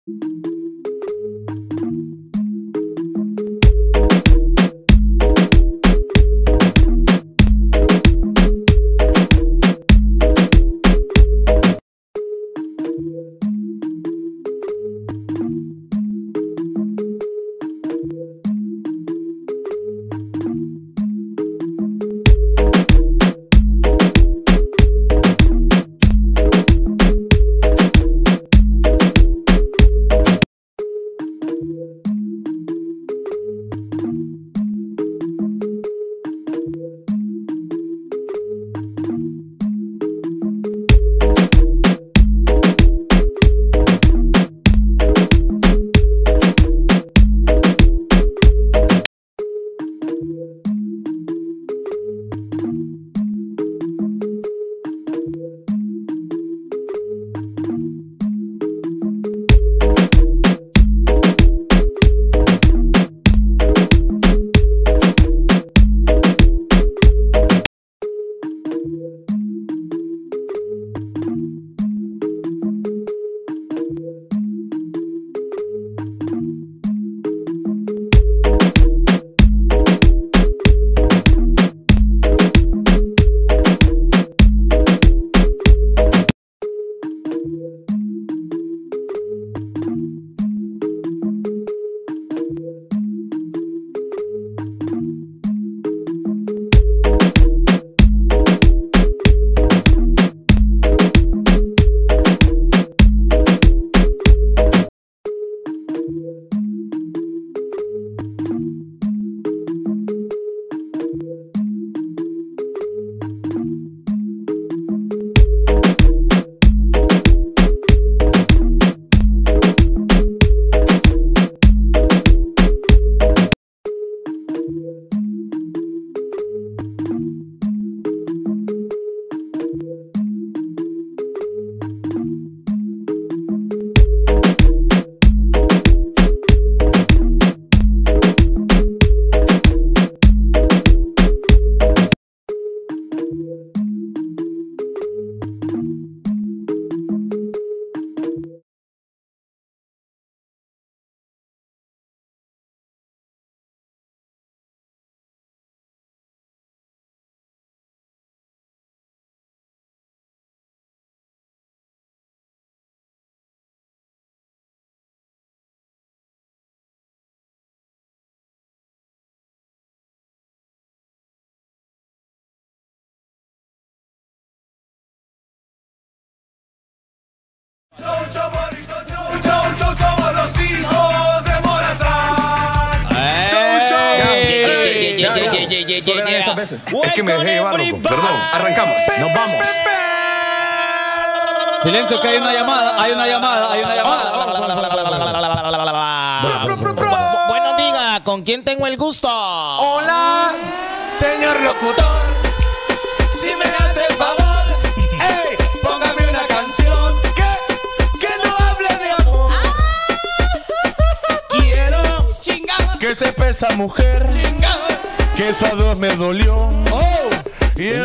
Chaucho, somos los hijos de Morazán. Es que me dejé llevar, loco. Perdón, arrancamos. Nos vamos. Silencio, que hay una llamada, hay una llamada, hay una llamada. Bueno, diga, ¿con quién tengo el gusto? Hola, señor locutor. Si me hace el favor, hey, póngame una canción que no hable de amor. Quiero que sepa esa mujer que su adiós me dolió. Y el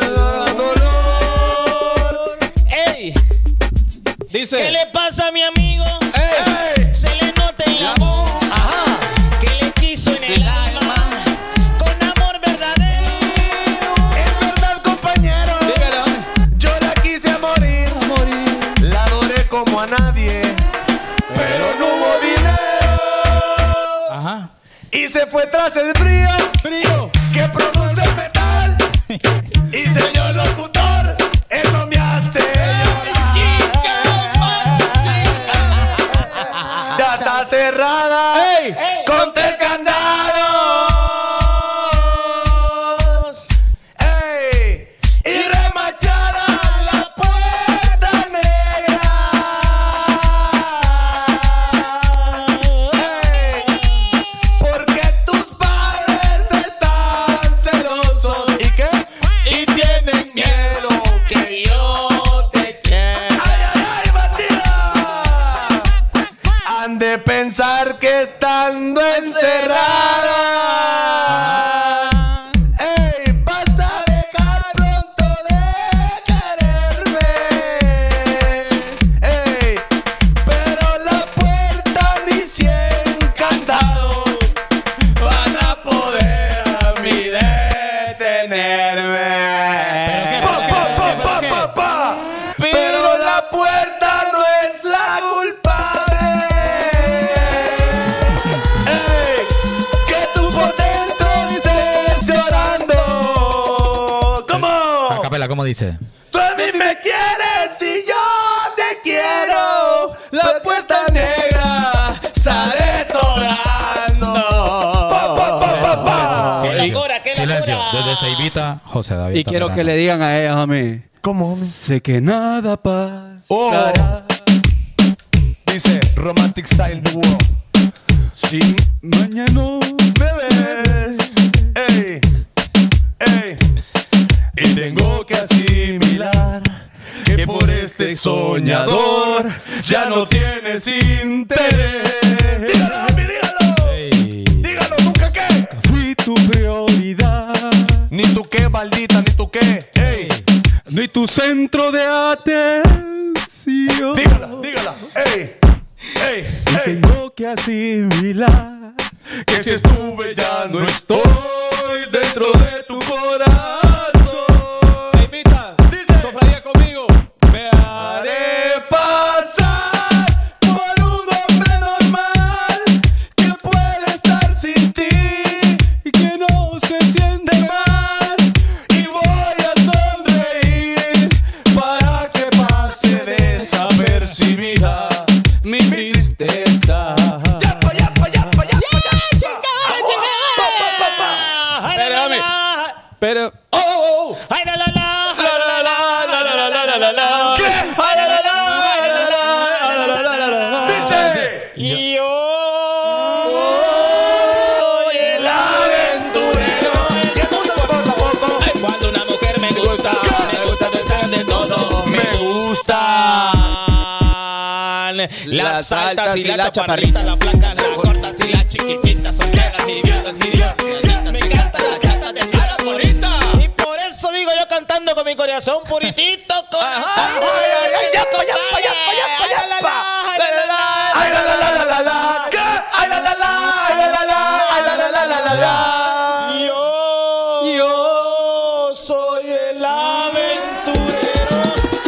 dolor. ¡Ey! Dice. ¿Qué le pasa a mi amigo? ¡Ey! Se le nota en la voz. Ajá. Que le quiso en el alma. Con amor verdadero. Es verdad, compañero. Dígale, yo la quise a morir. La adoré como a nadie. Pero no hubo dinero. Ajá. Y se fue tras el brío. Frío. Que produce el metal. Y señor locutor, eso me hace llorar. Ya está cerrada. ¡Ey! Contra el candado. ¡Ey! Y remachada la puerta negra. ¡Ey! Porque tus padres están celosos. ¿Y qué? Y tienen miedo que yo te quiera. ¡Ay, ay, ay, bandida! Han de pensar que estando encerrada, ey, vas a dejar pronto de quererme, ey, pero la puerta cómo dice. Tú a mí me quieres y yo te quiero. La puerta negra sale sobrando. ¿Qué locura, qué Silencio. locura? Desde Ceibita, José David. Y quiero que Tamerano. le digan a ella, homie. ¿Cómo, homie? Sé que nada pasará. Oh. Dice Romantic Style the World. Si mañana Bebes, ey, ey. Y tengo que asimilar que por este soñador ya no tienes interés. Dígalo, papi, dígalo. Ey. Dígalo, nunca qué. fui tu prioridad, Ni tú qué, maldita, ni tú qué. Ey, ni tu centro de atención. dígala. Ey, ey, ey. Tengo que asimilar Que si estuve ya no estoy dentro de tu corazón. Se invita. Dice. Cofradía conmigo. Me Haré pasar por un hombre normal que puede estar sin ti y que no se siente mal. Y voy a sonreír para que pase desapercibida mi tristeza. Yapa, yapa, yapa, yapa, Pero, homie, pero. Ay, la, la, la. ¿Qué? Dice. Yo soy el aventurero. Ay, cuando una mujer me gusta pensar de todo. Me gustan las altas y las chaparritas, las flacas, las cortas y las chiquititas. Son negras y viejas y idiotas. Me encantan las gatas de cara bonita. Y por eso digo yo cantando con mi corazón puritito. Yo soy el aventurero.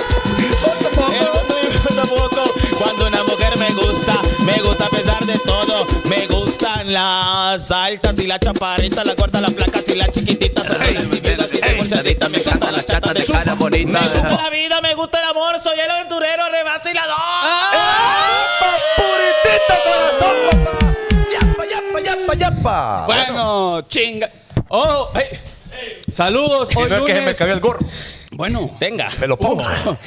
Tampoco. Cuando una mujer me gusta a pesar de todo. Me gustan las altas y las chaparritas, las cortas, las flacas y las chiquititas. Son negras y viejas y divorciaditas. Me gustan las chatas de cara bonita. Me gusta la vida, me gusta el amor. Soy el aventurero, revacilador. Puritito corazón, papá. Yapa, yapa. Bueno, chinga. Oh, hey. Saludos. Hoy No es que se me lunes. cayó el gorro. Bueno, Tenga. Me lo pongo.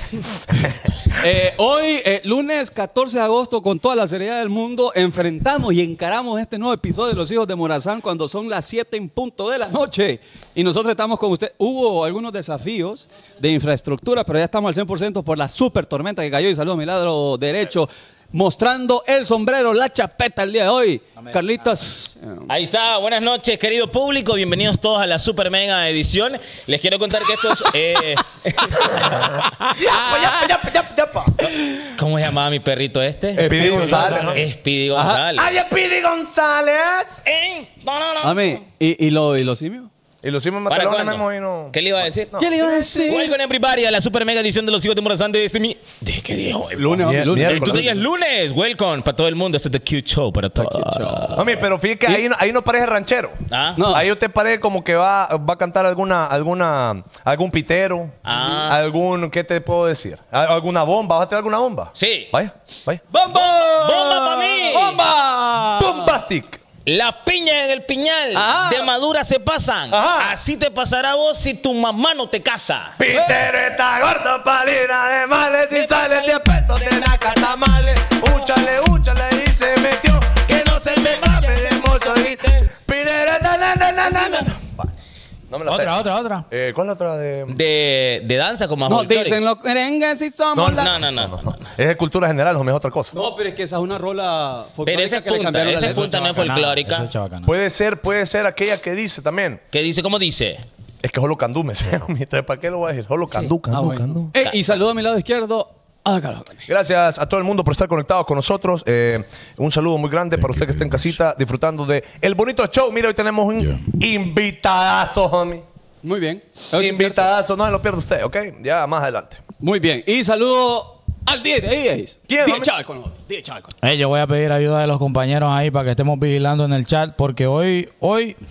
hoy, lunes 14 de agosto, con toda la seriedad del mundo, enfrentamos y encaramos este nuevo episodio de Los Hijos de Morazán cuando son las 7 en punto de la noche. Y nosotros estamos con usted. Hubo algunos desafíos de infraestructura, pero ya estamos al 100% por la super tormenta que cayó. Y saludos a mi lado derecho, mostrando el sombrero, la chapeta el día de hoy. Carlitos. Ahí está, buenas noches querido público, bienvenidos todos a la super mega edición. Les quiero contar que estos... Yapa. ¿Cómo se llamaba mi perrito este? Speedy González. Speedy González. ¡Ay, Speedy González! No. Mami, ¿y los simios? Y los hicimos ¿Para matalones, cuándo? Memo, y no. ¿Qué le iba a decir? ¿Qué le iba a decir? Welcome everybody a la super mega edición de Los Hijos de Morazán de este ¿De qué día hoy? Lunes, Mier- lunes. miércoles. Tu día es lunes. Welcome para todo el mundo. Este es The Cute Show para todos. Mami, pero fíjate que ahí no parece ranchero. Ah. No. Ahí usted parece como que va a cantar algún pitero. Ah. ¿Qué te puedo decir? ¿Alguna bomba? ¿Vas a tener alguna bomba? Sí. Vaya. ¡Bomba! ¡Bomba para mí! ¡Bomba! Bombastic. Las piñas en el piñal Ajá. de madura se pasan. Ajá. Así te pasará a vos si tu mamá no te casa. Pitero está gordo, palina de males. Y sale 10 pesos de naca tamales. Úchale y se metió. Que no se me mame de mozo. Pitero está No me la sé. Otra. ¿Cuál es la otra de...? De danza como No, folclórico. dicen los merengues y somos la... No. Es de cultura general, no es otra cosa. No, pero es que esa es una rola folclórica Pero esa es que le punta, cambiaron la esa es letra. punta, no es folclórica. Eso es chabacana. Puede ser aquella que dice también. ¿Qué dice? ¿Cómo dice? Es que solo candú me sé. Entonces, ¿para qué lo voy a decir? Solo candú, candú, Bueno. candú. Y saludo a mi lado izquierdo a Carlos. Gracias a todo el mundo por estar conectados con nosotros. Un saludo muy grande para usted que está en casita disfrutando de el bonito show. Mira, hoy tenemos un invitadazo, homie. Muy bien. Eso sí es Invitadazo, no se lo pierda usted, ¿ok? Ya más adelante. cierto. Muy bien. Y saludo al 10 de DJs. ¿Quién, 10 homie? chaval con nosotros. 10 chaval con Yo voy a pedir ayuda de los compañeros ahí para que estemos vigilando en el chat porque hoy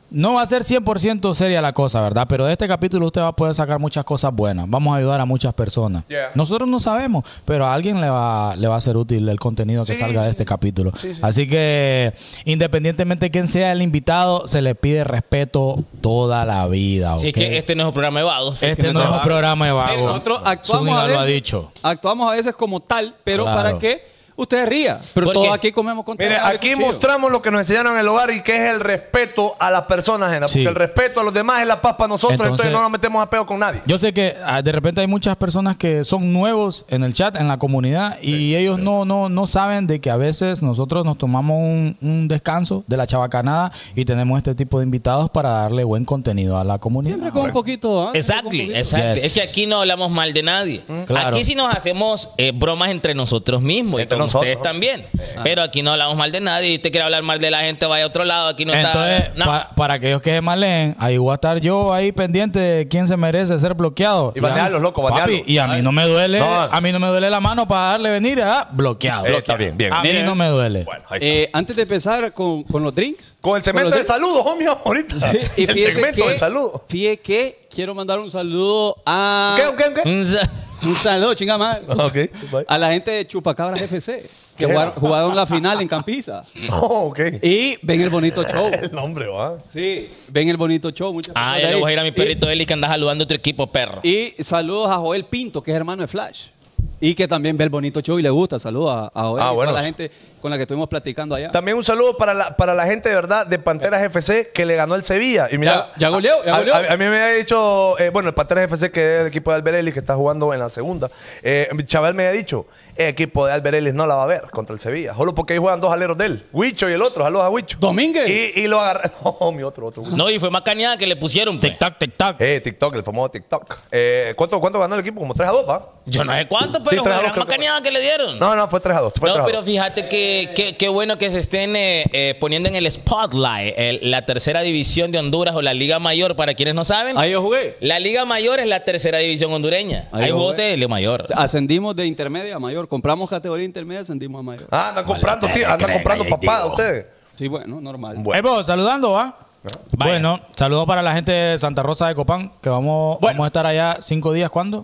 No va a ser 100% seria la cosa, ¿verdad? Pero de este capítulo usted va a poder sacar muchas cosas buenas. Vamos a ayudar a muchas personas. Yeah. Nosotros no sabemos, pero a alguien le va a ser útil el contenido que salga de este capítulo. Así que, independientemente de quién sea el invitado, se le pide respeto toda la vida. Así ¿ok? que este no es un programa de vagos. Este no es un programa de Miren, vago. nosotros actuamos Zúñiga a lo ha veces, dicho. actuamos a veces como tal, pero Claro. para que usted ría. Pero ¿Por todos qué? aquí comemos con Mire, tenedor y aquí cuchillo. mostramos lo que nos enseñaron en el hogar y que es el respeto a las personas ajenas. Sí. Porque el respeto a los demás es la paz para nosotros, entonces, Entonces- no nos metemos a peo con nadie. Yo sé que de repente hay muchas personas que son nuevos en el chat, en la comunidad, y ellos no saben de que a veces nosotros nos tomamos un descanso de la chabacanada y tenemos este tipo de invitados para darle buen contenido a la comunidad. Siempre con un poquito, ¿ah? Exactly. Yes. Es que aquí no hablamos mal de nadie. Claro. Aquí sí nos hacemos bromas entre nosotros mismos Entre y con nosotros. ustedes también. Pero aquí no hablamos mal de nadie. Y usted quiere hablar mal de la gente, vaya a otro lado. Aquí no Entonces, está... No. para aquellos que más leen, ahí voy a estar yo ahí pendiente de quién se merece ser bloqueado. Y banearlos, loco, banearlos. Papi, y a mí no me duele, No. a mí no me duele la mano para darle venir a bloqueado. Está bien, bien. A mí Miren. no me duele. Bueno, ahí está. Antes de empezar con los drinks. Con el segmento los de saludos, homie, ahorita. Y el fíjese segmento que- de saludos. Fíjese que quiero mandar un saludo a... ¿Qué? Un saludo, chinga madre. Ok, bye. A la gente de Chupacabras FC, ¿Qué? que jugaron la final en Campiza. Oh, ok. Y ven el bonito show. El nombre, va. Sí, ven el bonito show. Muchas Ah, personas ya de le ahí. voy a ir a mi perrito Eli que anda saludando a tu equipo, perro. Y saludos a Joel Pinto, que es hermano de Flash. Y que también ve el bonito show y le gusta. Saludos a Joel y a bueno. toda la gente con la que estuvimos platicando allá. También un saludo para la gente de verdad de Panteras FC que le ganó el Sevilla. Y mira, Ya goleó. A mí me había dicho, bueno, el Panteras FC, que es el equipo de Alberelis, que está jugando en la segunda. Chaval me había dicho, el equipo de Alberelis no la va a ver contra el Sevilla. Solo porque ahí juegan dos aleros de él. Huicho y el otro. Saludos a Huicho. Domínguez. Y lo agarré. No, mi otro. No, y fue más cañada que le pusieron. Pues. Tic-tac, tic-tac. TikTok, el famoso TikTok. ¿Cuánto ganó el equipo? Como 3-2, ¿va? Yo no sé cuánto, Sí, pero 3-2 fue la creo más que cañada que le dieron. No, fue 3-2. Fue 3-2. No, pero fíjate que qué bueno que se estén poniendo en el spotlight la tercera división de Honduras o la Liga Mayor, para quienes no saben. Ahí yo jugué. La Liga Mayor es la tercera división hondureña. Ahí Ahí yo jugó jugué. usted de Liga Mayor. Ascendimos de intermedia a mayor. Compramos categoría intermedia, ascendimos a mayor. Andan comprando, tío. Andan comprando papá ustedes. Sí, bueno, normal. Bueno. Ahí vos, saludando, ¿va? Vaya. Bueno, saludos para la gente de Santa Rosa de Copán, que vamos a estar allá 5 días, ¿cuándo?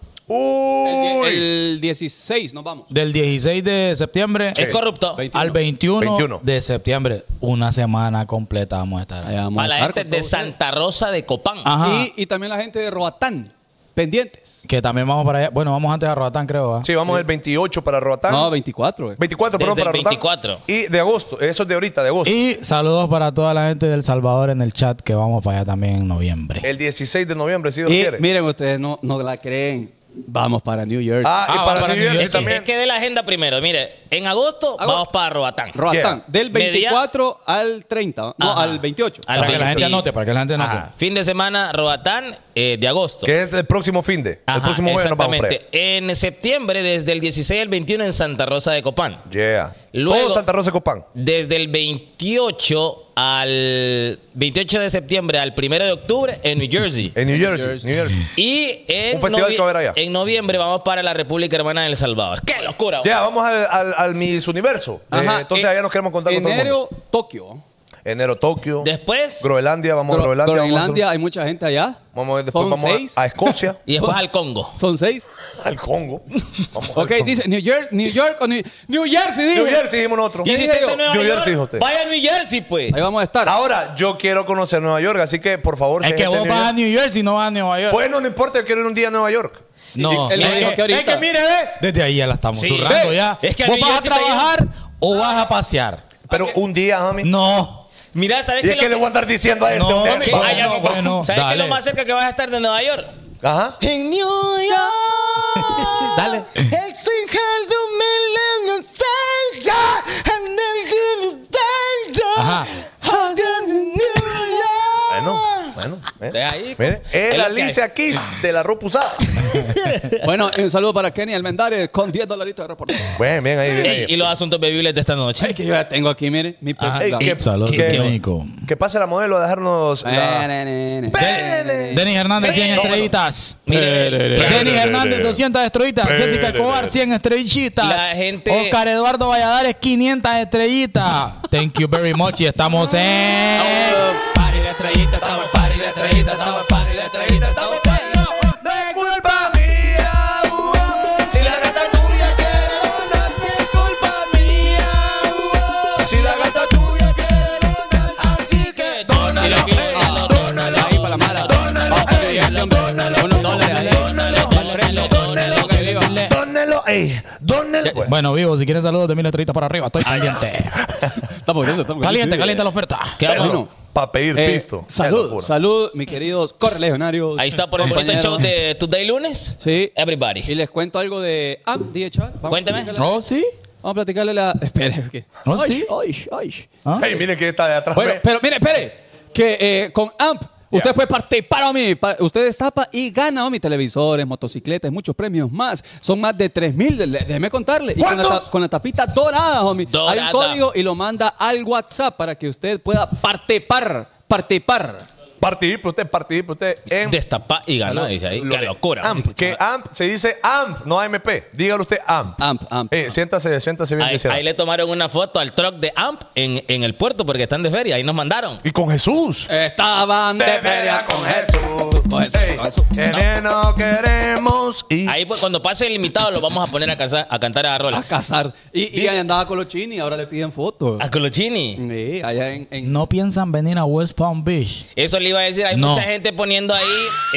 Uy. El 16 nos vamos. Del 16 de septiembre Es corrupto. 21. al 21, 21 de septiembre. Una semana completa vamos a estar allá. Allá vamos Para a la estar gente con de todos Santa Rosa de Copán. Ajá. Y también la gente de Roatán. Pendientes. Que también vamos para allá. Bueno, vamos antes a Roatán, creo. ¿va? Sí, vamos el 28 para Roatán. No, 24. 24, perdón, Desde para el Roatán. 24. Y de agosto. Eso es de ahorita, de agosto. Y saludos para toda la gente del Salvador en el chat, que vamos para allá también en noviembre. El 16 de noviembre, si Dios Y quiere. miren, ustedes no la creen. Vamos para New Jersey. Y para New Jersey Es también. que de la agenda primero. Mire, en agosto vamos para Roatán. Roatán. Yeah. Del 24 al 30. No, Ajá. al 28. Al Para que la gente 20. anote, para que la gente anote. Ajá. Fin de semana, Roatán, de agosto. Que es el próximo fin de. El Ajá, próximo jueves nos vamos para allá. exactamente. En septiembre, desde el 16 al 21 en Santa Rosa de Copán. Yeah. Luego- Todo Santa Rosa de Copán. Desde el 28 al 28 de septiembre al 1 de octubre en New Jersey. En New Jersey. New Jersey. Y en, Un festival que va a haber allá. en noviembre vamos para la República Hermana de El Salvador. ¡Qué locura! Ya, vamos al Miss Universo. Ajá. Entonces allá nos queremos contar con todo el mundo. Enero, Tokio. Enero, Tokio. Después, Groenlandia, vamos a Groenlandia. Groenlandia, hay mucha gente allá. Vamos a ver, después Son vamos 6. a Escocia, y después al Congo. Son 6. al Congo. Vamos al Ok, Congo. dice New York o New Jersey, dijo. New Jersey dijimos nosotros. Y si dije usted yo? está en Nueva New York, Jersey, dijo usted. vaya a New Jersey, pues. Ahí vamos a estar. Ahora, yo quiero conocer Nueva York, así que por favor. Es si que gente vos de New vas a York- New Jersey, no vas a Nueva York. Bueno, no importa, yo quiero ir un día a Nueva York. No, Él me dijo que ahorita. es que mire, ve, desde ahí ya la estamos Sí. zurrando Ve, ya. es que a ¿Vos New vas a Jersey te trabajar o vas a pasear? Pero un día, homie. No. Mira, ¿sabes Y qué es que le voy a andar diciendo a este. No, hombre. ¿Qué? Bueno, Ay, ya, papá. bueno, ¿Sabes qué es dale. lo más cerca que vas a estar de Nueva York? Ajá. En New York. Dale. Ajá. Bueno. De ahí, Mire, es es la lo que hay. Alicia aquí de la ropa usada. Bueno, un saludo para Kenny Almendares con $10 de reporte. Bien, ahí, bien Ey, ahí. y los asuntos bebibles de esta noche. Ay, que yo ya tengo aquí, mire, mi Ey, perfil. que- Saludos que- de México. Que pase la modelo a dejarnos la... Denis Hernández, 100 estrellitas. Mire, Denis Hernández, 200 estrellitas. Jessica Escobar, 100 estrellitas. La gente- Oscar Eduardo Valladares, 500 estrellitas. Thank you very much. Y estamos en... Party de estrellita estaba el party, la estrellita estaba el party, la estrellita estaba el party. No es culpa mía, si la gata tuya quiere donar, no es culpa mía, si la gata tuya quiere donar, así que dónalo, Dónale ahí para la mara. Vamos a que diga, dónale ahí. Dónelo, dónelo. Bueno, vivo, si quieren saludos de 1000 estrellitas para arriba, estoy caliente. Estamos viendo. Caliente la oferta. Qué bueno. Para pedir pisto. Salud, mis queridos correlegionarios. Ahí está por el bonito show de Today Lunes. Sí. Everybody. Y les cuento algo de DHR. Cuéntame. ¿Oh, sí? Vamos a platicarle la... Espere. ¿Qué? ¿Oh, sí? Ay. ¿Ah? Hey, miren que está de atrás. Bueno, pero mire, espere. Que con AMP... Usted puede participar a mí. Usted destapa y gana mi televisores, motocicletas, muchos premios más. Son más de 3,000. Déjeme contarle. Y con la tapita dorada, homie. Dorada. Hay un código y lo manda al WhatsApp para que usted pueda participar. Participe usted en Destapa y gana, dice ahí. Qué locura. AMP. Que AMP se dice AMP, no AMP. Dígalo usted AMP. AMP. Siéntase bien. Ahí le tomaron una foto al truck de AMP en el puerto porque están de feria. Ahí nos mandaron. Y con Jesús. Estaban de feria con Jesús. Que no queremos ir. Ahí pues, cuando pase el limitado lo vamos a poner a cantar a A rola. casar. Y ahí andaba con los chinis, ahora le piden fotos. A Colochini. Sí, allá en... No piensan venir a West Palm Beach. Eso le iba a decir. Hay No. mucha gente poniendo ahí.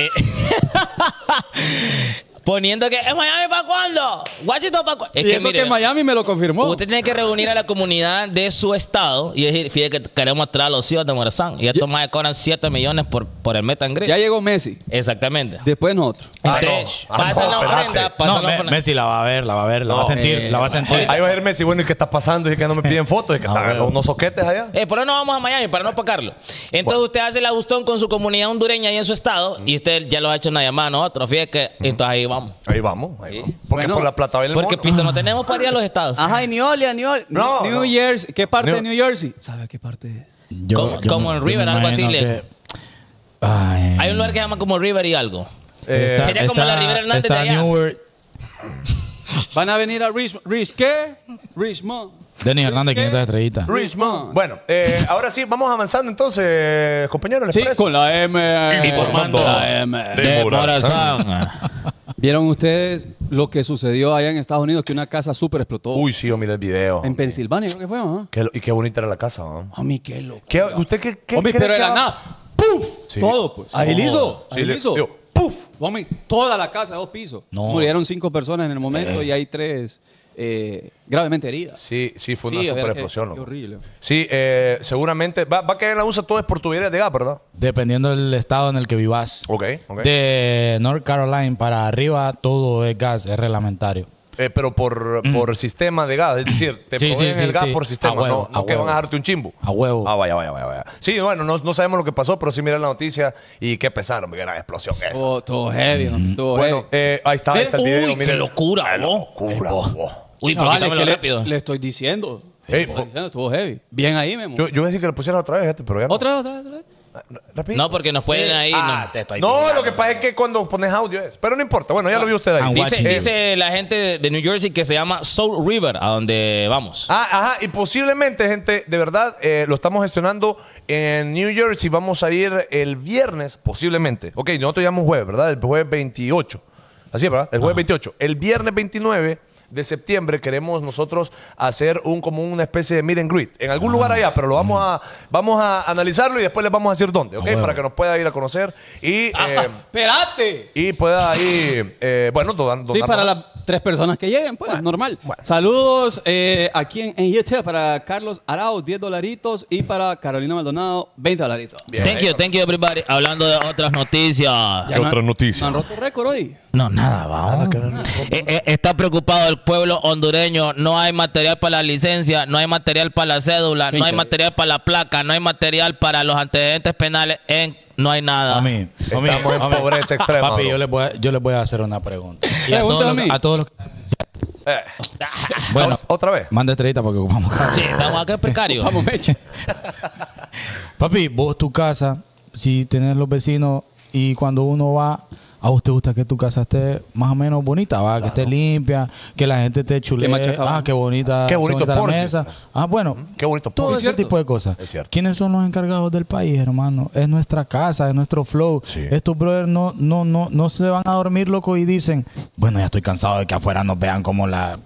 Poniendo que ¿en Miami para cuándo? Washington para cuándo. Es Y que eso mire, que Miami me lo confirmó. usted tiene que reunir a la comunidad de su estado y decir, fíjate que queremos traer a los hijos de Morazán. Y estos más cobran 7 millones por el meet and greet. Ya llegó Messi. Exactamente. Después nosotros. Entonces, no. pasan la Espérate. ofrenda, pasan No, la ofrenda. Messi la va a ver, la va a sentir, la va a sentir. Ahí va a ir Messi, bueno, ¿y qué está pasando? Y que no me piden fotos, y que están unos soquetes allá. Por eso no vamos a Miami, para no opacarlo. Entonces usted hace la Agustón con su comunidad hondureña ahí en su estado y usted ya lo ha hecho una llamada a nosotros. Fíjate que entonces ahí vamos. Ahí vamos. Porque Bueno, por la plata baila el Porque mono. pisto no tenemos para ir a los estados. Ajá, y New Orleans, No, New no. Jersey. ¿Qué parte New- de New Jersey? ¿Sabe qué parte? Como en River, me algo así, imagino le- Ay. Hay un lugar que se llama como River y algo. Está- Sería como la Rivera Hernández está de allá. Newark. Van a venir a ¿qué? Richmond. Denis Hernández, 500 estrellitas. Richmond. Bueno, ahora sí, vamos avanzando entonces, compañeros. ¿les Sí, parece? con la M. Informando. La M. De Morazán. ¿Vieron ustedes lo que sucedió allá en Estados Unidos? Que una casa súper explotó. Uy, sí, yo miré el video. En Pensilvania, creo que fue, ¿no? Y qué bonita era la casa, ¿no? Homie, qué loco. ¿Usted qué Homie, cree pero de que la va- nada. ¡Puf! Sí. Todo, pues. Ahí Oh. liso. Sí, Ahí le- liso. digo, ¡Puf! Homie, toda la casa, 2 pisos. No. Murieron 5 personas en el momento y hay 3 gravemente heridas. Sí, fue una Sí, a ver, super qué- explosión, qué loco. horrible. Sí, seguramente va a caer en la USA todo es por tuberías de gas, ¿verdad? Dependiendo del estado en el que vivas. Ok. De North Carolina para arriba, todo es gas, es reglamentario. Pero por sistema de gas, es decir, te Sí, proveen sí, el gas sí. por sistema, A huevo, no a que huevo. van a darte un chimbo. A huevo. Ah, vaya. Sí, bueno, no sabemos lo que pasó, pero sí miré la noticia y qué pesaron, qué gran explosión esa. Todo heavy, homie, todo Bueno, heavy. ahí está el video. Uy, qué miren. locura, Qué vos. locura, vos. Uy, Chavales, quítamelo que rápido. le estoy diciendo. Ey, Estoy diciendo, estuvo heavy. Bien ahí, Memo. Yo voy a decir que lo pusieras otra vez, fíjate, pero ya no. ¿Otra vez? Rapidito. No, porque nos pueden ahí. no. te estoy No, lo que pasa es que cuando pones audio es. Pero no importa. Bueno, ya lo vio usted ahí. And Dice, watching. dice la gente de New Jersey que se llama Soul River, a donde vamos. Ajá, y posiblemente, gente, de verdad, lo estamos gestionando en New Jersey. Vamos a ir el viernes, posiblemente. Ok, nosotros llamamos jueves, ¿verdad? El jueves 28. Así es, ¿verdad? El jueves 28. El viernes 29 de septiembre queremos nosotros hacer como una especie de meet and greet en algún lugar allá, pero lo vamos a analizarlo y después les vamos a decir dónde, ¿ok? bueno. Para que nos pueda ir a conocer y, ¡Espérate! y pueda ir, bueno, donando. Sí, para las 3 personas que lleguen, pues, normal. bueno. Saludos aquí en YouTube para Carlos Arau, $10. Y para Carolina Maldonado, $20. Bien. Thank you everybody. Hablando de otras noticias. ¿Qué otra noticia? ¿No han roto récord hoy? No, nada, vamos. Está preocupado el pueblo hondureño. No hay material para la licencia, no hay material para la cédula, no hay material para la placa, no hay material para los antecedentes penales, no hay nada. A mí. Estamos en pobreza extrema. Papi, bro. yo les voy a hacer una pregunta. Y Pregúntame a mí. a todos los Eh, bueno, otra vez. manda estrellita porque ocupamos casa. Sí, estamos acá precarios. Vamos, Meche. Papi, vos tu casa, si tenés los vecinos y cuando uno va ¿A usted gusta que tu casa esté más o menos bonita, va? Que esté limpia, que la gente te chule. Qué bonita, Qué bonito bonita la porche. mesa. Bueno, Qué bonito todo porche. ese tipo de cosas. Es cierto. ¿Quiénes son los encargados del país, hermano? Es nuestra casa, es nuestro flow. Sí. Estos brothers no se van a dormir, loco, y dicen, bueno, ya estoy cansado de que afuera nos vean como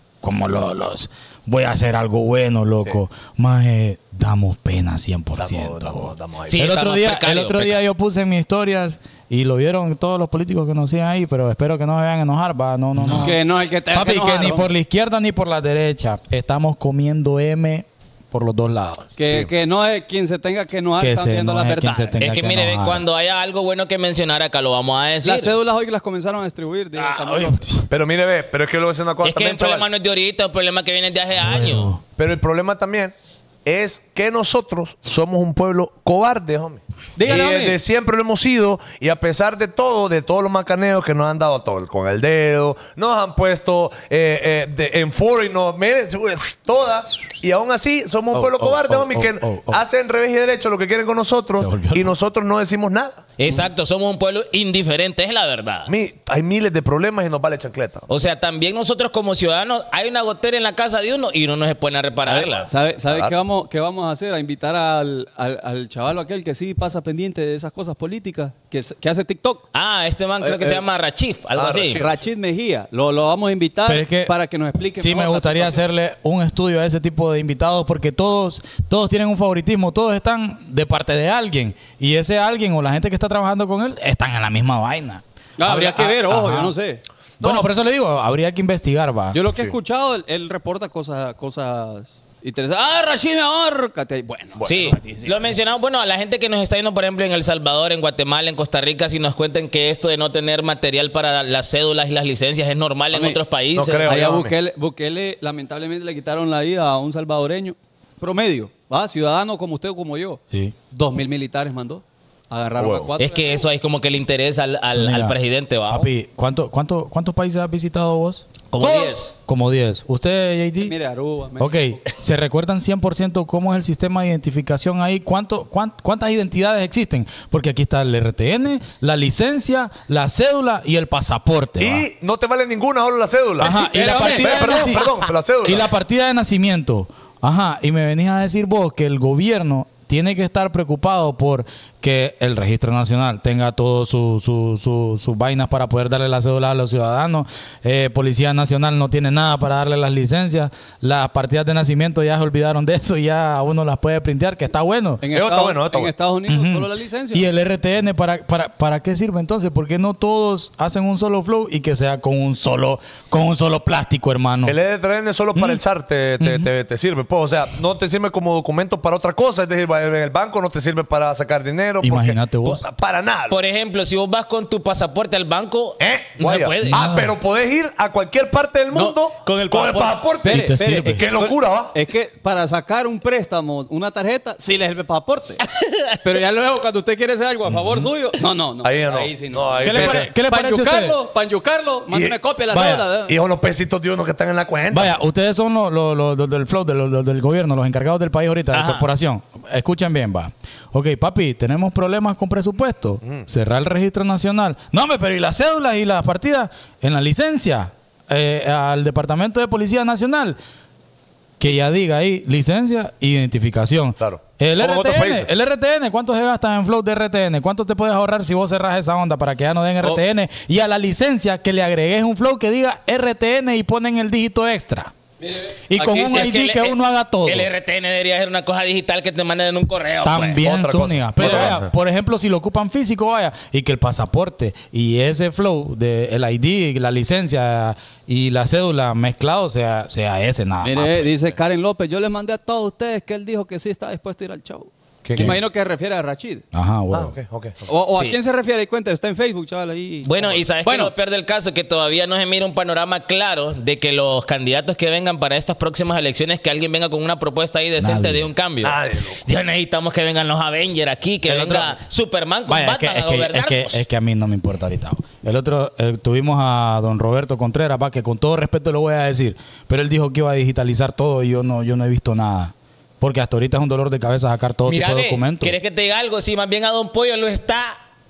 los voy a hacer algo bueno, loco. Más damos pena 100%. Damos ahí. Sí, el otro día, precario. yo puse en mis historias y lo vieron todos los políticos que nos siguen ahí, pero espero que no se vayan a enojar, va. No. Que no, el que te Papi, que ni enojaron. por la izquierda ni por la derecha estamos comiendo M por los dos lados. Que no es quien se tenga que enojar, Que están se viendo la enoje quien verdad. se tenga Es que que mire, enojar. cuando haya algo bueno que mencionar acá lo vamos a decir. Las cédulas hoy las comenzaron a distribuir. dice Samuel. Pero mire, ve, pero es que le voy a decir una cosa Es que también, el problema chaval. no es de ahorita, el problema es que viene de hace años. Pero el problema también es que nosotros somos un pueblo cobarde, homie. Dígale, y homie. desde siempre lo hemos sido. Y a pesar de todo, de todos los macaneos que nos han dado todo con el dedo, nos han puesto en foro y nos miren, todas. Y aún así, somos un pueblo cobarde, homie, que hacen revés y derecho lo que quieren con nosotros. Se volvió Y loco. nosotros no decimos nada. Exacto, somos un pueblo indiferente, es la verdad. Hay miles de problemas y nos vale chancleta. O sea, también nosotros como ciudadanos, hay una gotera en la casa de uno y uno no se pone a repararla. ¿Sabe Claro. qué vamos a hacer? A invitar al chaval aquel que sí pasa pendiente de esas cosas políticas, que hace TikTok. Ah, este man creo que se llama Rachif, algo así. Rachid Mejía. Lo vamos a invitar Pero es que para que nos explique. Sí, mejor me la gustaría situación. hacerle un estudio a ese tipo de invitados porque todos tienen un favoritismo, todos están de parte de alguien y ese alguien o la gente que está trabajando con él están en la misma vaina. Habría que ver, ojo, ajá. yo no sé. Bueno, por eso le digo, habría que investigar, va. Yo lo que he escuchado, él reporta cosas interesantes. ¡Ah, Rachid, me ahórcate! Bueno, Sí, lo mencionamos, bueno, a la gente que nos está viendo, por ejemplo, en El Salvador, en Guatemala, en Costa Rica, si nos cuenten que esto de no tener material para las cédulas y las licencias es normal en Hombre, otros países. no creo. allá hombre. Bukele lamentablemente le quitaron la vida a un salvadoreño promedio, ¿va? Ciudadano como usted o como yo. Sí. 2,000 militares mandó. Agarraron Huevo. a 4. Es que eso es como que le interesa al Mira, presidente, ¿va? Papi, ¿cuántos países has visitado vos? Como ¡Dos! 10. Como 10. ¿Usted, JD? Mire, Aruba. México. Ok, ¿se recuerdan 100% cómo es el sistema de identificación ahí? ¿Cuántas identidades existen? Porque aquí está el RTN, la licencia, la cédula y el pasaporte. ¿va? Y no te vale ninguna, solo la cédula. Ajá, y la partida de Perdón, pero la cédula. Y la partida de nacimiento. Ajá, y me venís a decir vos que el gobierno tiene que estar preocupado por que el registro nacional tenga todas sus vainas para poder darle la cédula a los ciudadanos. Policía Nacional no tiene nada para darle las licencias. Las partidas de nacimiento ya se olvidaron de eso y ya uno las puede printear, que está bueno. En Eso está Estados, bueno, está en bueno. Estados Unidos Ujú. solo la licencia. Y el RTN, ¿para qué sirve entonces? ¿Por qué no todos hacen un solo flow y que sea con un solo plástico, hermano? El EDTRN solo para el SAR te sirve. Pues, o sea, no te sirve como documento para otra cosa. Es decir, en el banco no te sirve para sacar dinero. porque- Imagínate vos. Para nada. Por ejemplo, si vos vas con tu pasaporte al banco, no se Guaya. puede. Pero podés ir a cualquier parte del mundo con el pasaporte. Y te sirve. es Qué locura, ¿va? Es que para sacar un préstamo, una tarjeta, sí le sirve el pasaporte. Pero ya luego, cuando usted quiere hacer algo a favor suyo, no. Ahí ya no. sí No, ahí ¿Qué le te- pare- qué le parece a usted? Para yucarlo, mándeme copia de la vaya, cédula. Y son los pesitos de uno que están en la cuenta. Vaya, ustedes son los del flow, los del gobierno, los encargados del país ahorita, de la Ajá. corporación. Escuchen bien, va. Ok, papi, tenemos problemas con presupuesto. Cerrar el registro nacional. No, hombre, pero ¿y las cédulas y las partidas? En la licencia, al Departamento de Policía Nacional, que ya diga ahí, licencia, identificación. Claro. El Como en otros países. RTN, ¿cuánto se gasta en flow de RTN? ¿Cuánto te puedes ahorrar si vos cerrás esa onda para que ya no den RTN? Y a la licencia que le agregues un flow que diga RTN y ponen el dígito extra. Y con aquí un sí es ID que uno haga todo. El RTN debería ser una cosa digital que te manden en un correo. También, Otra cosa. Zúñiga. Pero Otra vaya, cosa. por ejemplo, si lo ocupan físico, vaya, y que el pasaporte y ese flow de el ID, la licencia y la cédula mezclado sea ese nada más. Mire, dice Karen López, yo les mandé a todos ustedes que él dijo que sí está dispuesto a ir al show. ¿Qué? Me imagino que se refiere a Rachid. Ajá, bueno. Ok. O Sí. a quién se refiere, cuenta, está en Facebook, chaval, ahí. Bueno, y sabes que Bueno. lo peor del caso es que todavía no se mira un panorama claro de que los candidatos que vengan para estas próximas elecciones, que alguien venga con una propuesta ahí decente Nadie. de un cambio. Nadie, loco. Ya necesitamos que vengan los Avengers aquí, que venga Superman con Vaya, Batman a gobernarnos. es que a mí no me importa ahorita. El otro, tuvimos a don Roberto Contreras, que con todo respeto lo voy a decir, pero él dijo que iba a digitalizar todo y yo no he visto nada. Porque hasta ahorita es un dolor de cabeza sacar todo Mira, tipo de documentos. ¿quieres que te diga algo? Si más bien a Don Pollo lo está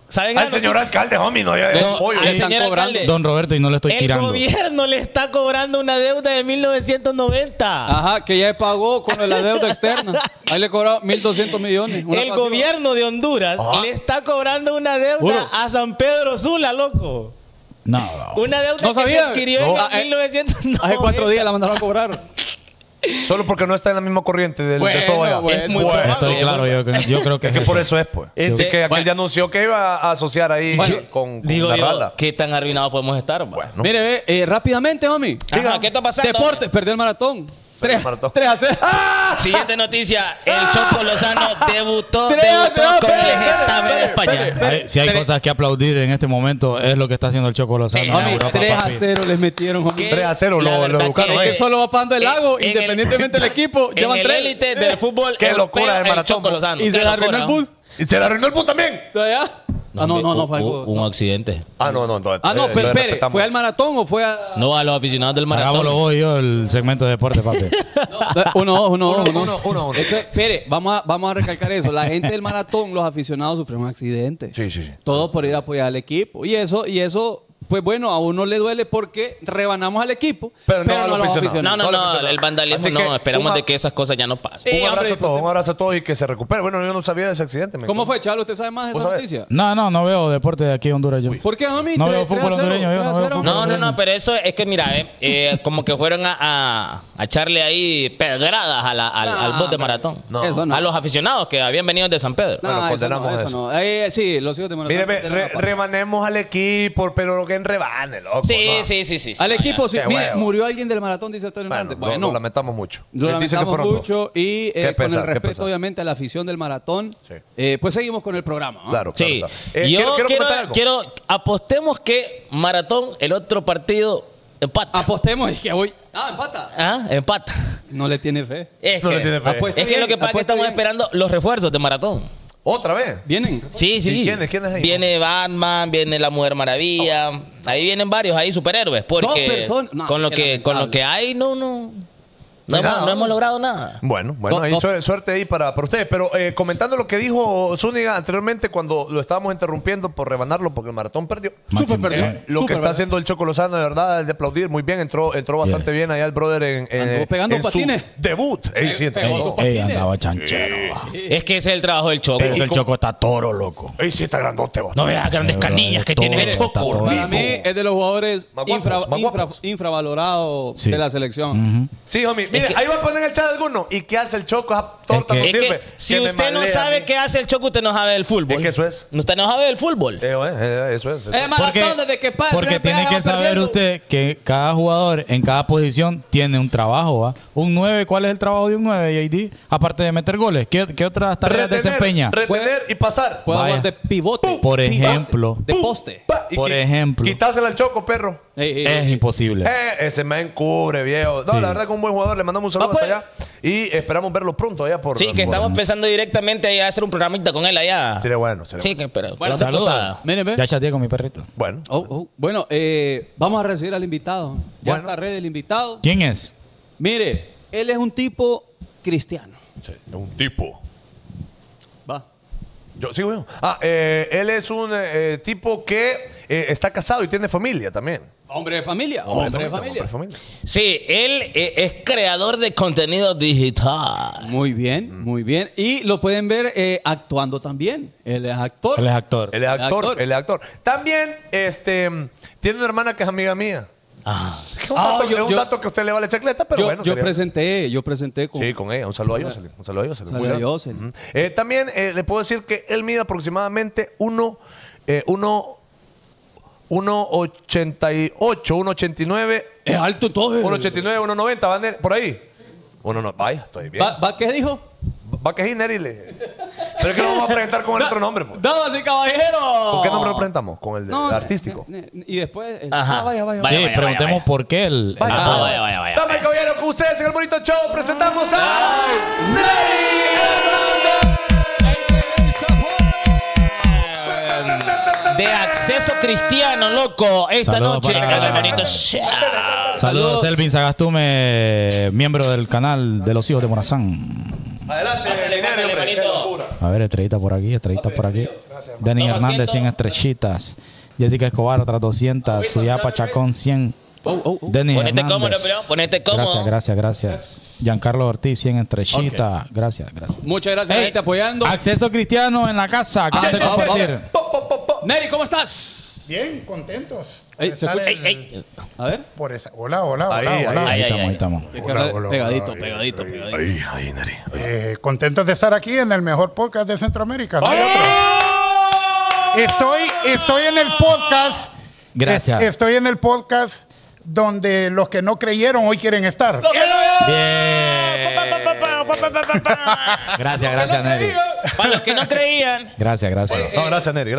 ¿Saben Al algo? señor alcalde, homie, no, ya es No, pollo. al están señor cobrando. alcalde. Don Roberto, y no le estoy El tirando. gobierno le está cobrando una deuda de 1990. Ajá, que ya pagó con la deuda externa. Ahí le cobró 1.200 millones. Una El pasiva. gobierno de Honduras le está cobrando una deuda Juro. a San Pedro Sula, loco. No. Una deuda No que sabía. se adquirió No. en 1990. Hace 4 días la mandaron a cobrar. Solo porque no está en la misma corriente de todo allá. bueno. Es muy Bueno. probable. Estoy claro, yo creo que Es que por eso es, pues. Este, que aquel ya anunció que iba a asociar ahí con Digo la yo, rala. ¿qué tan arruinados podemos estar? Va? Bueno. Mire, ve, rápidamente, mami. Ajá, ¿qué está pasando? Deporte, perdió el maratón. Perdió el maratón. 3-0. Siguiente noticia. El Choco Lozano debutó con el espere, Getafe de España. espere. Si hay cosas que aplaudir en este momento, es lo que está haciendo el Choco Lozano. Sí, en homie, Europa, 3-0 les metieron, homie. 3-0 La lo verdad educaron, que- Que solo va pagando el lago, en independientemente del equipo. En Llevan el 3. élite del fútbol Qué europeo, locura de el maratón, Choco Lozano. Y Qué se le arruinó el locura. bus. Y se le arruinó el bus también. ¿De allá? No fue algo. Un accidente. Ah, no. Pero espere, ¿fue al maratón o fue a...? No, a los aficionados del maratón. Hagámoslo vos y yo el segmento de deporte, papi. Uno. Espere, vamos a recalcar eso. La gente del maratón, los aficionados sufrieron un accidente. Sí. Todo por ir a apoyar al equipo. Y eso, pues bueno, a uno le duele porque rebanamos al equipo, Pero no a los No, aficionados. el vandalismo Así que no. Esperamos una- de que esas cosas ya no pasen. Sí, Un abrazo hombre, a todos, un abrazo a todos y que se recupere. Bueno, yo no sabía de ese accidente. ¿Cómo fue, Chalo? ¿Usted sabe más de ¿Vos esa sabés? noticia? No veo deporte de aquí en Honduras yo. ¿Por qué, homie? No veo fútbol 3-0, hondureño, yo no veo 3-0. fútbol. No, pero eso es que mira, como que fueron a echarle ahí pedradas al bus de maratón. No. Eso no. A los aficionados que habían venido de San Pedro. No, Bueno, eso no, condenamos eso eso. no. Sí, los hijos de Maratón. Mire, condenan la paz. rebanemos al equipo, pero lo que en rebane, loco. Sí, ¿no? sí. Al equipo, sí. Qué Mire, huevo. murió alguien del maratón, dice Antonio Hernández. Bueno, lo lamentamos mucho. Lo Él dice que lamentamos fueron dos. mucho y Qué con pesar, el qué respeto, pesar. obviamente, a la afición del maratón, Sí. pues seguimos con el programa. ¿no? Claro. Sí. claro. Yo quiero comentar algo. quiero apostemos que Maratón, el otro partido, empata. Apostemos, es que hoy. Empata. ¿Ah? Empata. No le tiene fe. Es No que, le tiene fe. Apuesta es que bien, lo que pasa es que apuesta estamos bien. esperando los refuerzos de Maratón. ¿Otra vez? ¿Vienen? Sí. ¿Y quiénes ahí? Viene Batman, viene la Mujer Maravilla. Ahí vienen varios ahí superhéroes. Porque 2 personas. No, con lo qué que lamentable. hay, no Nada. hemos logrado nada. Bueno, ahí No. suerte ahí para ustedes. Pero comentando lo que dijo Zúñiga anteriormente cuando lo estábamos interrumpiendo por rebanarlo porque el maratón perdió. Súper perdió. Lo Súper que está perdió. haciendo el Choco Lozano, de verdad, es de aplaudir. Muy bien, entró bastante bien allá el brother Anduvo pegando en patines. su debut. Ey, sí, Pegó entró. su patines. Andaba chanchero. va. Es que ese es el trabajo del Choco. Pero el Choco está toro, loco. Ey, sí está grandote, vos. No veas las grandes canillas que Todo tiene el está Choco. todo. Para mí es de los jugadores Más guapos, más guapos. infravalorados Sí. de la selección. Sí, homie. Mire, que- ahí va a poner en el chat alguno. ¿Y qué hace el Choco? Esa torta Es no que- Es sirve. que si Que me usted no malea a sabe mí. qué hace el Choco, usted no sabe del fútbol. Es que eso es. Usted no sabe del fútbol. Eso es. Maratón desde que Porque tiene que saber usted que cada jugador en cada posición tiene un trabajo, ¿va? Un 9, ¿cuál es el trabajo de un 9, JD? Aparte de meter goles, ¿qué otras tareas desempeña? Retener y pasar. Puede Vaya. jugar de pivote. Por pivote, ejemplo. De poste. Pa, y Por ejemplo. Quitásela al Choco, perro. Es imposible. Ese me encubre, viejo. No, Sí. la verdad que un buen jugador. Le mandamos un saludo pues. hasta allá. Y esperamos verlo pronto allá por... Sí, que estamos pensando directamente ahí a hacer un programita con él allá. Sería bueno, sería Sí, que pero. Bueno, otra Saludos. cosa. Miren, ve. Ya chateé con mi perrito. bueno. Bueno, vamos a recibir al invitado. Ya Bueno. está ready el invitado. ¿Quién es? Mire, él es un tipo cristiano. Sí, un tipo. Va. Yo sigo yo. Él es un tipo que está casado y tiene familia también. Hombre de familia. Hombre de familia. Sí, él es creador de contenido digital. Muy bien, muy bien. Y lo pueden ver actuando también. Él es actor. Él es actor. Él es actor, Actor. él es actor. También tiene una hermana que es amiga mía. Ah. Es un dato, yo- es un yo- dato que a usted le vale chacleta, pero bueno. yo quería- presenté con... Sí, con ella. Un saludo a Jocelyn. Un saludo a Jocelyn. Saludo Muy a grande. Jocelyn. Ujú. También le puedo decir que él mide aproximadamente 1.88, 1.89, Es alto entonces. 1.89, 1.90, van por ahí. Vaya, estoy bien. ¿Va qué dijo? Va que es Nerile. Pero es que lo vamos a presentar con el otro nombre, pues. Damas y caballeros. ¿Con qué nombre lo presentamos? Con el No, artístico. Y después... Ajá. vaya. Sí, preguntemos por qué el... Vaya. Ah, vaya. Dame, caballero, con ustedes en el bonito show presentamos a Ney De acceso cristiano, loco. Esta Saludos noche para- en el bonito show. Saludos, Elvin Sagastume, miembro del canal de los hijos de Morazán. Adelante. Pásale, manito. A ver, estrellita por aquí, estrellita por aquí. Denis Toma Hernández, 100 asiento. estrellitas. Jessica Escobar, otras 200. Suyapa Chacón, 100. Denis Ponete Hernández. cómodo, bro. Ponete cómodo. Gracias. Giancarlo Ortiz, 100 estrellitas. Gracias. Muchas gracias a la gente apoyando. Acceso Cristiano en la casa. Acaban de compartir. Neri, ¿cómo estás? Bien, contentos. Ey, por se estar escucha- en- A ver. por esa. Hola, hola, Ahí, hola, ahí, hola. Ahí Ay, estamos, ay, ahí estamos. Hola, hola, Pegadito, hola. pegadito. Ahí, Neri. Contentos de estar aquí en el mejor podcast de Centroamérica. No hay otro. Estoy en el podcast. Gracias. Estoy en el podcast donde los que no creyeron hoy quieren estar. Gracias, Neri. Para los que no creían. Gracias. No, gracias, Neri.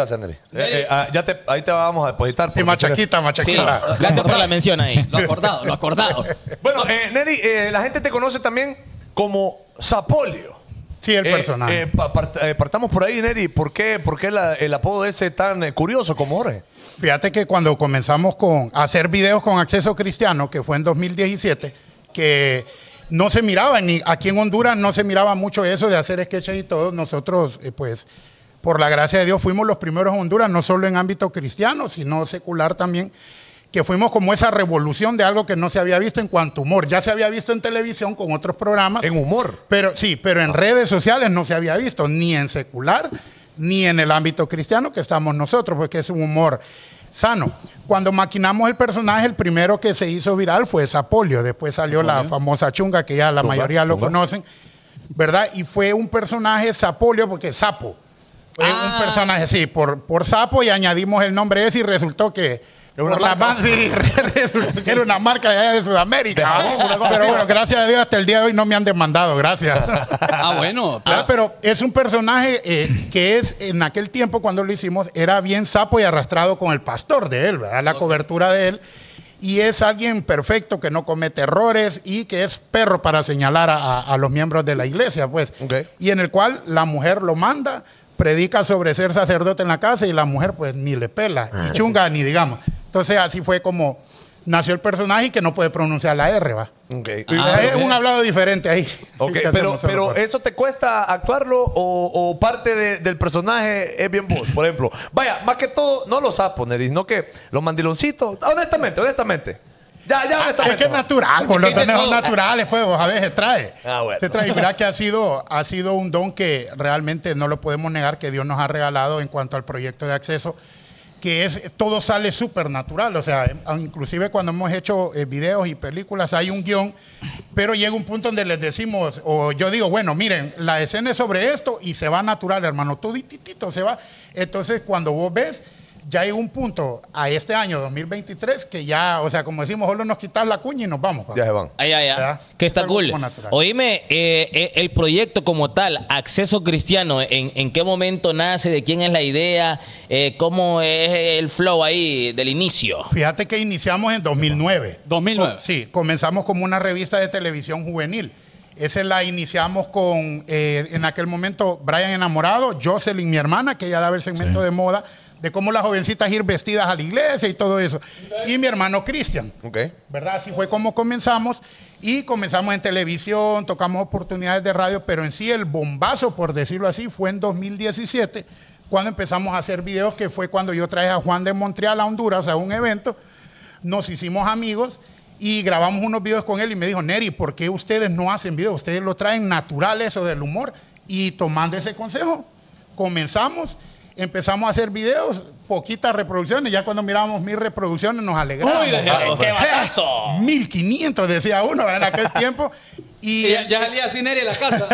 Ahí te vamos a depositar. Sí, machaquita. Sí, gracias por la mención ahí. Lo acordado. Bueno, Neri, la gente te conoce también como Zapolio. Sí, el personaje. Partamos por ahí, Neri. ¿Por qué el apodo ese tan curioso como Jorge? Fíjate que cuando comenzamos a hacer videos con Acceso Cristiano, que fue en 2017, que no se miraba, ni aquí en Honduras no se miraba mucho eso de hacer sketches y todo. Nosotros, pues, por la gracia de Dios, fuimos los primeros en Honduras, no solo en ámbito cristiano, sino secular también, que fuimos como esa revolución de algo que no se había visto en cuanto a humor. Ya se había visto en televisión con otros programas. En humor. Pero en redes sociales no se había visto, ni en secular, ni en el ámbito cristiano que estamos nosotros, porque es un humor sano. Cuando maquinamos el personaje, el primero que se hizo viral fue Zapolio. Después salió la famosa Chunga, que ya la mayoría lo conocen, ¿verdad? Y fue un personaje Zapolio, porque sapo. Fue un personaje, sí, por sapo, y añadimos el nombre ese y resultó que... resultó que era una marca de allá de Sudamérica. Pero bueno, gracias a Dios hasta el día de hoy no me han demandado, gracias. Bueno. ¿Verdad? Pero es un personaje que en aquel tiempo cuando lo hicimos era bien sapo y arrastrado con el pastor de él, ¿verdad? La cobertura de él. Y es alguien perfecto que no comete errores y que es perro para señalar a los miembros de la iglesia, pues. Okay. Y en el cual la mujer lo manda, predica sobre ser sacerdote en la casa y la mujer pues ni le pela, ni chunga, ni digamos. Entonces así fue como nació el personaje y que no puede pronunciar la R, ¿va? Okay. Es un hablado diferente ahí. Ok, ¿Qué hacemos pero solo por- ¿eso te cuesta actuarlo o parte del personaje es bien vos? Por ejemplo, vaya, más que todo, no los sapos, Neri, sino que los mandiloncitos. Honestamente. Ya, honestamente. Es que es natural, vos lo tenemos naturales, pues vos a veces trae. Bueno. Se trae. Y mira que ha sido un don que realmente no lo podemos negar que Dios nos ha regalado en cuanto al proyecto de acceso, que todo sale súper natural. O sea, inclusive cuando hemos hecho videos y películas hay un guión, pero llega un punto donde les decimos, o yo digo, bueno, miren, la escena es sobre esto y se va natural, hermano, toditito se va. Entonces, cuando vos ves, ya hay un punto a este año 2023 que ya, o sea, como decimos, solo nos quitas la cuña y nos vamos. Ya se van. ¿Verdad? Que está Es algo cool. como natural. Oíme, el proyecto como tal, Acceso Cristiano, ¿en qué momento nace? ¿De quién es la idea? ¿Cómo es el flow ahí del inicio? Fíjate que iniciamos en 2009. 2009. Sí, comenzamos como una revista de televisión juvenil. Esa la iniciamos con, en aquel momento, Brian Enamorado, Jocelyn, mi hermana, que ella daba el segmento de moda, de cómo las jovencitas ir vestidas a la iglesia y todo eso. Y mi hermano Cristian. Ok. ¿Verdad? Así fue como comenzamos. Y comenzamos en televisión, tocamos oportunidades de radio, pero en sí el bombazo, por decirlo así, fue en 2017, cuando empezamos a hacer videos, que fue cuando yo traje a Juan de Montreal a Honduras a un evento. Nos hicimos amigos y grabamos unos videos con él y me dijo, Neri, ¿por qué ustedes no hacen videos? Ustedes lo traen natural eso del humor. Y tomando ese consejo, comenzamos. Empezamos a hacer videos, poquitas reproducciones. Ya cuando mirábamos 1000 reproducciones nos alegramos. ¡Qué batazo! 1500 decía uno en aquel tiempo. Y Ya salía sin Neri en la casa.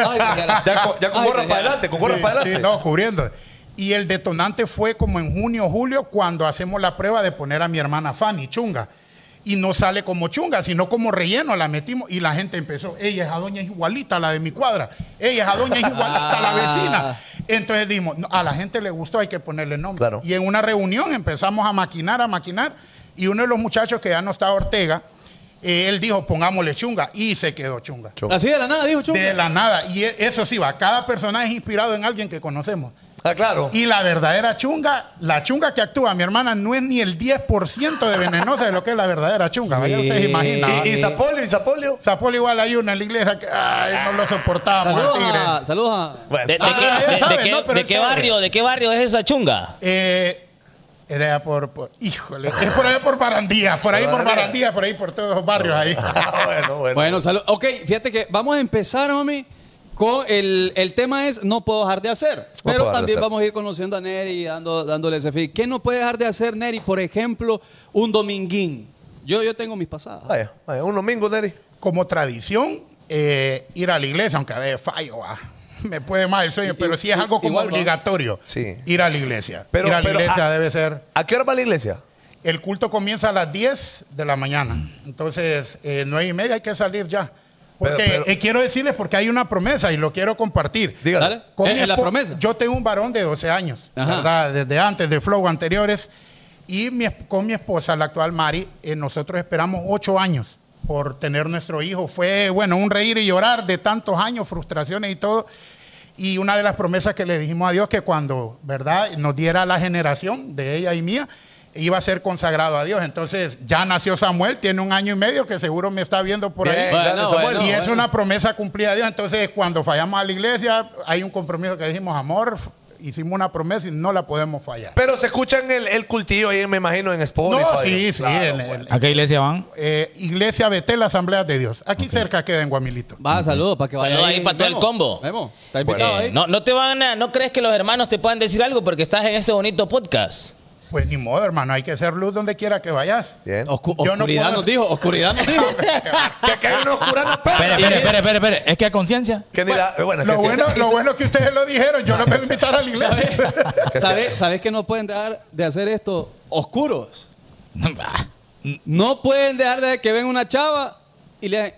Ya con gorra para adelante, con gorra para sí, adelante. no, cubriendo. Y el detonante fue como en junio, julio, cuando hacemos la prueba de poner a mi hermana Fanny Chunga. Y no sale como chunga, sino como relleno, la metimos y la gente empezó, ella esa doña es igualita a la de mi cuadra, ella esa doña es igualita a la vecina. Entonces dijimos, no, a la gente le gustó, hay que ponerle nombre. Claro. Y en una reunión empezamos a maquinar, y uno de los muchachos que ya no está Ortega, él dijo, pongámosle Chunga, y se quedó Chunga. Así de la nada, dijo Chunga. De la nada. Y eso sí va, cada personaje es inspirado en alguien que conocemos. Ah, claro. Y la verdadera chunga, la chunga que actúa mi hermana no es ni el 10% de venenosa de lo que es la verdadera chunga. Vaya, ustedes imaginan. ¿Y Zapolio? ¿Y Zapolio? Zapolio igual hay una en la iglesia que no lo soportábamos al tigre. Saludos a... Bueno, ¿De ya sabes, ¿no? Pero de qué él sabe. barrio? ¿De qué barrio es esa chunga? Es de allá híjole, es por allá por Barandía, por ahí por Barandía, por ahí por todos los barrios ahí. bueno. Bueno, salud. Ok, fíjate que vamos a empezar, homie, con el tema es no puedo dejar de hacer. puedo Pero dejar de también hacer. vamos a ir conociendo a Neri y dándole ese fin. ¿Qué no puede dejar de hacer, Neri? Por ejemplo, un dominguín. Yo tengo mis pasadas. Vaya, un domingo, Neri. Como tradición, ir a la iglesia, aunque a veces fallo, me puede más el sueño, pero sí es algo como igual, ¿no? obligatorio. Sí. Ir a la iglesia. Pero- ir a la pero, iglesia debe ser. ¿A qué hora va la iglesia? El culto comienza a las 10 de la mañana. Entonces, 9:30 hay que salir ya. Porque Pero- quiero decirles porque hay una promesa y lo quiero compartir. Dígale. Dale. Con mi ¿En la espo- promesa? Yo tengo un varón de 12 años, Ajá. ¿verdad? Desde antes de Flow anteriores. Y con mi esposa, la actual Mari, nosotros esperamos 8 años por tener nuestro hijo. Fue, bueno, un reír y llorar de tantos años, frustraciones y todo. Y una de las promesas que le dijimos a Dios que cuando, ¿verdad?, nos diera la generación de ella y mía, iba a ser consagrado a Dios. Entonces, ya nació Samuel, tiene 1 año y medio, que seguro me está viendo por Bien, ahí. grande Samuel. Y es una promesa cumplida a Dios. Entonces, cuando fallamos a la iglesia, hay un compromiso que dijimos, amor, hicimos una promesa y no la podemos fallar. Pero se escuchan el cultillo ahí, me imagino, en Spotify. No, sí, sí. Claro, ¿A qué iglesia van? Iglesia Betel, Asamblea de Dios. Aquí cerca queda en Guamilito. Va, saludos para que vaya. Saludos ahí para todo el Memo. combo. Memo, ¿está invitado ahí? No te van a, ¿no crees que los hermanos te puedan decir algo porque estás en este bonito podcast? Pues ni modo, hermano. Hay que hacer luz donde quiera que vayas. Bien. Yo no Oscuridad puedo- nos dijo, oscuridad nos dijo. que hay una oscura no Espere. ¿Es que a conciencia? Que ni la- bueno, es que Lo sí, bueno es que ustedes lo dijeron. Yo no puedo invitar a la iglesia. ¿Sabes que no pueden dejar de hacer esto oscuros? No pueden dejar de que ven una chava y le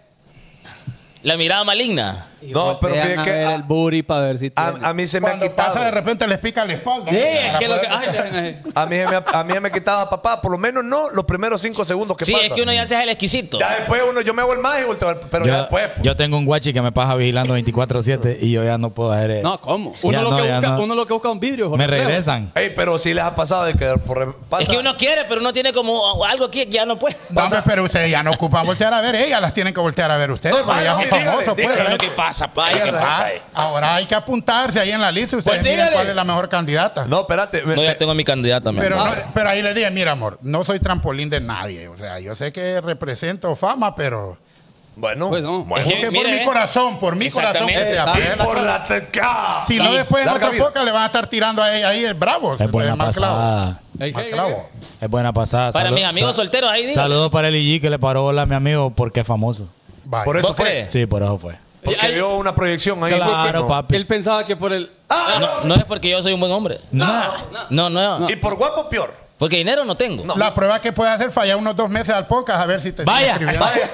La mirada maligna. No, pero voltean fíjate a que ver el booty para ver si tiene. a mí se me ha Cuando quitado. pasa de repente les pica la espalda. Sí, es Para que lo que... poder- Ay, ay, ay. A mí me quitaba papá, por lo menos no los primeros 5 segundos que Sí, pasa. es que uno ya se hace el exquisito. Ya después yo me hago el más y volteo, pero ya después. pues. Yo tengo un guachi que me pasa vigilando 24/7 y yo ya no puedo hacer No, ¿cómo? Ya Uno, no, ya no. uno lo que busca un vidrio. Me Jorge. regresan. Ey, pero sí les ha pasado de que pasa. Es que uno quiere, pero uno tiene como algo que ya no puede. No, hombre, pero ustedes ya no ocupan voltear a ver. Ellas las tienen que voltear a ver ustedes. No, Porque ya son dígale, famosos, dígale, pues. ¿Qué es lo que pasa, pa? ¿Qué pasa ahí? Ahora hay que apuntarse ahí en la lista. Ustedes Pues miren dígale. cuál es la mejor candidata. No, espérate. No, ya tengo mi candidata, mi Pero, amor. pero ahí le dije, mira, amor, no soy trampolín de nadie. O sea, yo sé que represento fama, pero... Bueno, Pues no. bueno. Es Que por mire, mi corazón, por mi corazón que Exactamente. sea. Exacto. Pues, Por la teca. Si no, después en Larga otra vida. época le van a estar tirando a ella ahí el bravo. Es buena más clavo. pasada. Ey, Más ey, clavo. Es buena pasada. Para Salud- mis amigos sal- solteros, ahí digo. Saludos para el IG que le paró bola a mi amigo porque es famoso. Vaya. Por eso ¿Vos fue. crees? Sí, por eso fue. Porque Ay, vio una proyección ahí. Claro, No. papi. Él pensaba que por el... No es porque yo soy un buen hombre. No. Y por guapo, peor. Porque dinero no tengo. La prueba que puedes hacer fallar unos 2 meses al podcast a ver si te Vaya, sigue escribiendo.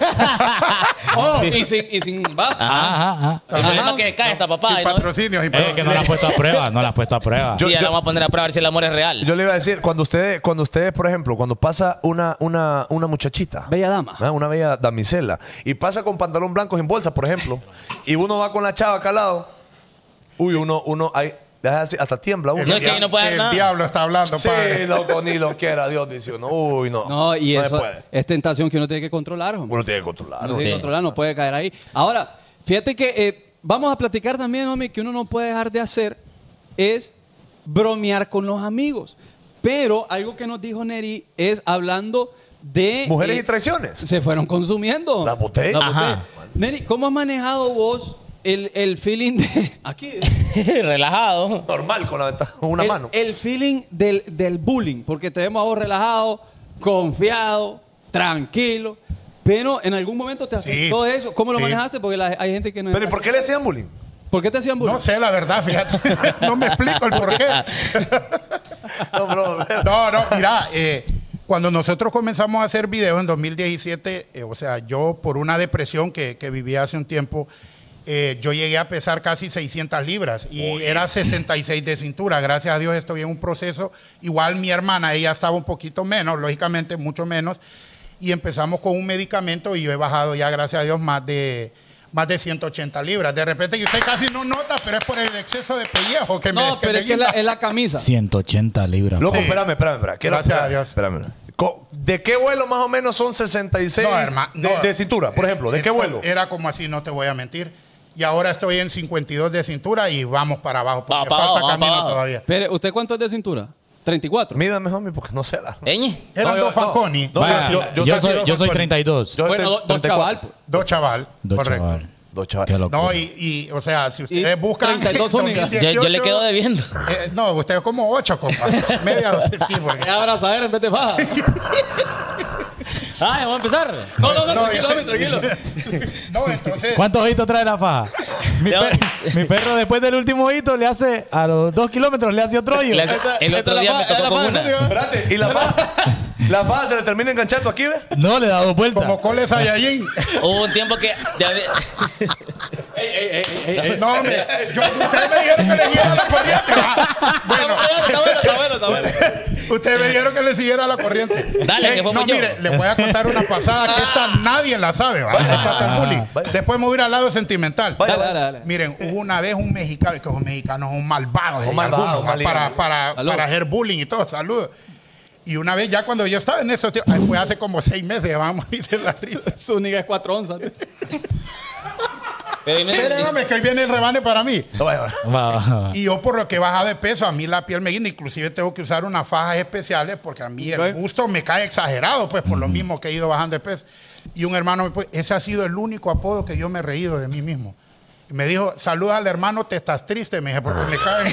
Oh, y sin... Va. Ajá. El problema es que cae esta papá. Sin ¿no? patrocinios. sin Es que no la has puesto a prueba, no la has puesto a prueba. Sí, ya la vamos a poner a prueba a ver si el amor es real. Yo le iba a decir, cuando ustedes, por ejemplo, cuando pasa una muchachita, Bella dama. ¿ah? Una bella damisela, y pasa con pantalón blanco sin bolsa, por ejemplo, y uno va con la chava acá al lado, uy, uno ahí, hasta tiembla uno. No, es que ahí no puede hacer El nada. diablo está hablando, Sí, padre. loco, ni lo quiera Dios, dice uno. Uy, no. No, y se eso puede. es tentación que uno tiene que controlar, hombre. Uno tiene que controlar. No tiene que Sí. controlar, no puede caer ahí. Ahora, fíjate que vamos a platicar también, hombre, que uno no puede dejar de hacer es bromear con los amigos. Pero algo que nos dijo Neri es hablando de... Mujeres y traiciones. Se fueron consumiendo. Las botellas. Ajá. Neri, ¿cómo has manejado vos el feeling de... Aquí. Relajado. Normal, con una mano. El feeling del bullying. Porque te vemos a vos relajado, confiado, tranquilo. Pero en algún momento te afectó Sí. eso. ¿Cómo lo Sí. manejaste? Porque hay gente que no... Pero ¿y por qué le hacían bullying? ¿Por qué te hacían bullying? No sé la verdad, fíjate. No me explico el por qué. No, bro. No, mira, cuando nosotros comenzamos a hacer videos en 2017, o sea, yo por una depresión que vivía hace un tiempo, yo llegué a pesar casi 600 libras y era 66 de cintura. Gracias a Dios estoy en un proceso. Igual mi hermana, ella estaba un poquito menos, lógicamente mucho menos. Y empezamos con un medicamento y yo he bajado ya, gracias a Dios, más de más de 180 libras. De repente, y usted casi no nota, pero es por el exceso de pellejo que me No, pero es que guinda. es la camisa. 180 libras. Loco, Sí. espérame. Gracias a Dios. Espérame. ¿De qué vuelo más o menos son 66 No, hermano, no. de cintura? Por ejemplo, ¿de qué vuelo? Era como así, no te voy a mentir. Y ahora estoy en 52 de cintura y vamos para abajo, porque Pa' abajo, falta pa' camino abajo. todavía. Espere, ¿usted cuánto es de cintura? 34. Mídame, homie, porque no sé la. ¿Eñe? Eran No, dos Fanconi. no, Vaya, yo yo soy- soy Fanconi. 32. Yo Bueno, estoy dos 34. chaval. Pues. Dos chaval. Dos correcto. chaval. Dos chavales. Qué locura. No, y, o sea, si ustedes Y buscan 32 únicas. Yo le quedo debiendo. No, usted como 8, compa. Media docena, sí, porque... Es abrazadera en vez de faja. Ay, vamos a empezar. No, tranquilo, No, tranquilo. No, entonces... ¿Cuántos ojitos trae la faja? Mi perro después del último ojito le hace, a los 2 kilómetros le hace otro hoyo. El otro día me tocó con una. Espérate, ¿y la faja? ¿La faja se le termina enganchando aquí, ves? No, le he dado vuelta. Como Cole Saiyajin. Hubo un tiempo que... No, hombre. Ustedes me dijeron que le siguiera la corriente. Bueno, Está bueno. ustedes me dijeron que le siguiera la corriente. Dale, que fue no, muy yo. mire, les voy a contar una pasada que esta nadie la sabe. ¿va? Esta del bullying. Después me voy a ir al lado sentimental. Vaya, Dale. Miren, hubo una vez un mexicano, que los mexicanos son malvados, Son malvados, algunos, malignos. para hacer bullying y todo, saludos. Y una vez ya cuando yo estaba en eso, fue hace como 6 meses, vamos a ir de la risa. Su única es 4 onzas. Espérenme que hoy viene el rebane para mí. Vaya. Y yo por lo que he bajado de peso, a mí la piel me guinda, inclusive tengo que usar unas fajas especiales porque a mí el Ok. busto me cae exagerado, pues por lo mismo que he ido bajando de peso. Y un hermano me puso, ese ha sido el único apodo que yo me he reído de mí mismo. Y me dijo, saluda al hermano, te estás triste, me dije, porque me caen.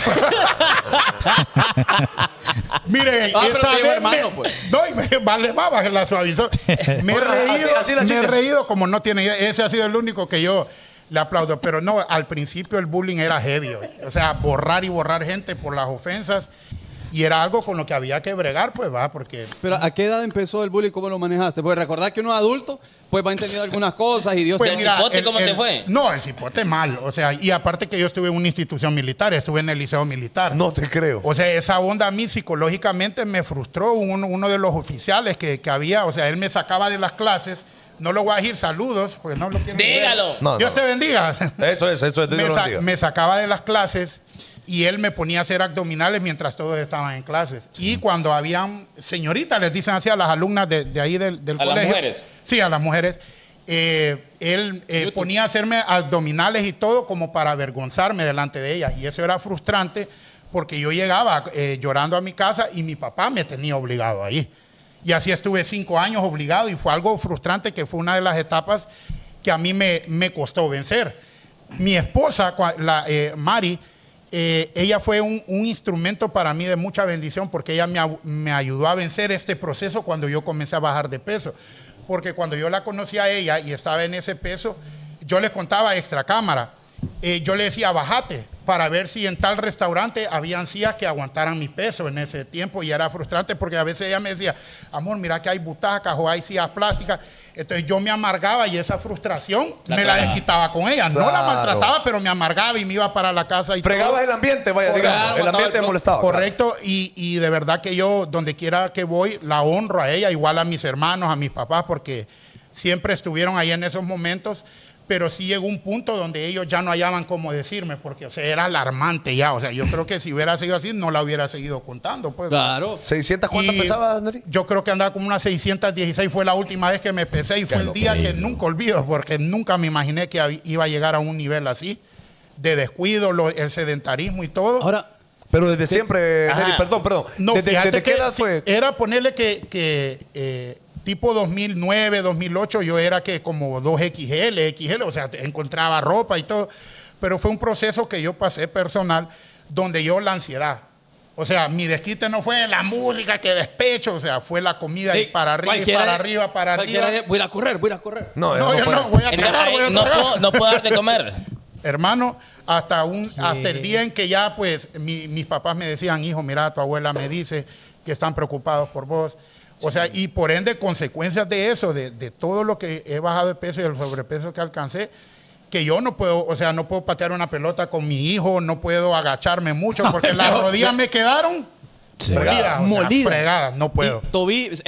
Miren, Ah, pero esa te dijo vez hermano, me- pues. No, y me vale baba, que la suavizó. Me he reído, así la me he chica. reído como no tiene idea. Ese ha sido el único que yo le aplaudo. Pero no, al principio el bullying era heavy. O sea, borrar y borrar gente por las ofensas. Y era algo con lo que había que bregar, pues va, porque... Pero ¿a qué edad empezó el bullying? ¿Cómo lo manejaste? Porque recordad que uno es adulto, pues va entendiendo algunas cosas y Dios Pues ¿El mira, cipote cómo te fue? No, el cipote mal. O sea, y aparte que yo estuve en una institución militar, estuve en el liceo militar. No te creo. O sea, esa onda a mí psicológicamente me frustró. Uno de los oficiales que había, o sea, él me sacaba de las clases. No lo voy a decir saludos, porque no lo quiero ver. Dígalo. No, Dios no. te bendiga. Eso es. Dios me, lo bendiga. me sacaba de las clases y él me ponía a hacer abdominales mientras todos estaban en clases. Y cuando habían señoritas, les dicen así a las alumnas de ahí del ¿A las colegio. mujeres? Sí, a las mujeres. Él ponía a hacerme abdominales y todo como para avergonzarme delante de ellas. Y eso era frustrante porque yo llegaba llorando a mi casa y mi papá me tenía obligado ahí. Y así estuve 5 años obligado y fue algo frustrante que fue una de las etapas que a mí me costó vencer. Mi esposa, Mari, ella fue un instrumento para mí de mucha bendición porque ella me ayudó a vencer este proceso cuando yo comencé a bajar de peso. Porque cuando yo la conocí a ella y estaba en ese peso, yo le contaba extra cámara. Yo le decía, bájate para ver si en tal restaurante habían sillas que aguantaran mi peso en ese tiempo. Y era frustrante porque a veces ella me decía, amor, mira que hay butacas o hay sillas plásticas. Entonces yo me amargaba y esa frustración me la desquitaba con ella. No la Claro. maltrataba, pero me amargaba y me iba para la casa. Y Fregabas todo. el ambiente, vaya, digamos. Claro, El ambiente me molestaba. Correcto, y de verdad que yo, donde quiera que voy, la honro a ella, igual a mis hermanos, a mis papás, porque siempre estuvieron ahí en esos momentos, pero sí llegó un punto donde ellos ya no hallaban cómo decirme, porque o sea, era alarmante ya, o sea, yo creo que si hubiera sido así, no la hubiera seguido contando. Pues. Claro. 600, ¿cuántas Y pesabas, Andrés? Yo creo que andaba como unas 616, fue la última vez que me pesé y fue el día que nunca olvido, porque nunca me imaginé que iba a llegar a un nivel así, de descuido, el sedentarismo y todo. Ahora, Pero desde siempre, Ajá. Neri, perdón. No, ¿Desde fíjate qué que edad sí, fue? era ponerle que tipo 2009, 2008, yo era que como 2XL, o sea, encontraba ropa y todo. Pero fue un proceso que yo pasé personal donde yo la ansiedad. O sea, mi desquite no fue la música que despecho, o sea, fue la comida y para arriba, y para arriba, para arriba. Voy a correr. No, No, yo fue. no, voy a tragar, voy a No tragar. puedo, no puedo darte de comer. Hermano, hasta el día en que ya, pues, mis papás me decían, hijo, mira, tu abuela me dice que están preocupados por vos. O sea, y por ende, consecuencias de eso, de todo lo que he bajado de peso y el sobrepeso que alcancé, que yo no puedo, o sea, no puedo patear una pelota con mi hijo, no puedo agacharme mucho, porque las rodillas me quedaron Sí. molidas, Molidas. fregadas, no puedo. Y es que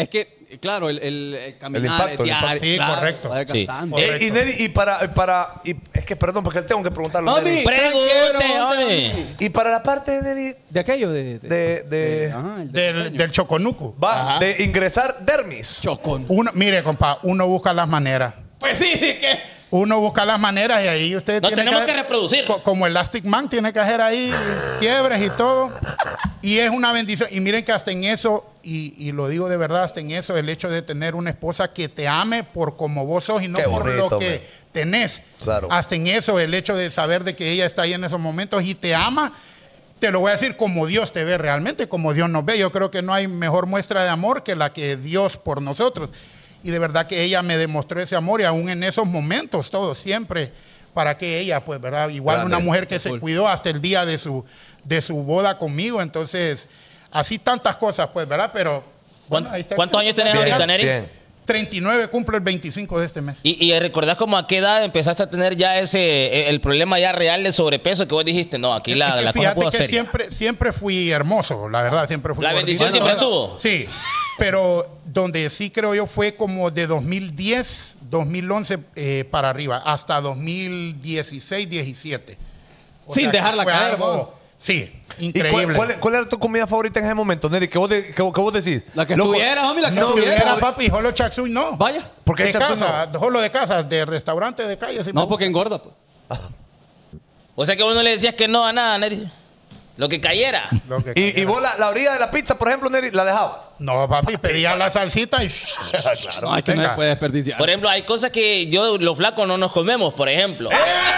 claro, el caminar, impacto, el diario, impacto. Sí, claro, correcto. va Sí. desgastando. Y Neri, es que perdón, porque tengo que preguntarlo. Mami, Neri. Pregunte, hombre. Y para la parte de Neri, De aquello de de Del choconuco. va, de ingresar dermis. Chocón. Mire, compa, uno busca las maneras. Pues sí, que Uno busca las maneras y ahí usted Nos tiene tenemos que reproducir. Como Elastic Man tiene que hacer ahí quiebres y todo. Y es una bendición. Y miren que hasta en eso, y lo digo de verdad, hasta en eso, el hecho de tener una esposa que te ame por como vos sos y no Qué por bonito, lo que man. tenés. Claro. Hasta en eso, el hecho de saber de que ella está ahí en esos momentos y te ama. Te lo voy a decir como Dios te ve realmente, como Dios nos ve. Yo creo que no hay mejor muestra de amor que la que Dios por nosotros. Y de verdad que ella me demostró ese amor y aún en esos momentos, todo siempre, para que ella, pues, ¿verdad? Igual Grande. una mujer que se cuidó hasta el día de su boda conmigo. Entonces, así tantas cosas, pues, ¿verdad? Pero... bueno, ahí está. ¿Cuántos años tenés Bien, ahorita, Neri? Bien. 39, cumplo el 25 de este mes. ¿Y recordás como a qué edad empezaste a tener ya el problema ya real de sobrepeso que vos dijiste? No, aquí Es la que cosa fíjate puedo que hacer. siempre fui hermoso, la verdad, siempre fui La gordito. bendición siempre estuvo. Sí, pero donde sí creo yo fue como de 2010, 2011 para arriba, hasta 2016, 17. O Sin sea, que dejarla fue caer, algo- vos. Sí, ¿Y increíble. cuál era tu comida favorita en ese momento, Neri? ¿Qué vos decís? La que Loco, estuviera, homie, la que No, estuviera. era papi, solo chapsui no. Vaya. ¿Por qué de chapsui casa, solo de casa, de restaurante de calle. sí me No, porque engorda, pues. O sea que vos no le decías que no a nada, Neri. Lo que cayera. gusta lo que Y quiera. vos la orilla de la pizza, por ejemplo, Neri, ¿la dejabas? No, papi, pedía la salsita y... No, es que no Venga. se puede desperdiciar. Por ejemplo, hay cosas que los flacos no nos comemos, por ejemplo.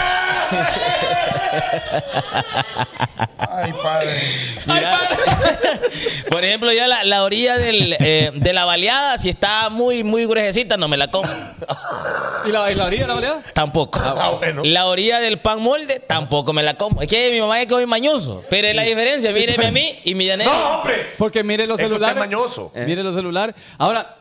Ay, padre. Mira, por ejemplo, ya la orilla de la baleada, si está muy, muy gruesecita, no me la como. ¿Y la orilla, la baleada? Tampoco. Bueno. La orilla del pan molde, tampoco me la como. Es que mi mamá es que soy mañoso. Pero es la diferencia. Míreme a mí y mira a Neri. ¡No, hombre! Porque mire los Es que usted es celulares. mañoso. Mire los celulares. Ahora,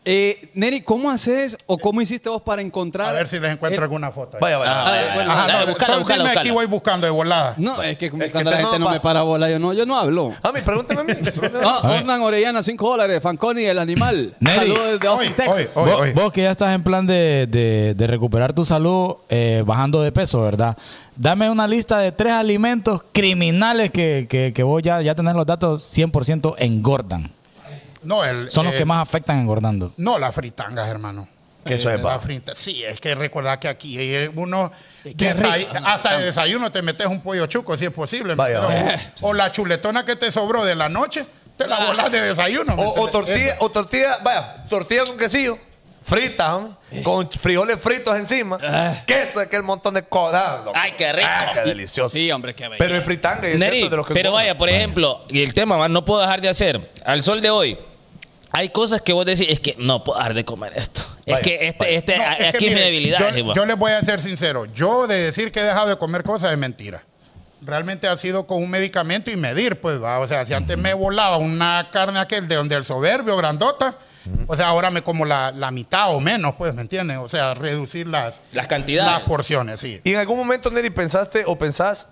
Neri, ¿cómo haces o cómo hiciste vos para encontrar? A ver si les encuentro alguna foto. ahí. Vaya, vaya. bueno, Ajá, dale, no, buscala, solo buscala, dime, aquí buscala. voy buscando de volada. No, es que como Es que cuando la te gente no, no me pa- para bola, yo no hablo. Mami, pregúntame a mí. Ornan Orellana, $5. Fanconi, el animal. Neri. Saludos desde Austin, Hoy, Texas. hoy, Vos, hoy. vos que ya estás en plan de recuperar tu salud bajando de peso, ¿verdad? Dame una lista de 3 alimentos criminales que vos ya tenés los datos 100% engordan. No, Son los que más afectan engordando. No, las fritangas, hermano. Eso es, La pa. frita. Sí, es que recordar que aquí uno hasta de desayuno te metes un pollo chuco si es posible. ¿me Vaya, entiendes? vaya. O la chuletona que te sobró de la noche, te la volás de desayuno. ¿me O entiendes? tortilla con quesillo. Frita, hombre, con frijoles fritos encima. Queso, aquel montón de cosas. loco. Ay, qué rico. Qué delicioso. Sí, hombre, qué bello. Pero el fritanga es Neri, cierto de los que pero engordan. vaya, por ejemplo, y el tema, man, no puedo dejar de hacer. Al sol de hoy, hay cosas que vos decís, es que no puedo dejar de comer esto. Vaya, es que No, es que aquí es mi mire, debilidad. yo les voy a ser sincero. Yo de decir que he dejado de comer cosas es mentira. Realmente ha sido con un medicamento y medir, pues, va. O sea, si antes me volaba una carne aquel de donde el soberbio, grandota, o sea, ahora me como la mitad o menos, pues, ¿me entienden? O sea, reducir las cantidades. las porciones, sí. ¿Y en algún momento, Neri, pensaste o pensás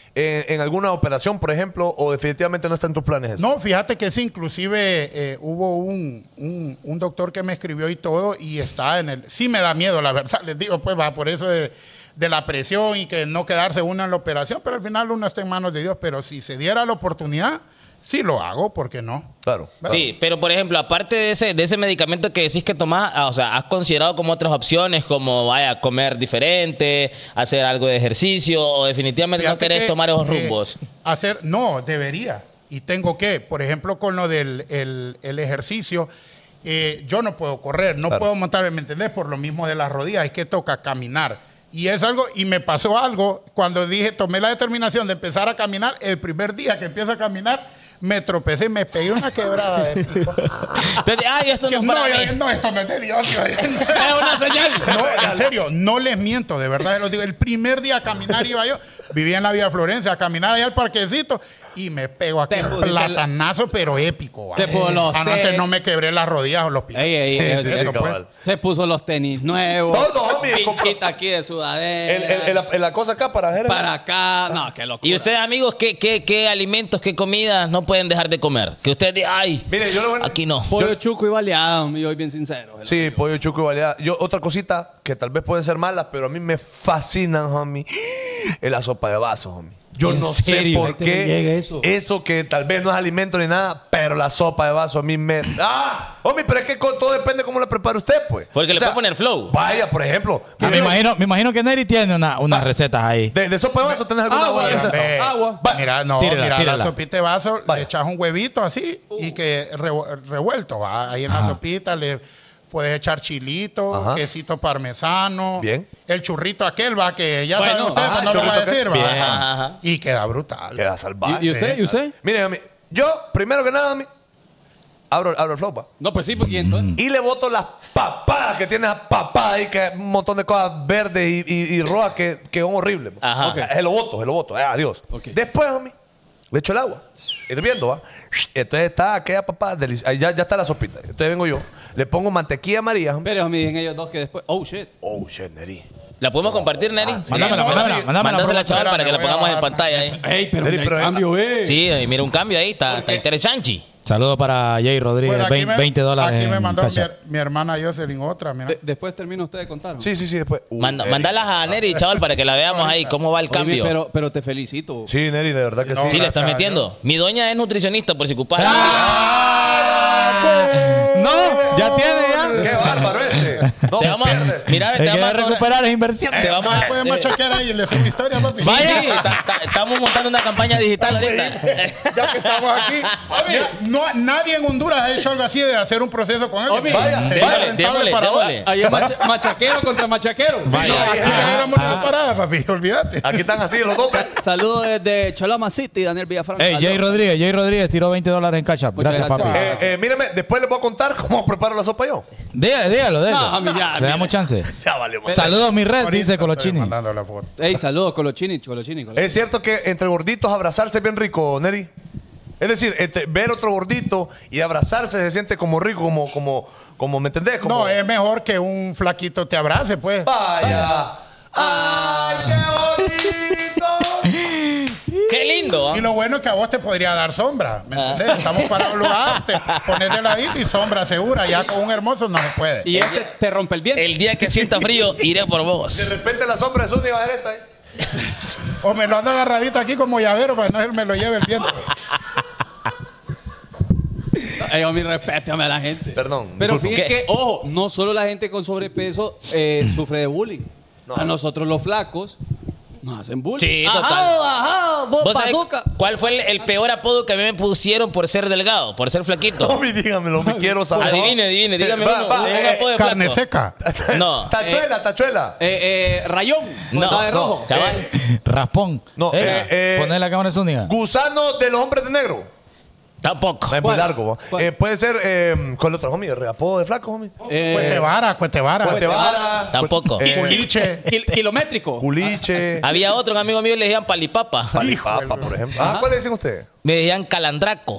en alguna operación, por ejemplo, o definitivamente no está en tus planes eso? No, fíjate que sí, inclusive hubo un doctor que me escribió y todo, y está en el... Sí me da miedo, la verdad, les digo, pues, va, por eso de la presión y que no quedarse uno en la operación, pero al final uno está en manos de Dios, pero si se diera la oportunidad, sí lo hago, ¿por qué no? Claro. Sí, pero por ejemplo, aparte de ese medicamento que decís que tomás, o sea, ¿has considerado como otras opciones como, vaya, comer diferente, hacer algo de ejercicio o definitivamente no Fíjate querés que, tomar esos rumbos? No, debería. Y tengo que, por ejemplo, con lo del el ejercicio, yo no puedo correr, no Claro. puedo montar, ¿me entendés? Por lo mismo de las rodillas, es que toca caminar. Y es algo, y me pasó algo cuando tomé la determinación de empezar a caminar, el primer día que empiezo a caminar, me tropecé y me pegué una quebrada de pico. Entonces, ay, esto no es para mí. No, esto no es de Dios. Es una señal. No, en serio, no les miento, de verdad, los digo. El primer día a caminar iba yo, vivía en la Vía Florencia, a caminar allá al parquecito y me pego aquí Te un pusiste platanazo, pero épico. ¿va? Te puso los Anoche tenis. no me quebré las rodillas o los pies. Ey, Sí, ey, eso, pues. cabal. se puso los tenis nuevos. Todo, homie, Pinchita aquí de sudadera. La cosa acá para hacer. para acá. No, qué locura. Y ustedes, amigos, ¿qué alimentos, qué comidas no pueden dejar de comer? Que ustedes digan, ay, Mire, yo lo voy a- aquí no. Pollo chuco y baleado, yo soy bien sincero. Sí, pollo chuco y baleada. Yo, otra cosita que tal vez pueden ser malas, pero a mí me fascinan, homie, es la sopa de vaso, homie. Yo ¿En no sé serio? por Ahí te llega qué eso. eso que tal vez no es alimento ni nada, pero la sopa de vaso a mí me... ¡Ah! Homie, pero es que todo depende de cómo la prepara usted, pues. Porque le puede poner flow. Vaya, por ejemplo. Me imagino que Neri tiene unas recetas ahí. De sopa de vaso tenés alguna Agua, buena receta? Ve, agua. Mira, no, Tírala, mira, tírala. la sopita de vaso, Vaya. le echas un huevito así y que revuelto, va. Ahí en la sopita le puedes echar chilito, Ajá. quesito parmesano. Bien. El churrito aquel, va, que ya Bueno, saben ustedes, ajá, no lo voy a churrito decir, va. aquel. Bien. Ajá. Ajá. Y queda brutal. Queda salvaje. ¿Y usted? ¿Y usted? Mire, homie, yo, primero que nada, homie, abro el flow, va. No, pues sí, porque entonces. Y le boto las papadas que tiene esa papada ahí, que es un montón de cosas verdes y rojas que son horribles. Ajá. Ok, se lo boto. Adiós. Ok. Después, homie, le echo el agua. Hirviendo, ¿va? Entonces está aquella papada deliciosa. Ahí ya está la sopita. Entonces vengo yo, le pongo mantequilla amarilla. homie. Pero me dicen ellos dos que después. Oh, shit. Oh, shit, Neri. ¿La podemos compartir, Neri? Mándamela. Mándasela, chaval, para que la me voy a pongamos en bajar. pantalla ahí. Ey, pero Neri, no hay pero- cambio, Sí, mira un cambio ahí, está interesante. Saludos para Jay Rodríguez, Bueno, aquí me- $20 Aquí me en mandó Cash App. mi hermana Jocelyn otra, mira. Después termina usted de contar. ¿no? Sí, después. Neri. Mandalas a Neri, chaval, para que la veamos ahí, cómo va el Oíme, cambio. pero te felicito. Sí, Neri, de verdad que No, sí. Sí, le estás gracias a metiendo. Mi doña es nutricionista, por si ocupas. No, ya tiene ya. ¡Qué bárbaro este! No, Te vamos a, pierde. mira, El te que vamos va a a recuperar es inversión. Te vamos a. Pueden machaquear ahí y le subo historia, papi. Sí, sí, estamos montando una campaña digital ahorita. Ya que estamos aquí. Mira, nadie en Honduras ha hecho algo así de hacer un proceso con él. vaya, Sería démosle, rentable para vos. démosle. Ahí es machaquero contra machaquero. Vaya. Aquí tenemos la parada, papi. Olvídate. Aquí están así los dos. Saludos desde Choloma City, Daniel Villafranca. Hey, Jay Rodríguez tiró $20 en Cash App. Muchas Gracias, gracias. papi. Mírame, después les voy a contar cómo preparo la sopa yo. Dígalo. No, homie, ya, Le damos chance. Ya vale, man. Saludos, mi red, Ahorita dice estoy Colochini. mandando la foto. Ey, saludos, Colochini. Es cierto que entre gorditos abrazarse es bien rico, Neri. Es decir, ver otro gordito y abrazarse se siente como rico, como ¿me entendés? Como, No, es mejor que un flaquito te abrace, pues. Vaya. ¡Ay, qué bonito! Qué lindo. Y lo bueno es que a vos te podría dar sombra, ¿me entendés? Estamos para un lugar, te pones de ladito y sombra segura. Ya con un hermoso no se puede. Y este te rompe el viento. El día que sienta frío, iré por vos. De repente la sombra es una y va a ver esta. O me lo ando agarradito aquí como llavero para que no él me lo lleve el viento. Ey, mi respétame a la gente. Perdón. Pero disculpa. fíjate ¿Qué? que, ojo, no solo la gente con sobrepeso sufre de bullying. No. A nosotros los flacos nos hacen bullying. Sí, total. Ajá, vos ¿Vos sabés bazooka. cuál fue el peor apodo que a mí me pusieron por ser delgado, por ser flaquito? Tommy, dígamelo, me quiero saber. Adivine, dígame uno, un apodo de Carne flaco. seca. No. Tachuela. Rayón, No, estaba de no, rojo. chaval. Raspón. No, Poner la cámara Zúñiga. Gusano de los hombres de negro. Tampoco. Es muy ¿Cuál? largo. ¿va? ¿Cuál? Puede ser, ¿cuál otro, homie? ¿Apodo de flaco, homie? Cuetevara. Cuetevara. Tampoco. Culiche. Kilométrico. Culiche. Había otro, un amigo mío le decían palipapa. Palipapa, por ejemplo. ¿Cuál le dicen ustedes? Me decían calandraco.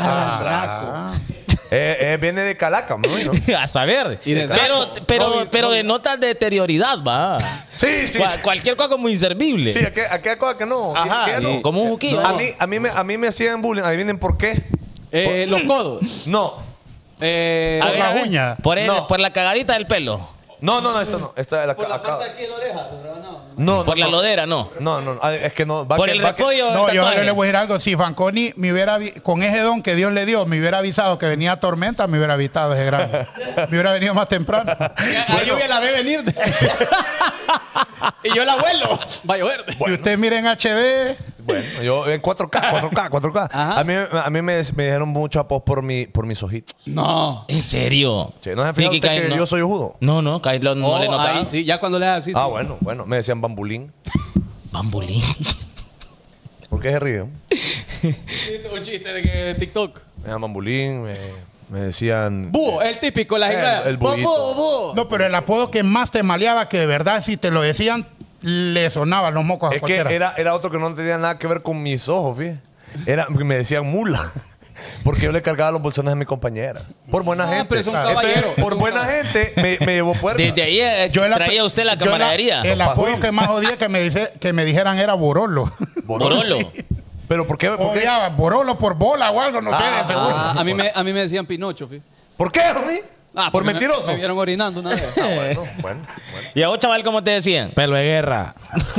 Viene de Calaca, ¿no? A saber. Y de pero de notas de deterioridad, va. Sí, sí. Cualquier cosa como inservible. Sí, aquella cosa que no. Ajá, que ya no. como un juquillo. A mí me hacían bullying. Adivinen por qué. Los codos. No. A ver, la a ver. uña. No. Por la cagadita del pelo. No, esta no. Esta es la acá. aquí de la oreja. No, Por la lodera, no. No. Es que no. Va Por que- el va que- repollo. No, del yo tatuaje. le voy a decir algo. Si Fanconi me hubiera, con ese don que Dios le dio, me hubiera avisado que venía tormenta, me hubiera evitado ese grano. Me hubiera venido más temprano. La lluvia la ve venir. Y yo el abuelo. Va a llover. Si usted mira en HD, Bueno, yo en 4K. Ajá. A mí me dijeron mucho apodos por mis ojitos. No. ¿En serio? Sí, ¿no se fijan Sí, usted que no. yo soy judo? No, Kyle no le notaba. Ahí sí, ya cuando le das así. Ah, sí. bueno. Me decían bambulín. Bambulín. ¿Por qué se ríe? Un chiste de TikTok. Me decían bambulín, me decían... Búho, el típico, la jingada. el buito. Búho. no, pero el apodo que más te maleaba, que de verdad, si te lo decían, le sonaban los mocos a Es que cualquiera. era otro que no tenía nada que ver con mis ojos, fíjate. Me decían mula. Porque yo le cargaba los bolsones a mi compañera. Por buena gente. pero es un Entonces, caballero. por buena gente me llevó puerta. Desde ahí traía usted la camaradería. El apodo que más odié que me dijeran era Borolo. Borolo. ¿Pero por qué? ¿Por qué? Odiaba Borolo por bola o algo, no sé, de seguro. A mí me decían Pinocho, fíjate. ¿Por qué, homie? ¿Por porque mentiroso? Me vieron orinando una vez. Bueno. ¿Y a vos, chaval, cómo te decían? Pelo de guerra.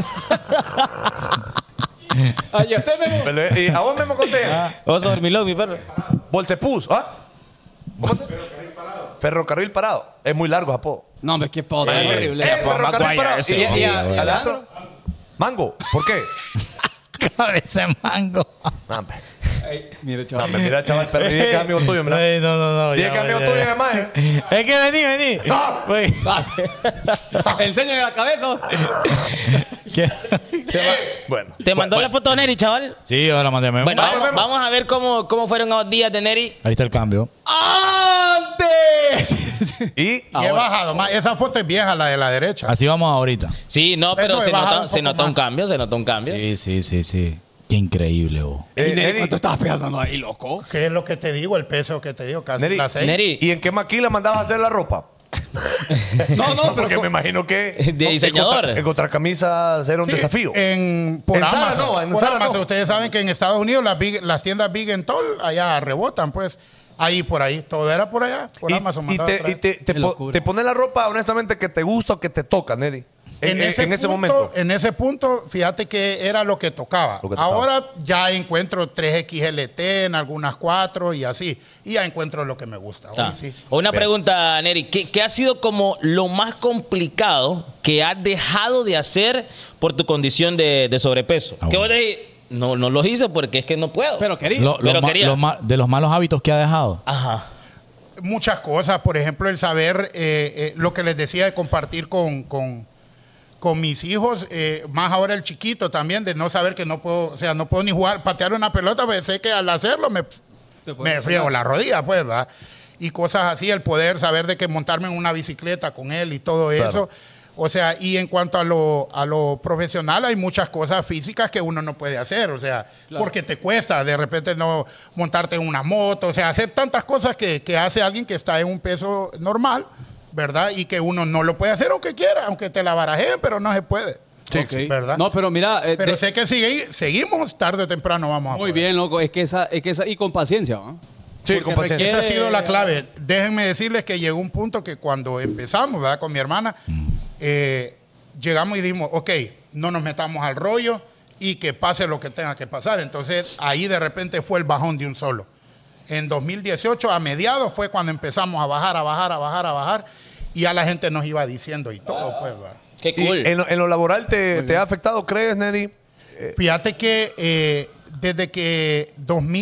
Ay, usted me... Pero, ¿y a vos mismo conté? Vos sos dormilón, mi perro. Bolsepús, ¿ah? ¿Cómo te? Ferrocarril parado. Es muy largo, Japón. No, hombre, qué poder horrible. Ferrocarril parado. ese, Y hombre, Alejandro, Mango, ¿por qué? Cabeza de mango. No, hombre. Mire, No, chaval. hombre, mira, chaval, pero dije que es amigo tuyo, mira. Ay, no. Dije que es amigo tuyo, además. Es que vení. Güey. Enséñale la cabeza. ¿Qué? Bueno. ¿Te mandó la foto Neri, chaval? Sí, ahora mandé memo. Bueno, Vamos. vamos a ver cómo fueron los días de Neri. Ahí está el cambio. ¡Antes! Y Y he bajado más. Esa foto es vieja, la de la derecha. Así vamos ahorita. Sí, no, pero Pero se he bajado nota, un se poco nota un más. cambio, se nota un cambio. Sí. Qué increíble, vos. Neri, ¿Cuánto estabas pensando ahí, loco? ¿Qué es lo que te digo? El peso que te digo, casi Neri, las 6. Neri, ¿y en qué maquila mandabas a hacer la ropa? No, Porque me imagino que De diseñador. encontrar camisas era un desafío. Por En Zara Amazon. no, en Por Zara Amazon. no. Ustedes saben que en Estados Unidos las tiendas Big and Tall allá rebotan, pues. Ahí por ahí. Todo era por allá. Por Amazon. y mandaba a traer. Qué locura. te pones la ropa, honestamente, que te gusta o que te toca, Neri. En ese momento. En ese punto, fíjate que era lo que tocaba. Lo que tocaba. Ahora ya encuentro 3XLT en algunas 4 y así. Y ya encuentro lo que me gusta. Ah, Hoy sí. una Bien. pregunta, Neri. ¿Qué ha sido como lo más complicado que has dejado de hacer por tu condición de sobrepeso? Ah, Que bueno. vos decís, no lo hice porque es que no puedo. Pero quería. Pero quería. De los malos hábitos que ha dejado. Ajá. Muchas cosas. Por ejemplo, el saber lo que les decía de compartir con mis hijos, más ahora el chiquito también, de no saber que no puedo, o sea, no puedo ni jugar, patear una pelota, porque sé que al hacerlo me friego la rodilla, pues, ¿verdad? Y cosas así, el poder saber de que montarme en una bicicleta con él y todo eso. O sea, y en cuanto a lo profesional, hay muchas cosas físicas que uno no puede hacer, o sea, porque te cuesta de repente no montarte en una moto, o sea, hacer tantas cosas que hace alguien que está en un peso normal, ¿verdad? Y que uno no lo puede hacer aunque quiera, aunque te la barajeen, pero no se puede. Ok. ¿Verdad? No, pero mira. Pero sé que seguimos tarde o temprano vamos a Muy poder. bien, loco. Es que esa. Y con paciencia, ¿no? Sí, Porque con paciencia. Esa ha sido la clave. Déjenme decirles que llegó un punto que cuando empezamos, ¿verdad? Con mi hermana, llegamos y dijimos, ok, no nos metamos al rollo y que pase lo que tenga que pasar. Entonces, ahí de repente fue el bajón de un solo. En 2018, a mediados, fue cuando empezamos a bajar, y a la gente nos iba diciendo y todo, pues, ¿verdad? Qué ¿Y cool. en lo laboral te ha afectado, crees, Neri? Fíjate que desde que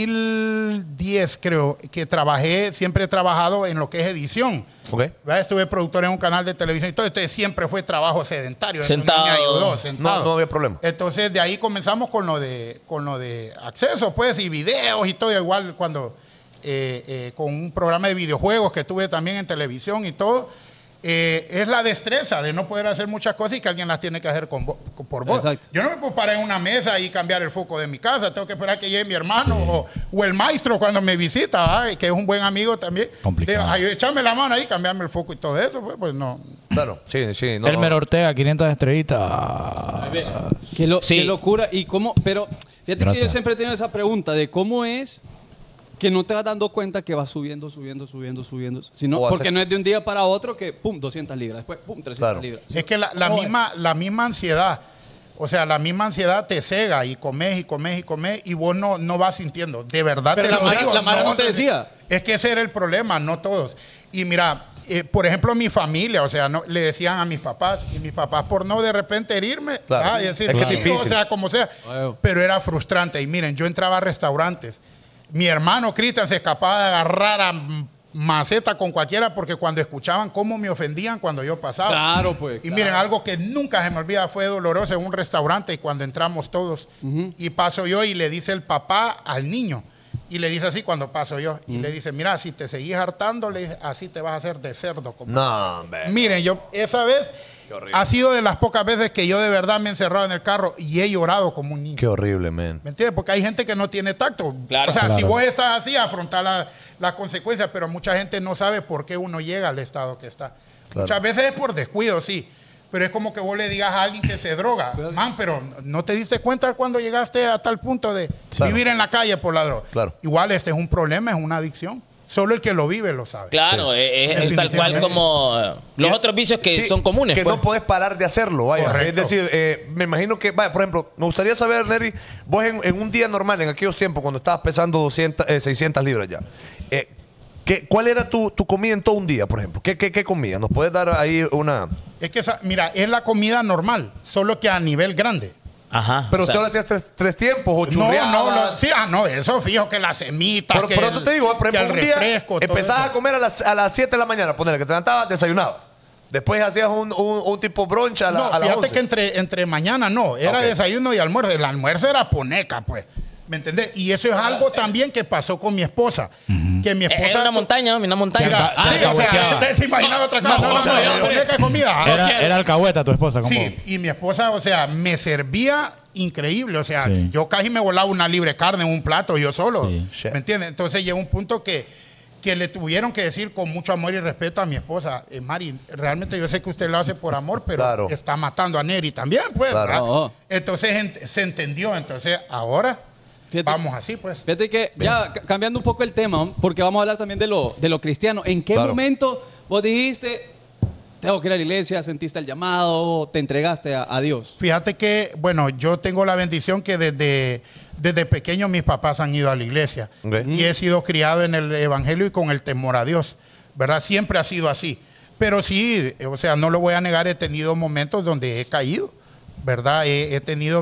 2010 creo que trabajé, siempre he trabajado en lo que es edición. Ok. ¿Verdad? Estuve productor en un canal de televisión y todo, entonces siempre fue trabajo sedentario. Eso Sentado. Me ayudó, sentado. No había problema. Entonces de ahí comenzamos con lo de acceso, pues, y videos y todo, igual cuando con un programa de videojuegos que tuve también en televisión y todo. Es la destreza de no poder hacer muchas cosas y que alguien las tiene que hacer por vos. Exacto. Yo no me puedo parar en una mesa y cambiar el foco de mi casa. Tengo que esperar que llegue mi hermano o el maestro cuando me visita, ¿verdad? Que es un buen amigo también. Complicado. Le digo, "Ay, échame la mano ahí, cambiarme el foco y todo eso. Pues no. Claro, sí. No, Elmer Ortega, 500 estrellitas. Sí. Qué locura. Y cómo. Pero fíjate que Gracias. yo siempre he tenido esa pregunta de cómo es que no te vas dando cuenta que vas subiendo. Sino, O hace- porque no es de un día para otro que, pum, 200 libras. Después, pum, 300 Claro. libras. Es que la misma ansiedad, o sea, la misma ansiedad te cega y comes y vos no vas sintiendo. De verdad Pero te la lo Mara- digo. la Mara no te se- decía. Es que ese era el problema, no todos. Y mira, por ejemplo, mi familia, o sea, no, le decían a mis papás, y mis papás por no de repente herirme, Claro. y decir, Es que es "Hijo", difícil. o sea, como sea. Wow. Pero era frustrante. Y miren, yo entraba a restaurantes. Mi hermano Cristian se escapaba de agarrar a maceta con cualquiera porque cuando escuchaban cómo me ofendían cuando yo pasaba. Claro, pues. Y miren, algo que nunca se me olvida fue doloroso en un restaurante y cuando entramos todos y paso yo y le dice el papá al niño y le dice así cuando paso yo y le dice, mira, si te seguís hartando, le dice, así te vas a hacer de cerdo. No, hombre. Miren, yo esa vez ha sido de las pocas veces que yo de verdad me he encerrado en el carro y he llorado como un niño. Qué horrible, man. ¿Me entiendes? Porque hay gente que no tiene tacto. Claro. O sea, Claro. si vos estás así, afrontar las consecuencias, pero mucha gente no sabe por qué uno llega al estado que está. Claro. Muchas veces es por descuido, sí. Pero es como que vos le digas a alguien que se droga. Man, pero ¿no te diste cuenta cuando llegaste a tal punto de Claro. vivir en la calle por la droga? Claro. Igual este es un problema, es una adicción. Solo el que lo vive lo sabe. Claro, es tal cual como los otros vicios que Sí, son comunes. Que pues. no puedes parar de hacerlo, vaya. Correcto. Es decir, me imagino que, vaya, por ejemplo, me gustaría saber, Neri, vos en un día normal, en aquellos tiempos, cuando estabas pesando 600 libras ya, ¿cuál era tu comida en todo un día, por ejemplo? ¿Qué comida? ¿Nos puedes dar ahí una...? Es que, mira, es la comida normal, solo que a nivel grande. Ajá. Pero o sea, solo hacías tres tiempos o churreabas. Sí, eso fijo que las semitas. Por eso te digo, por que ejemplo, el un día refresco, todo empezabas eso. a comer a las 7 de la mañana, ponerle que te levantabas, desayunabas. Después hacías un tipo brunch a las Fíjate 11. que entre mañana no, era Ok. desayuno y almuerzo. El almuerzo era poneca, pues. ¿Me entendés? Y eso es algo también que pasó con mi esposa. Que mi esposa. es una montaña, una montaña. Mira, Ah, sí, o sea, alcahueteaba. ustedes se imaginan otra cosa. No, poneca de comida. Era alcahueta tu esposa, como. Sí, y mi esposa, o sea, me servía increíble. O sea, Sí. yo casi me volaba una libre carne en un plato yo solo. Sí. ¿Me entiendes? Entonces llegó un punto que le tuvieron que decir con mucho amor y respeto a mi esposa, Mari, realmente yo sé que usted lo hace por amor, pero Claro. está matando a Neri también, pues. Claro. ¿verdad? No. Entonces se entendió. Entonces ahora Fíjate- vamos así, pues. Fíjate que ya cambiando un poco el tema, porque vamos a hablar también de lo cristiano. ¿En qué Claro. momento vos dijiste, tengo que ir a la iglesia, sentiste el llamado, te entregaste a Dios? Fíjate que, bueno, yo tengo la bendición que desde pequeño mis papás han ido a la iglesia. Ok. Y he sido criado en el evangelio y con el temor a Dios. ¿Verdad? Siempre ha sido así. Pero sí, o sea, no lo voy a negar, he tenido momentos donde he caído. ¿Verdad? He tenido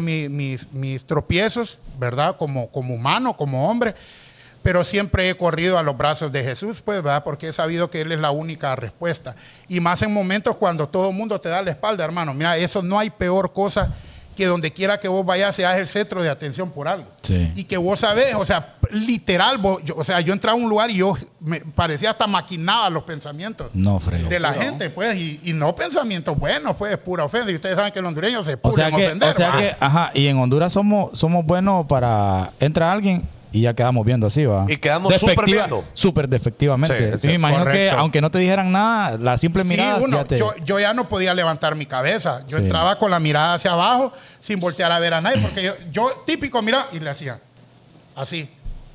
mis tropiezos, ¿verdad? Como humano, como hombre. Pero siempre he corrido a los brazos de Jesús, pues, ¿verdad? Porque he sabido que Él es la única respuesta. Y más en momentos cuando todo el mundo te da la espalda, hermano. Mira, eso no hay peor cosa que donde quiera que vos vayas seas el centro de atención por algo. Sí. Y que vos sabés, o sea, literal, yo entraba a un lugar y yo me parecía hasta maquinaba los pensamientos No, frego. de la gente, pues, y no pensamientos buenos, pues, pura ofensa. Y ustedes saben que los hondureños se O pulen sea a ofender. ¿va? ajá, y en Honduras somos buenos para. Entra alguien y ya quedamos viendo así, va. Y quedamos súper viendo. Súper despectivamente. Sí, es Sí, me cierto. imagino que, Correcto. aunque no te dijeran nada, la simple Sí, mirada ya te. yo ya no podía levantar mi cabeza. Yo Sí. entraba con la mirada hacia abajo sin voltear a ver a nadie, porque yo típico, mira, y le hacía así.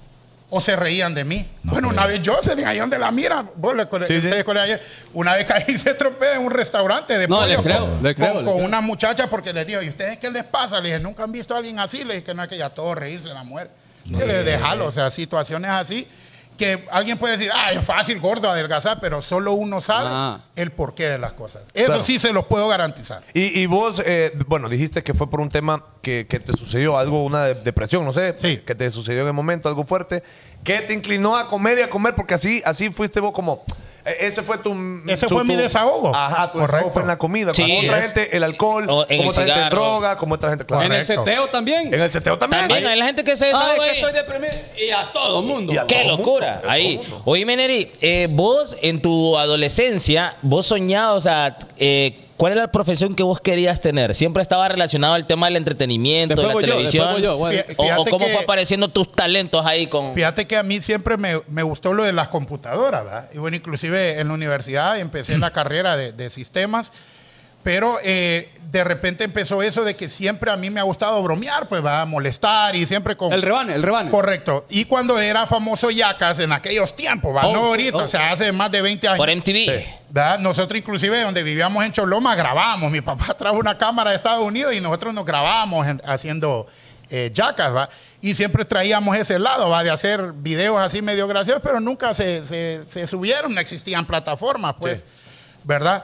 O se reían de mí. No, bueno, creo. una vez yo se reían de la mira. Vos Sí, ustedes con ayer. Una vez caí y se tropea en un restaurante de No, pollo le creo, con, le creo, con le creo. una muchacha porque les digo, ¿y ustedes qué les pasa? Le dije, ¿nunca han visto a alguien así? Le dije que no es que ya todos reírse la mujer. Yo le dije, déjalo, o sea, situaciones así que alguien puede decir, es fácil, gordo, adelgazar, pero solo uno sabe Ah. el porqué de las cosas. Eso Claro. sí se los puedo garantizar. Y vos, bueno, dijiste que fue por un tema que te sucedió, algo, una depresión, no sé, Sí. que te sucedió en el momento, algo fuerte, que te inclinó a comer y a comer, porque así fuiste vos como... Ese fue Ese fue mi desahogo. Ajá, tu desahogo Correcto. fue en la comida. Sí, Como otra es. gente, el alcohol, O en como el otra gente, el cigarro. droga, como otra gente, claro. En el Correcto. seteo también. En el seteo también. También hay la gente que se Ah, desahoga es que ahí. estoy deprimido. Y a todo el mundo. Y a ¡Qué todo locura! mundo, Ahí. todo mundo. Oíme, Neri, vos en tu adolescencia, vos soñabas, o sea, ¿cuál era la profesión que vos querías tener? ¿Siempre estaba relacionado al tema del entretenimiento, Después de la voy yo, televisión? después voy yo. Bueno, Fí- ¿O Fíjate cómo que- fue apareciendo tus talentos ahí con...? Fíjate que a mí siempre me gustó lo de las computadoras, ¿verdad? Y bueno, inclusive en la universidad empecé la carrera de sistemas, pero de repente empezó eso de que siempre a mí me ha gustado bromear, pues va a molestar y siempre con... el rebane. Correcto. Y cuando era famoso Yacas en aquellos tiempos, ¿va? Oh, No ahorita, oh. o sea, hace más de 20 años. Por MTV. ¿Verdad? Nosotros inclusive donde vivíamos en Choloma grabábamos. Mi papá trajo una cámara de Estados Unidos y nosotros nos grabábamos haciendo Yacas, ¿va? Y siempre traíamos ese lado, ¿va? De hacer videos así medio graciosos, pero nunca se subieron, no existían plataformas, pues, Sí. ¿verdad?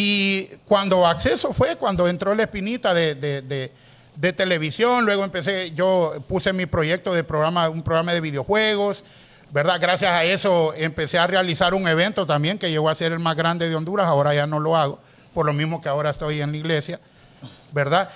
Y cuando Acceso fue, cuando entró la espinita de televisión, luego yo puse mi proyecto de un programa de videojuegos, ¿verdad? Gracias a eso empecé a realizar un evento también que llegó a ser el más grande de Honduras, ahora ya no lo hago, por lo mismo que ahora estoy en la iglesia, ¿verdad?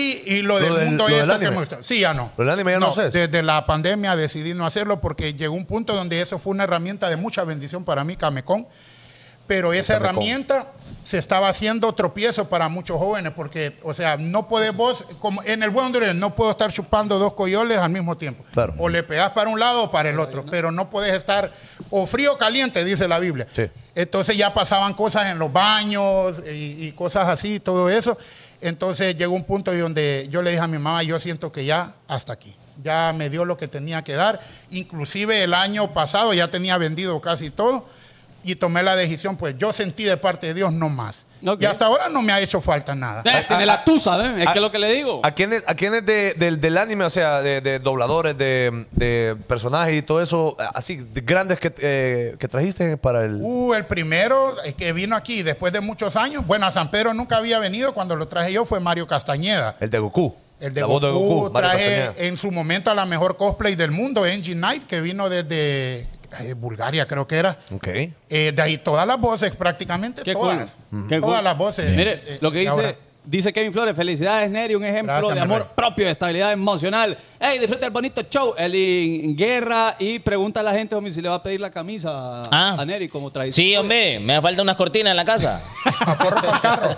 Y lo del mundo lo del esto que anime. sí, ya no. Lo del anime ya no haces. Desde la pandemia decidí no hacerlo porque llegó un punto donde eso fue una herramienta de mucha bendición para mí, Camecón. Pero esa Camecón. herramienta se estaba haciendo tropiezo para muchos jóvenes, porque, o sea, no podés vos, como en el buen hondureño, no puedo estar chupando 2 coyoles al mismo tiempo. Claro. O le pegás para un lado o para el otro, pero no podés estar o frío o caliente, dice la Biblia. Sí. Entonces ya pasaban cosas en los baños y cosas así, todo eso. Entonces llegó un punto donde yo le dije a mi mamá, yo siento que ya hasta aquí. Ya me dio lo que tenía que dar. Inclusive el año pasado ya tenía vendido casi todo y tomé la decisión, pues yo sentí de parte de Dios no más. Ok. Y hasta ahora no me ha hecho falta nada. Tiene la tusa, ¿ves? Es que es lo que le digo. ¿A quiénes del anime, o sea, de dobladores, de personajes y todo eso, así, de grandes que trajiste para el... El primero que vino aquí después de muchos años, bueno, a San Pedro nunca había venido, cuando lo traje yo fue Mario Castañeda. El de Goku. El de La voz Goku, Mario traje Castañeda. en su momento a la mejor cosplay del mundo, Angie Knight, que vino desde Bulgaria, creo que era. Ok. De ahí todas las voces, prácticamente Qué todas. cool. Qué Todas cool. las voces. Mire, lo que ahora. dice Kevin Flores, felicidades Neri, un ejemplo Gracias, de mi amor rey. propio, de estabilidad emocional. Hey, disfruta el bonito show. Eli Guerra y pregunta a la gente, homie, si le va a pedir la camisa a Neri como tradición. Sí, hombre, me falta unas cortinas en la casa. Aforro por carro.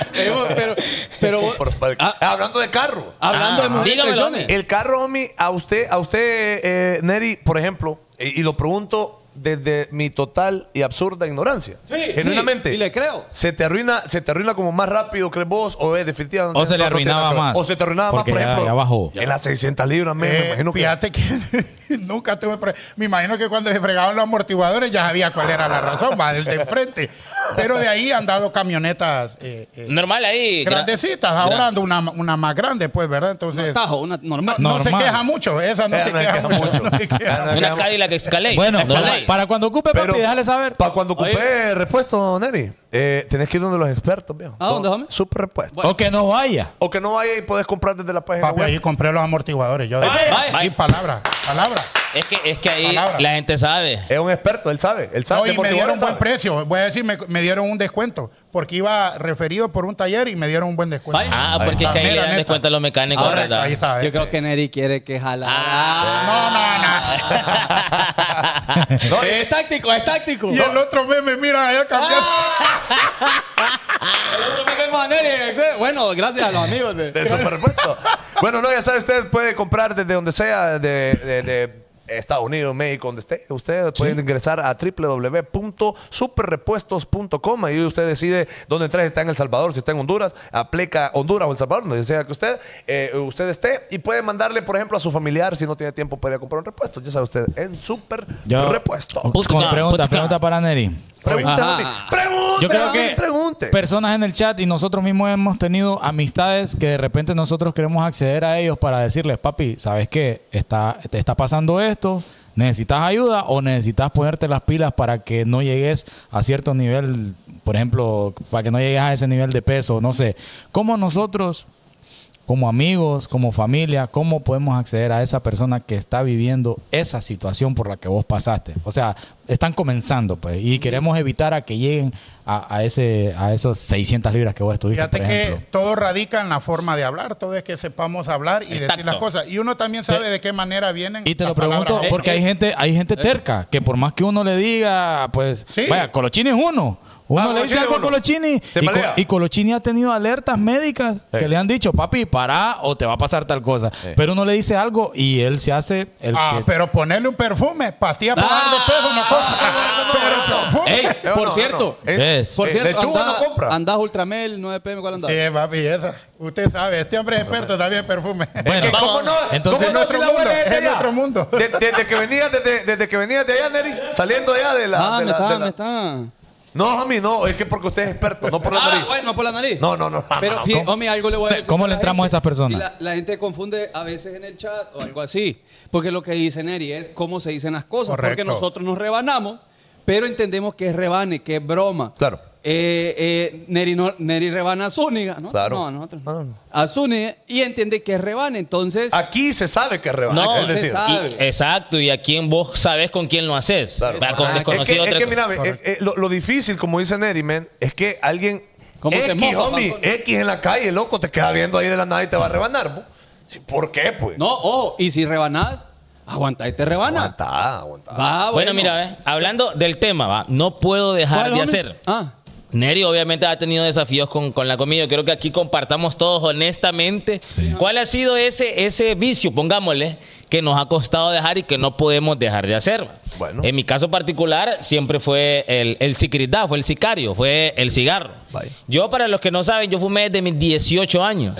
Pero Hablando de carro. hablando de mujeres dígamelo, traiciones. El carro, homie, a usted Neri, por ejemplo, y lo pregunto desde mi total y absurda ignorancia. Genuinamente. Sí, y le creo. ¿Se te arruina como más rápido, crees vos? ¿O es definitivamente? O se le no tiene arruinaba nada que ver? más. ¿O se te arruinaba Porque más, por ya- ejemplo? ya bajó. En las 600 libras, me imagino que... Fíjate que nunca tuve... Me imagino que cuando se fregaban los amortiguadores ya sabía cuál era la razón, va, el de enfrente. Pero de ahí han dado camionetas Normal ahí. grandecitas. Ahora ando una más grande, pues, ¿verdad? Entonces... Tajo, una normal. No se Normal. queja mucho, esa no se queja mucho. No se queja mucho. Una Cadillac Escalade. Bueno, Normal. para cuando ocupe, papi, déjale saber. Para cuando ocupé repuesto, Neri, tenés que ir donde los expertos, viejo. ¿A dónde, homie? Super repuesto. O que no vaya. O que no vaya y podés comprar desde la página Papi, web. ahí compré los amortiguadores. Yo Vaya. y palabra. Es que ahí Palabra. la gente sabe. Es un experto, él sabe. Él sabe. No, de y me dieron amortiguadores buen sabe. precio. Voy a decir, me dieron un descuento. Porque iba referido por un taller y me dieron un buen descuento. Vaya. Ah, porque es que ahí Mira, le dan neta. descuento a los mecánicos, Ahora, ¿verdad? Ahí está. Yo creo que Neri quiere que jalara. No. Es táctico, es táctico. Y el otro meme, mira, allá cambiando. El otro me vemos a Neri. Bueno, gracias a los amigos De super repuesto. Bueno, no, ya sabe, usted puede comprar desde donde sea, de Estados Unidos, México, donde esté. Usted puede ingresar a www.superrepuestos.com. Ahí usted decide dónde entrar, si está en El Salvador, si está en Honduras, aplica Honduras o El Salvador, donde sea que usted esté. Y puede mandarle, por ejemplo, a su familiar si no tiene tiempo para ir a comprar un repuesto. Ya sabe usted, en Super Repuesto. Pregunta para Neri. Pregunte, Ajá. homie. Pregunte, Yo creo homie, que pregunte. personas en el chat y nosotros mismos hemos tenido amistades que de repente nosotros queremos acceder a ellos para decirles, papi, ¿sabes qué? Te está pasando esto, necesitas ayuda o necesitas ponerte las pilas para que no llegues a cierto nivel, por ejemplo, para que no llegues a ese nivel de peso, no sé. ¿Cómo nosotros, como amigos, como familia, cómo podemos acceder a esa persona que está viviendo esa situación por la que vos pasaste? O sea, están comenzando, pues, y queremos evitar a que lleguen a esos 600 libras que vos estuviste, Fíjate por que ejemplo. todo radica en la forma de hablar. Todo es que sepamos hablar y decir las cosas. Y uno también sabe de qué manera vienen. Y te lo las palabras pregunto a uno. porque hay gente terca que por más que uno le diga, pues, Sí. vaya, Colochini es uno. Uno le Colochini dice algo a uno. Colochini Se pelea. y Colochini ha tenido alertas médicas que le han dicho, papi, pará o te va a pasar tal cosa. Pero uno le dice algo y él se hace el que... Pero ponerle un perfume, pastilla para dar de peso, no compra. Pero perfume. Ey, No, por no, cierto. no. Es. Por cierto, lechuga no compra. andás Ultramel 9 PM, ¿cuál andás? Sí, papi, esa. Usted sabe, este hombre es experto también en perfume. Bueno, ¿Cómo no? entonces- ¿Cómo no Es si en la otro buena mundo, es de es en allá? otro mundo. Desde que venías de allá, Neri, saliendo allá de la... Me está. No, homie, no, es que porque usted es experto, no por la nariz. Bueno, por la nariz. No. Pero, homie, algo le voy a decir. ¿Cómo a le la entramos gente. a esas personas? Y la gente confunde a veces en el chat o algo así. Porque lo que dice Neri es cómo se dicen las cosas. Correcto. Porque nosotros nos rebanamos, pero entendemos que es rebane, que es broma. Claro. Neri rebana a Zúñiga, ¿no? Claro. No, a nosotros. No, no. A Zúñiga y entiende que es rebane. Entonces, Aquí se sabe que es rebane. No, es se decir, sabe. Exacto, y a quién vos sabés con quién lo haces. Claro. Va, con Es desconocido que otra mira, cosa. lo difícil, como dice Neri, man, es que alguien ¿Cómo se X, mofa, homie, Paco? X en la calle, loco, te queda viendo ahí de la nada y te va a rebanar. ¿po? Sí, ¿por qué, pues? no, ojo, y si rebanás, aguanta y te rebana. Aguanta. Va, Bueno, mira, hablando del tema, va, no puedo dejar ¿Cuál, de homie? hacer. Neri obviamente ha tenido desafíos con la comida. Yo creo que aquí compartamos todos honestamente cuál ha sido ese vicio, pongámosle, que nos ha costado dejar y que no podemos dejar de hacer. Bueno. En mi caso particular siempre fue el sicaridad, fue el sicario, fue el cigarro. Vaya. Yo, para los que no saben, yo fumé desde mis 18 años.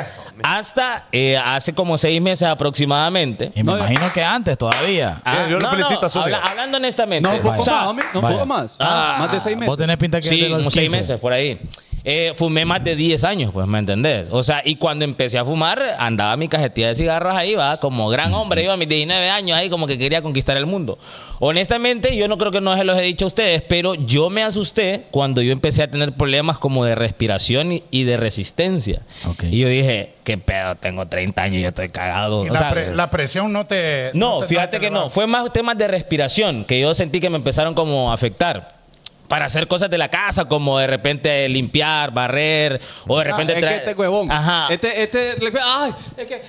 Hasta hace como 6 meses aproximadamente. Y me imagino que antes todavía. Yo le felicito a Zúñiga. Hablando honestamente. No, un poco O sea, más, homie, no, un vaya. poco más. Ah, Más de 6 meses. Vos tenés pinta que Sí, de los como 6 15. meses por ahí. Fumé más de 10 años, pues, ¿me entendés? O sea, y cuando empecé a fumar, andaba mi cajetilla de cigarros ahí, va, como gran hombre, iba a mis 19 años ahí, como que quería conquistar el mundo. Honestamente, yo no creo que no se los he dicho a ustedes, pero yo me asusté cuando yo empecé a tener problemas como de respiración y de resistencia. Ok. Y yo dije, ¿qué pedo? Tengo 30 años y yo estoy cagado. Y O sea, la presión no te... no, te- fíjate te que no. levanta. Fue más temas de respiración que yo sentí que me empezaron como a afectar. Para hacer cosas de la casa, como de repente limpiar, barrer, o de repente es que este huevón. Ajá. Ay, es que.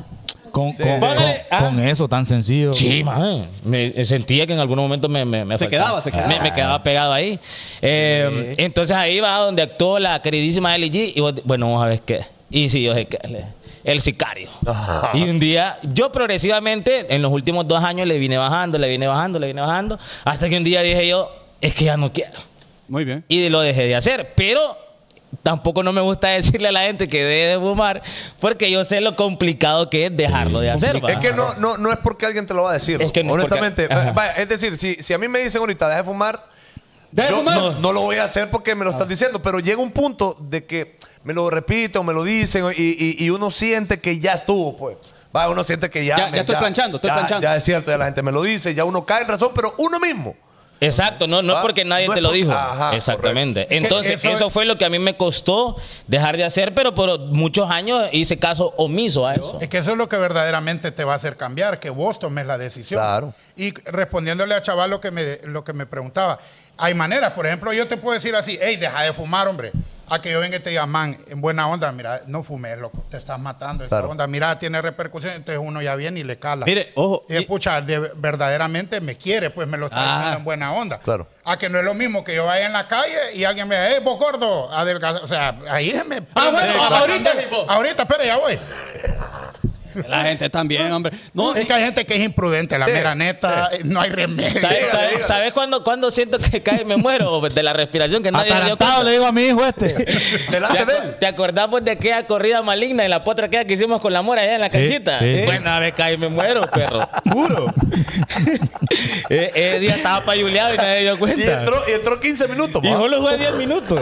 Póngale, Con eso tan sencillo. Sí, man. Me sentía que en algún momento me afectaba. Se quedaba. Me quedaba pegado ahí. Entonces ahí va donde actuó la queridísima LG. Y bueno, vamos a ver qué. Y sí, yo sé que el sicario. Y un día, yo progresivamente, en los últimos 2 años, le vine bajando, hasta que un día dije yo, es que ya no quiero. Muy bien. Y lo dejé de hacer. Pero tampoco no me gusta decirle a la gente que deje de fumar, porque yo sé lo complicado que es dejarlo de hacer. ¿va? Es que no es porque alguien te lo va a decir. Es que no es honestamente. porque- Ajá. Vaya, es decir, si a mí me dicen ahorita, deja de fumar, ¿Deja de yo fumar? no lo voy a hacer porque me lo estás diciendo, pero llega un punto de que me lo repiten o me lo dicen y uno siente que ya estuvo, pues. Va, uno siente que ya estoy planchando. Ya es cierto, ya la gente me lo dice, ya uno cae en razón, pero uno mismo. Exacto, no es porque nadie No es te lo porque- dijo. Ajá, Exactamente. que Entonces, eso eso fue lo que a mí me costó dejar de hacer, pero por muchos años hice caso omiso a eso. Es que eso es lo que verdaderamente te va a hacer cambiar, que vos tomes la decisión. Claro. Y respondiéndole a Chaval lo que me preguntaba, hay maneras, por ejemplo, yo te puedo decir así, hey, deja de fumar, hombre. A que yo venga y te diga, man, en buena onda, mira, no fumes, loco, te estás matando, esta Claro. onda, mira, tiene repercusiones, entonces uno ya viene y le cala. Mire, ojo, Y pucha, verdaderamente me quiere, pues me lo está diciendo en buena onda. Claro. A que no es lo mismo que yo vaya en la calle y alguien me diga, vos gordo, adelgaza. O sea, ahí me... bueno, ahorita, espera, ya voy. La gente también, hombre. No, Es que hay gente que es imprudente, la Sí, mera neta, no hay remedio. ¿Sabes cuándo siento que cae y me muero? De la respiración que nadie se dio Atarantado cuenta. le digo a mi hijo este. Delante de él. ¿Te acordás pues, de aquella corrida maligna y la potra aquella que hicimos con la mora allá en la Sí, canchita? sí. Bueno, a ver, cae y me muero, perro. Puro. Ese día estaba payuleado y nadie dio Y cuenta. entró 15 minutos, Y ¿va? solo jugué 10 minutos.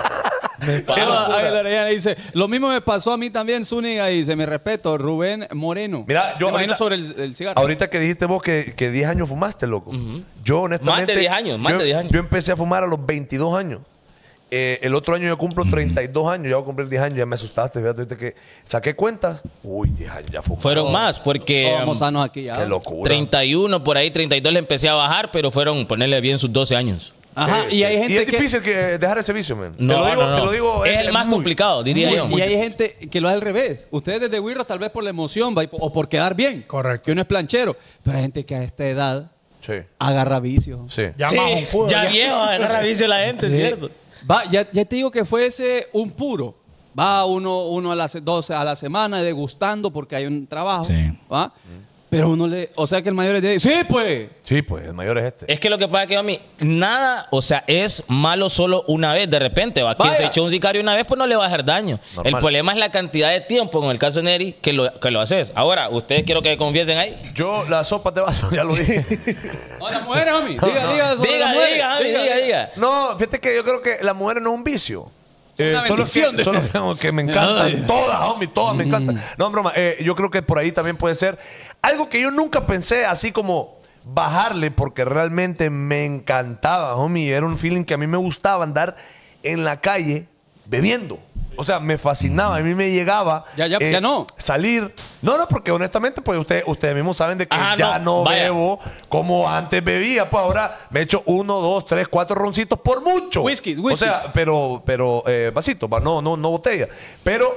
Ángel Orellana dice, lo mismo me pasó a mí también, Zúñiga, dice, me respeto, Rubén Moreno. Mira, yo Me imagino ahorita- sobre el cigarro. Ahorita que dijiste vos que 10 años fumaste, loco. Yo honestamente... Más de 10 años, más yo- de 10 años. Yo empecé a fumar a los 22 años. El otro año yo cumplo 32 años, ya voy a cumplir 10 años, ya me asustaste, fíjate ahorita que saqué cuentas. Uy, 10 años ya fumé. Fueron más, porque Todos vamos sanos aquí ya. Qué locura. 31, por ahí 32 le empecé a bajar, pero fueron ponerle bien sus 12 años. Ajá, y hay gente y es que... difícil que dejar ese vicio, man. No, te no. lo digo, es el más muy- complicado, diría yo. Y hay gente que lo hace al revés. Ustedes desde Wirros tal vez por la emoción va, o por quedar bien. Correcto. Que uno es planchero. Pero hay gente que a esta edad Sí, agarra vicios. sí. Ya Sí, más un pudo, ya viejo, agarra vicio la gente, ¿cierto? Va, ya te digo que fuese un puro. Va uno a las 12 a la semana degustando porque hay un trabajo. Sí. ¿Va? Pero uno le... O sea que el mayor le dice, sí, pues. Sí, pues, el mayor es este. Es que lo que pasa es que a mí, nada, o sea, es malo solo una vez, de repente. ¿Va? Quien Vaya. se echó un sicario una vez, pues no le va a hacer daño. Normal. El problema es la cantidad de tiempo, en el caso de Neri, que lo haces. Ahora, ustedes quiero que confiesen ahí. Yo, la sopa de vaso, ya lo dije. No, las mujeres, homie. Diga sobre las mujeres. Diga. No, fíjate que yo creo que la mujer no es un vicio. Una bendición de- Solo que me encantan. Todas, homie, todas me encantan. No, broma. Yo creo que por ahí también puede ser. Algo que yo nunca pensé así como bajarle porque realmente me encantaba, homie. Era un feeling que a mí me gustaba andar en la calle bebiendo. O sea, me fascinaba. A mí me llegaba Ya no. salir. No, porque honestamente, pues ustedes mismos saben de que Ah, ya no vaya. bebo como antes bebía. Pues ahora me echo 1, 2, 3, 4 roncitos por mucho. Whisky. O sea, pero vasito, no botella. Pero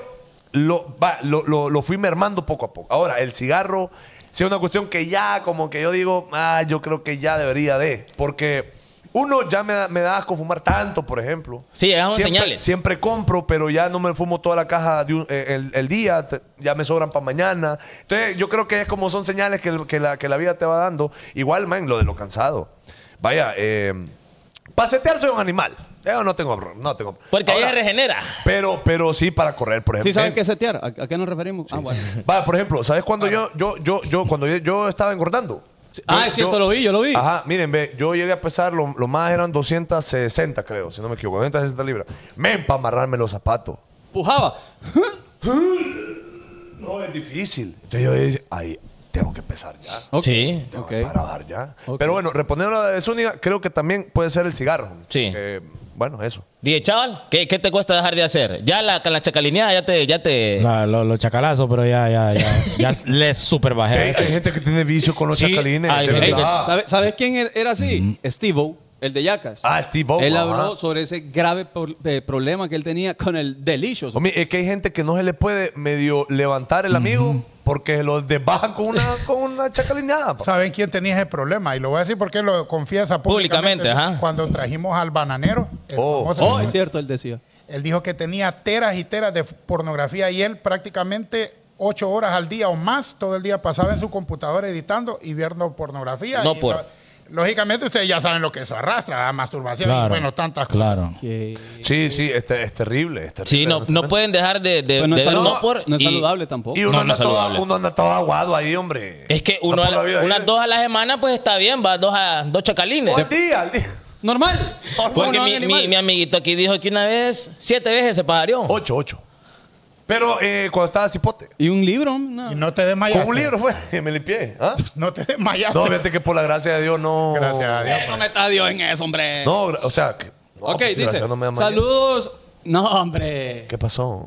lo fui mermando poco a poco. Ahora, el cigarro, sí es una cuestión que ya como que yo digo, yo creo que ya debería de. Porque uno ya me da asco fumar tanto, por ejemplo. Sí, esas son Siempre- señales. Siempre compro, pero ya no me fumo toda la caja el día, ya me sobran para mañana. Entonces, yo creo que es como son señales que la vida te va dando. Igual, man, lo de lo cansado. Vaya, pasetear soy un animal. Yo no tengo. Porque ahí Ahora, se regenera. pero sí para correr, por ejemplo. ¿Sí saben qué setear? ¿A qué nos referimos? Ah, bueno. Vaya, por ejemplo, ¿sabes cuando cuando yo estaba engordando? Ah, es cierto, yo lo vi. Ajá, miren, ve, yo llegué a pesar, lo más eran 260, creo, si no me equivoco, 260 libras. Para amarrarme los zapatos. Pujaba. No, es difícil. Entonces yo dije, ay, tengo que pesar ya. Ok, Sí. Tengo ok. que bajar ya. Ok. Pero bueno, respondiendo a la de Zúñiga, creo que también puede ser el cigarro. Sí. Bueno, eso. Dije, chaval, ¿qué te cuesta dejar de hacer? Ya la chacalineada ya te... Los chacalazos, pero ya les super bajé. Hay gente que tiene vicio con los Sí, chacalines. hay de gente verdad. que- ¿Sabes quién era así? Steve-O, el de Yacas. Steve-O. Él ajá. habló sobre ese grave problema que él tenía con el Delicious. Hombre, es que hay gente que no se le puede medio levantar el amigo porque los desbajan con una chacalineada. pa. ¿Saben quién tenía ese problema? Y lo voy a decir porque lo confiesa Públicamente, ajá. Cuando trajimos al bananero, el Oh. famoso Oh, señor, es cierto, él decía. él dijo que tenía teras y teras de pornografía y él prácticamente 8 horas al día o más, todo el día pasaba en su computadora editando y viendo pornografía. No Y por- lógicamente ustedes ya saben lo que eso arrastra, la masturbación y bueno, tantas cosas. Claro. Que Sí, es terrible. Es terrible. Sí, no pueden dejar de Pues no es, ver saludable, no por... no es y- saludable tampoco. Y uno, No, anda no es saludable. uno anda todo aguado ahí, hombre. Es que uno Está por la vida unas ahí. 2 a la semana, pues está bien, va 2 chacalines. O al día. Normal. Porque No, mi animal. amiguito aquí dijo que una vez, 7 veces se parió. 8. Pero cuando estaba cipote. Y un libro. No. Y no te desmayaste. Con un libro fue, me limpié. ¿Ah? No te desmayaste. No, fíjate que por la gracia de Dios no. Gracias a Dios. No meta a Dios en eso, hombre. No, o sea. No, ok, pues, dice. gracias, no me da mañana. Saludos. No, hombre. ¿Qué pasó?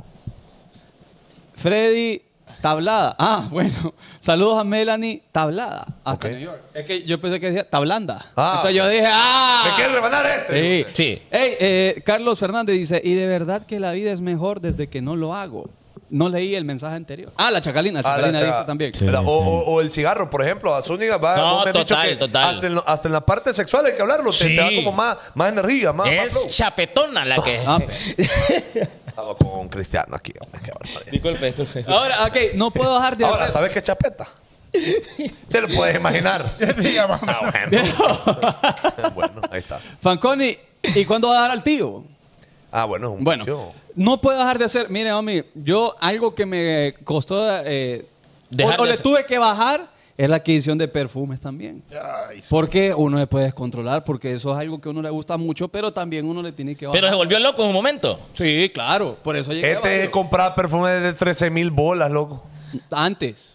Freddy Tablada. Ah, bueno. Saludos a Melanie Tablada. Hasta Ok. New York. Es que yo pensé que decía Tablanda. Ah. Entonces yo dije, ¿Me quieres rebanar este? Sí. Sí. Hey, Carlos Fernández dice, y de verdad que la vida es mejor desde que no lo hago. No leí el mensaje anterior. Ah, la Chacalina. La Chacalina dice también. Sí. Mira, o el cigarro, por ejemplo. A Zúñiga va. No, vos me has dicho total, que total. Hasta en la parte sexual hay que hablarlo. Sí. Te da como más energía, más Es flow. chapetona la que... Ah, Estaba con Cristiano aquí. Hombre, qué barbaridad. Disculpe. ahora, ok, no puedo dejar de Ahora, hacer... ¿sabes qué es chapeta? Te lo puedes imaginar. Sí, ya vamos. Bueno, ahí está. Fanconi, ¿y cuándo va a dar al tío? Bueno, es un Bueno, vicio. no puedo dejar de hacer... Mire, mami, yo algo que me costó... Dejar o de le hacer. tuve que bajar es la adquisición de perfumes también. Ay, sí. Porque uno se puede descontrolar, porque eso es algo que a uno le gusta mucho, pero también uno le tiene que bajar. Pero se volvió loco en un momento. Sí, claro. Por eso llegué a Este es bajarlo. comprar perfumes de 13,000 bolas, loco. Antes.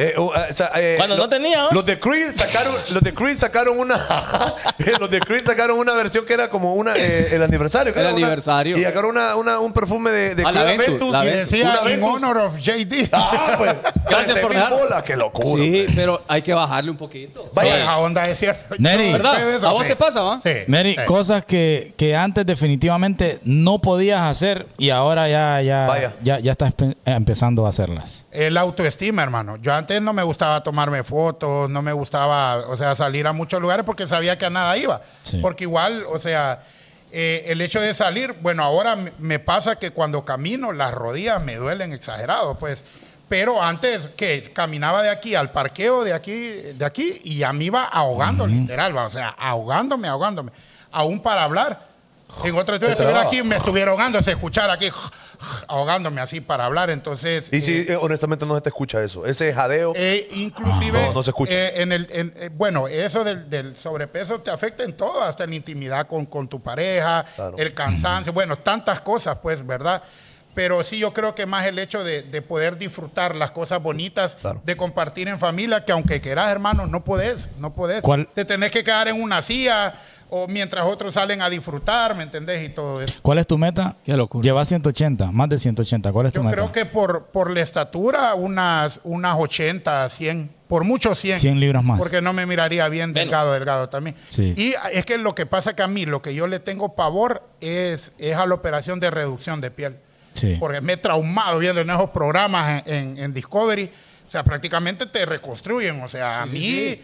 Cuando no tenía, ¿no? Los de Creed sacaron una los de Creed sacaron una versión que era como el aniversario. que El era una- aniversario. y sacaron un perfume de Ah, la Creed Ventus, la Y y Ventus. decía una in Ventus. honor of JD. Pues, Gracias por 13,000 dejar. bolas, qué locura. Sí, hombre. pero hay que bajarle un poquito. Vaya, esa onda es cierto. Neri. Yo ¿Verdad? sé de eso, ¿A vos sí. te pasa, va? Sí. Neri, sí. cosas que antes definitivamente no podías hacer y ahora Vaya. ya estás empezando a hacerlas. El autoestima, hermano. Yo antes no me gustaba tomarme fotos, no me gustaba, o sea, salir a muchos lugares porque sabía que a nada iba. Sí. Porque igual, o sea, el hecho de salir, bueno, ahora me pasa que cuando camino las rodillas me duelen exagerado, pues. Pero antes que caminaba de aquí al parqueo de aquí y ya me iba ahogando, literal, va, o sea, ahogándome. Aún para hablar. En otro estudio estuviera aquí, me estuviera ahogando, se escuchara aquí ahogándome así para hablar, entonces... Y si honestamente no se te escucha eso. Ese jadeo. inclusive, No se escucha. Bueno, eso del sobrepeso te afecta en todo, hasta en la intimidad con tu pareja, Claro. el cansancio, bueno, tantas cosas, pues, ¿verdad? Pero sí, yo creo que más el hecho de poder disfrutar las cosas bonitas, Claro. de compartir en familia, que aunque quieras, hermano, no podés. ¿Cuál? Te tenés que quedar en una silla o mientras otros salen a disfrutar, ¿me entendés? Y todo eso. ¿Cuál es tu meta? Qué locura. Llevas 180, más de 180. ¿Cuál es tu Yo meta? creo que por la estatura, unas 80, 100, por mucho 100. 100 libras más. Porque no me miraría bien delgado también. Sí. Y es que lo que pasa que a mí, lo que yo le tengo pavor es a la operación de reducción de piel. Sí. Porque me he traumado viendo en esos programas en Discovery. O sea, prácticamente te reconstruyen. O sea, a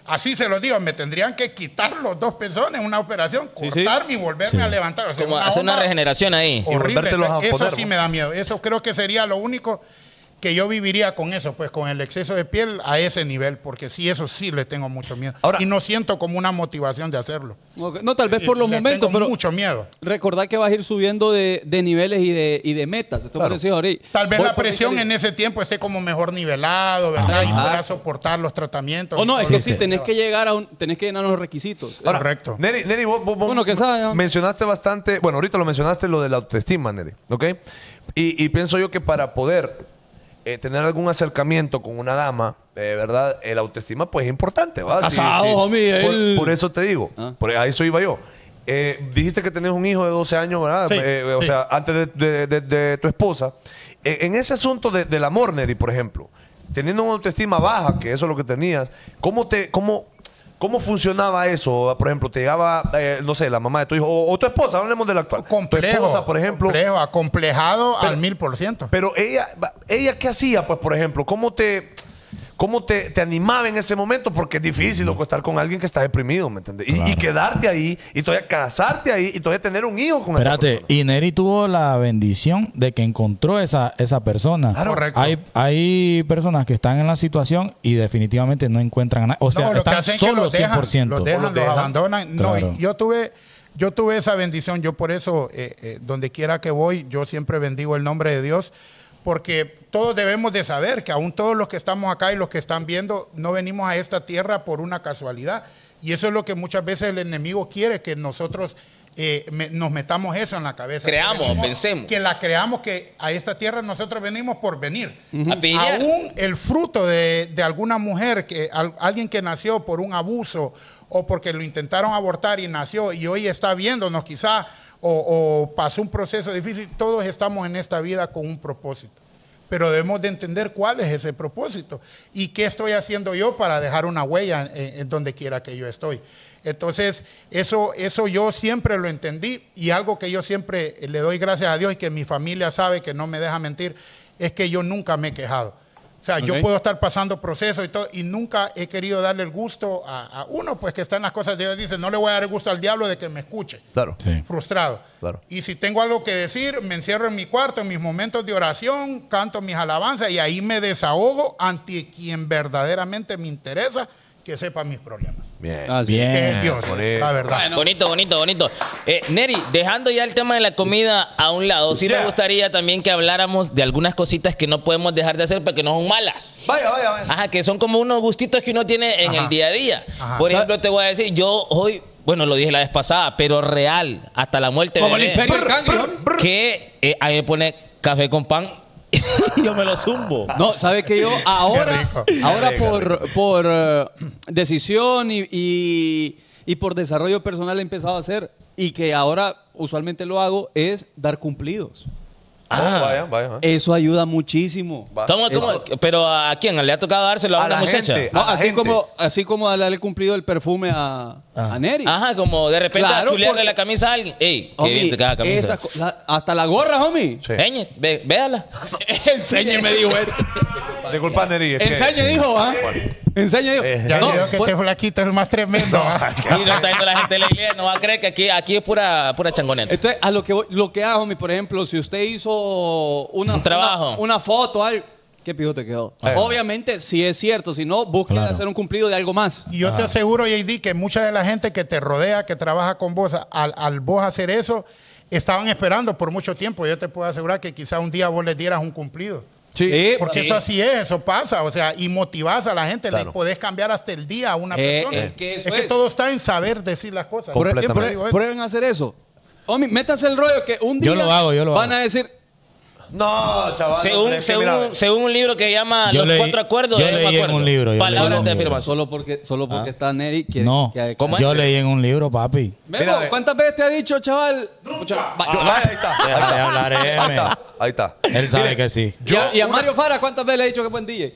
Así se los digo, me tendrían que quitar los 2 pezones en una operación, Sí, sí. cortarme y volverme a levantar. O sea, Como hacer una onda regeneración ahí. horrible. volvértelos a Eso poner, sí ¿no? me da miedo. Eso creo que sería lo único que yo viviría con eso, pues con el exceso de piel a ese nivel, porque sí, eso sí le tengo mucho miedo. Ahora- y no siento como una motivación de hacerlo. Ok, no, tal vez por los Le momentos, tengo pero mucho miedo. recordad que vas a ir subiendo de niveles y de metas. Esto Claro. parecido ahorita. Tal vez Voy la por presión Ricardo. en ese tiempo esté como mejor nivelado, ¿verdad? Y pueda soportar los tratamientos. O no, y es todo que lo sí, tenés que llegar tenés que llenar los requisitos. Ahora, Correcto. Neri, vos Bueno, que sea, mencionaste bastante, bueno, ahorita lo mencionaste lo de la autoestima, Neri, ¿ok? Y pienso yo que para poder tener algún acercamiento con una dama, ¿verdad? La autoestima pues es importante, ¿va? Casado, homie, él. Por eso te digo, Ah. a eso iba yo. Dijiste que tenés un hijo de 12 años, ¿verdad? Sí, O sí. sea, antes de tu esposa. En ese asunto del amor, Neri, por ejemplo, teniendo una autoestima baja, que eso es lo que tenías, ¿cómo funcionaba eso? Por ejemplo, te llegaba, no sé, la mamá de tu hijo, o tu esposa, hablemos del actual. Tu complejo, esposa, por ejemplo. complejo, acomplejado Pero- al 1000%. Pero ella ¿qué hacía? Pues, por ejemplo, ¿cómo te animaba en ese momento? Porque es difícil, loco, estar con alguien que está deprimido, ¿me entiendes? Y quedarte ahí, y todavía casarte ahí, y todavía tener un hijo con esa Espérate, persona. y Neri tuvo la bendición de que encontró esa persona. Claro. Correcto. Hay personas que están en la situación y definitivamente no encuentran a nadie. O sea, No, lo que están hacen es que solos los dejan, 100%. los dejan, los los dejan. abandonan. No, Claro. y yo tuve esa bendición. Yo por eso, donde quiera que voy, yo siempre bendigo el nombre de Dios. Porque todos debemos de saber que aún todos los que estamos acá y los que están viendo, no venimos a esta tierra por una casualidad. Y eso es lo que muchas veces el enemigo quiere, que nosotros nos metamos eso en la cabeza. Creamos, Que pensemos. Que la creamos, que a esta tierra nosotros venimos por venir. A pelear. Aún el fruto de alguna mujer, alguien que nació por un abuso o porque lo intentaron abortar y nació y hoy está viéndonos quizá o pasó un proceso difícil, todos estamos en esta vida con un propósito. Pero debemos de entender cuál es ese propósito y qué estoy haciendo yo para dejar una huella en donde quiera que yo estoy. Entonces, eso yo siempre lo entendí y algo que yo siempre le doy gracias a Dios y que mi familia sabe que no me deja mentir, es que yo nunca me he quejado. O sea, yo Ok. puedo estar pasando procesos y todo y nunca he querido darle el gusto a uno, pues que está en las cosas de Dios. Dice, no le voy a dar el gusto al diablo de que me escuche. Claro. Sí. Frustrado. Claro. Y si tengo algo que decir, me encierro en mi cuarto, en mis momentos de oración, canto mis alabanzas y ahí me desahogo ante quien verdaderamente me interesa que sepa mis problemas. Bien. Así. Bien. Que es Dios, bonito. la verdad. Bueno. Bonito, bonito, bonito. Neri, dejando ya el tema de la comida a un lado, sí Yeah. me gustaría también que habláramos de algunas cositas que no podemos dejar de hacer porque no son malas. Vaya. Ajá, que son como unos gustitos que uno tiene en Ajá. el día a día. Ajá. Por ejemplo, te voy a decir, yo hoy, bueno, lo dije la vez pasada, pero real, hasta la muerte Como el bebé, Imperio del Cangre, que a mí me pone café con pan y yo me lo zumbo. No, ¿sabe que yo ahora, rico. ahora Qué rico, por decisión y por desarrollo personal he empezado a hacer y que ahora usualmente lo hago es dar cumplidos. Vaya. Eso ayuda muchísimo. Va. ¿Cómo? ¿Pero a quién? ¿Le ha tocado dárselo a A una la muchacha? gente. No, A la gente. así como darle el cumplido del perfume a Neri. Ajá, como de repente Claro, a chulearle porque- la camisa a alguien. Ey, qué Homie, bien te queda la camisa. hasta la gorra, homie. Sí. Peñe, véala. Enséñeme, dijo él. Disculpa, Neri. es que- Enseñe, dijo, ¿ah? Bueno. Enseñe, dijo. Ya No, veo que pues- este flaquito es el más tremendo. Y no está viendo la gente de la iglesia, no va a creer que aquí es pura changoneta. Entonces, a lo que hago, homie, por ejemplo, si usted hizo Un trabajo. una foto, algo, ¿qué pijo te quedó? Obviamente, si es cierto, si no, busque Claro. hacer un cumplido de algo más. Y yo te aseguro, JD, que mucha de la gente que te rodea, que trabaja con vos, al vos hacer eso, estaban esperando por mucho tiempo. Yo te puedo asegurar que quizá un día vos les dieras un cumplido. Sí. Porque sí. eso así es, eso pasa. O sea, y motivás a la gente, Claro. le podés cambiar hasta el día a una persona. que es eso que es. todo está en saber decir las cosas. Completamente. Siempre digo eso. Prueben a hacer eso. Homie, métase el rollo que un día Yo lo hago. van a decir, No, chaval. no, es que mira, Según un libro que se llama Yo Los leí- 4 acuerdos. yo es un leí en acuerdo. un libro, yo leí Palabras en un de libro. afirmación. solo porque está Neri. No, ¿Cómo yo es? leí en un libro, papi. Memo, Mira, ve. ¿cuántas veces te ha dicho, chaval? Vaya, ahí está. Deja de hablar, Ahí está. Él sabe Mire, que sí. Y a Mario Fara, ¿cuántas veces le ha dicho que es buen DJ?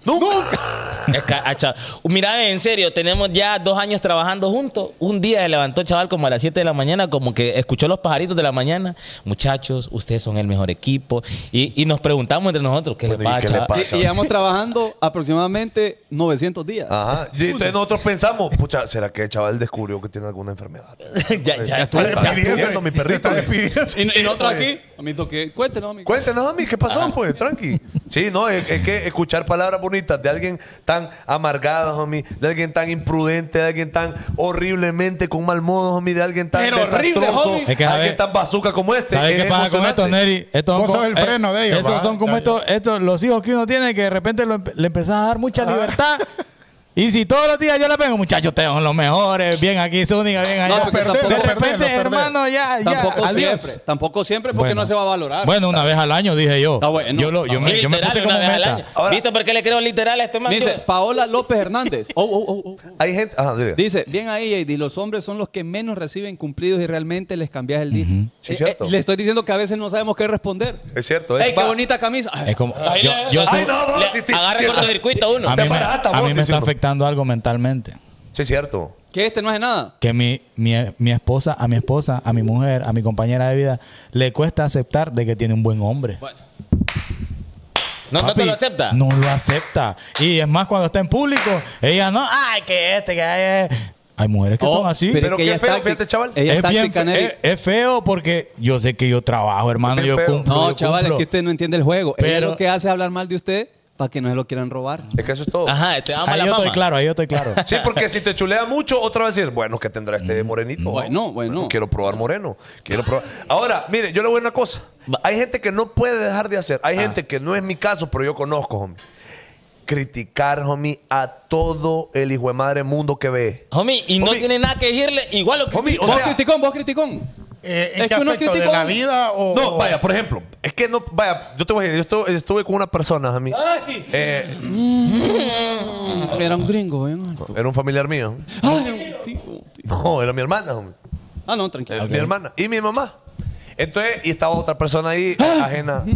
Es que, mira, en serio, tenemos ya 2 años trabajando juntos. Un día se levantó chaval como a las 7 de la mañana, como que escuchó los pajaritos de la mañana. Muchachos, ustedes son el mejor equipo. Y nos preguntamos entre nosotros, ¿qué le Bueno, ¿y pasa, qué le chaval? pasa? Y llevamos trabajando aproximadamente 900 días. Ajá. Y entonces nosotros pensamos, pucha, ¿será que el chaval descubrió que tiene alguna enfermedad? ya Está despidiendo mi perrito. Y nosotros aquí, amito, que cuéntenos, amigo. Cuéntenos a mí, ¿qué pasó, pues? Tranqui. Sí, no, es que escuchar palabras bonitas de alguien tan amargado, homie, de alguien tan imprudente, de alguien tan horriblemente con mal modo, homie, de alguien tan Pero horrible, desastroso, homie. Es que, a alguien ver, tan bazooka como este. ¿Sabes es qué pasa con esto, emocionante. Neri? Estos Vos son sos el freno de ellos, Esos va. son como estos, los hijos que uno tiene que de repente le empezás a dar mucha libertad. Y si todos los días yo le vengo, muchachos, ustedes son los mejores, bien aquí, Zúñiga, bien allá. No, porque perdés, tampoco, de lo perdés, repente, lo perdés. hermano, ya, adiós. Tampoco siempre porque Bueno. no se va a valorar. Bueno, una vez al año, dije yo. Está bueno. Yo me Literal, puse una como vez al meta. año. Ahora- ¿Viste por qué le creo literal a este man? Dice Paola López Hernández. Hay gente. Ajá, diga. Dice, bien ahí, JD, los hombres son los que menos reciben cumplidos y realmente les cambias el día. Sí, cierto. Le estoy diciendo que a veces no sabemos qué responder. Es cierto. ¡Ey, qué va. bonita camisa! Ay, Es como, Ahí yo le- soy- Ay, no, Le- sí, sí, agarra sí, cortocircuito uno. a mí, Te barata, a vos, mí me está diciendo. afectando algo mentalmente. Sí, es cierto. que este no hace nada. Que mi esposa, a mi mujer, a mi compañera de vida, le cuesta aceptar de que tiene un buen hombre. Bueno, No te Papi, lo acepta. No lo acepta. Y es más, cuando está en público, ella no, ay, que hay mujeres que son así. pero es que qué ella es feo, táctica. fíjate, chaval. Ella es Es, bien táctica, Neri. es feo porque yo sé que yo trabajo, hermano, Es bien yo feo. cumplo. No, yo chaval, es cumplo. que usted no entiende el juego. Ella Pero- lo que hace es hablar mal de usted para que no se lo quieran robar. Es que eso es todo. Ajá, te damos Ahí la yo fama. estoy claro. Sí, porque si te chulea mucho, otra vez decir, bueno, que tendrá este morenito. Bueno. Quiero probar moreno. Quiero probar. Ahora, mire, yo le voy a una cosa. Hay gente que no puede dejar de hacer. Hay gente que no es mi caso, pero yo conozco, homie. Criticar, homie, a todo el hijo de madre mundo que ve. Homie, y no Homie. tiene nada que decirle. Igual lo que Homie, o vos sea, criticón. ¿En Es qué que uno aspecto? ¿De criticó- la vida o...? no, vaya, por ejemplo, es que no, vaya, yo te voy a decir, yo estuve con una persona, a mí. Ay, era un gringo, ¿eh? Era un familiar mío. Ay, un tío. No, era mi hermana, homie. Ah, no, tranquilo. Mi hermana y mi mamá. Entonces, y estaba otra persona ahí, ajena.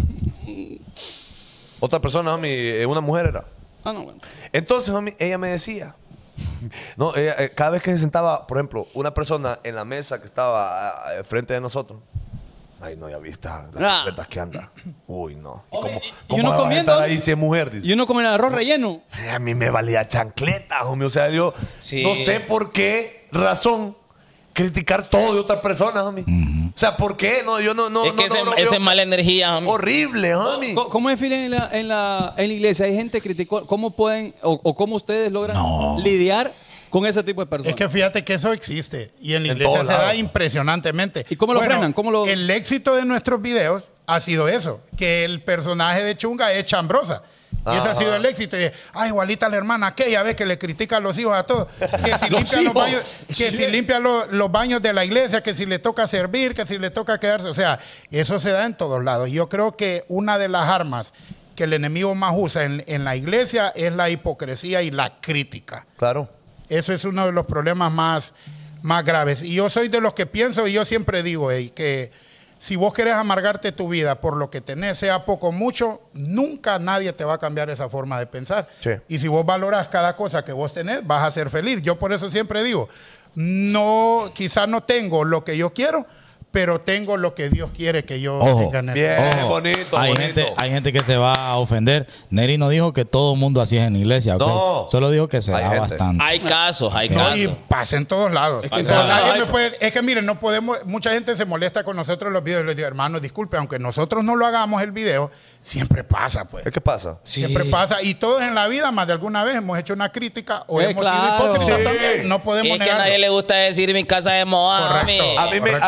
Otra persona, homie, una mujer era. Ah, no, bueno. Entonces, homie, ella me decía, no, ella, cada vez que se sentaba, por ejemplo, una persona en la mesa que estaba frente de nosotros, ay, no, ya viste las chancletas que anda. Uy, no. ¿Y Homie, cómo y uno va a comiendo, estar ahí si es mujer? Dice. Y uno come el arroz relleno. A mí me valía chancleta, homie. O sea, yo Sí. no sé por qué razón criticar todo de otra persona, homie. O sea, ¿por qué? No, yo no es que no, no ese veo- es mala energía, homie. Horrible, homie. ¿Cómo es feeling en la iglesia? Hay gente que criticó. ¿Cómo pueden o cómo ustedes logran lidiar con ese tipo de personas? Es que fíjate que eso existe y en la En iglesia todos se da lados. impresionantemente. ¿Y cómo lo frenan? ¿Cómo lo- El éxito de nuestros videos ha sido eso, que el personaje de Chunga es chambrosa. Y ese ha sido el éxito. Y, igualita la hermana aquella vez que le critica a los hijos a todos. Que si limpia los baños, que si limpia los baños de la iglesia, que si le toca servir, que si le toca quedarse. O sea, eso se da en todos lados. Yo creo que una de las armas que el enemigo más usa en la iglesia es la hipocresía y la crítica. Claro. Eso es uno de los problemas más graves. Y yo soy de los que pienso, y yo siempre digo, que si vos querés amargarte tu vida por lo que tenés, sea poco o mucho, nunca nadie te va a cambiar esa forma de pensar. Sí. Y si vos valorás cada cosa que vos tenés, vas a ser feliz. Yo por eso siempre digo, no, quizás no tengo lo que yo quiero, pero tengo lo que Dios quiere que yo Ojo. tenga en el Bien, mundo. bonito, Hay bonito. hay gente que se va a ofender. Neri no dijo que todo el mundo así es en la iglesia. ¿ok? No. Solo dijo que se Hay da gente. bastante. Hay casos, hay No, y casos. pasa en todos lados. que en Pero todos nadie lados me hay- puede- es que miren, no podemos, mucha gente se molesta con nosotros en los videos. Les digo, hermano, disculpe, aunque nosotros no lo hagamos el video, siempre pasa, pues. ¿Qué pasa? Siempre pasa. Y todos en la vida, más de alguna vez, hemos hecho una crítica o hemos claro. sido hipócritas Sí. también. No podemos Es que a nadie negarlo. le gusta decir mi casa de moda, Correcto. homie. A mí, Correcto.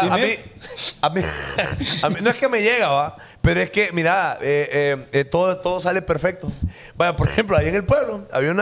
a mí no es que me llega, va, pero es que, mira, todo sale perfecto. Vaya, por ejemplo, ahí en el pueblo había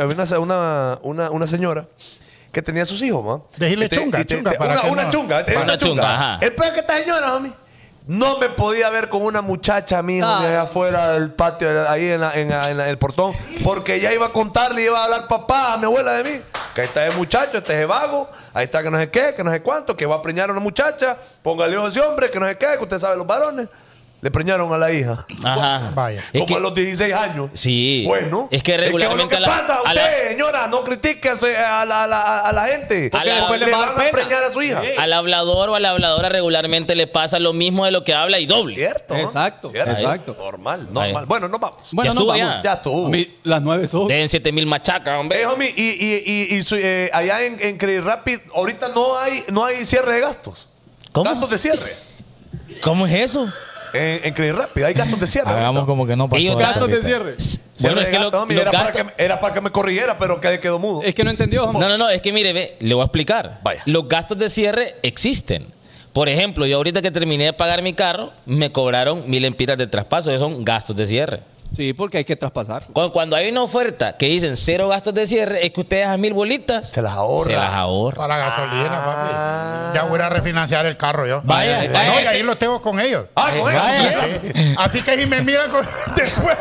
una señora que tenía sus hijos, ¿va? Decirle chunga, chunga, para que una no- chunga, Una chunga, ajá. El peor es que esta señora, homie, no me podía ver con una muchacha mía allá afuera del patio, ahí en el portón, porque ella iba a contarle, iba a hablar papá a mi abuela de mí. Que ahí está el muchacho, este es el vago, ahí está que no sé qué, que no sé cuánto, que va a preñar a una muchacha, póngale ojo a ese hombre, que no sé qué, que usted sabe los varones. Le preñaron a la hija. Ajá. Vaya. Es Como que- a los 16 años. Sí. Bueno. Es que regularmente ¿qué pasa? a la- Usted, señora, no critique a la gente. A la- Porque le van a preñar a su hija. al hablador o a la habladora regularmente le pasa lo mismo de lo que habla y doble. Cierto. ¿no? Exacto, Cierto. exacto. Normal, Ahí. normal. Bueno, nos vamos. Bueno, Ya nos estuvo vamos. Ya estuvo. Las 9 son. Den 7,000 machacas, hombre. Homie, allá en Credit Rapid, ahorita no hay cierre de gastos. ¿Cómo? Gastos de cierre. ¿Cómo es eso? En Credit Rapid hay gastos de cierre. Hagamos ahorita. como que no pasó. Ellos esto Gastos de ahorita. cierre. Bueno, es que Cierre de gastos, homie, los era, gastos... era para que me corrigiera, pero quedó mudo. Es que no entendió, hombre. No, es que mire, ve, le voy a explicar. Vaya. Los gastos de cierre existen. Por ejemplo, yo ahorita que terminé de pagar mi carro, me cobraron 1,000 empiras de traspaso. Esos son gastos de cierre. Sí, porque hay que traspasar. Cuando hay una oferta que dicen 0 gastos de cierre, es que ustedes a 1,000 bolitas Se las ahorra. Se las ahorra. Para gasolina, papi. Ya voy a refinanciar el carro yo. Vaya, No, vaya. y ahí lo tengo con ellos. Ah, con eso. Vaya. Sí. Así que si me miran con después,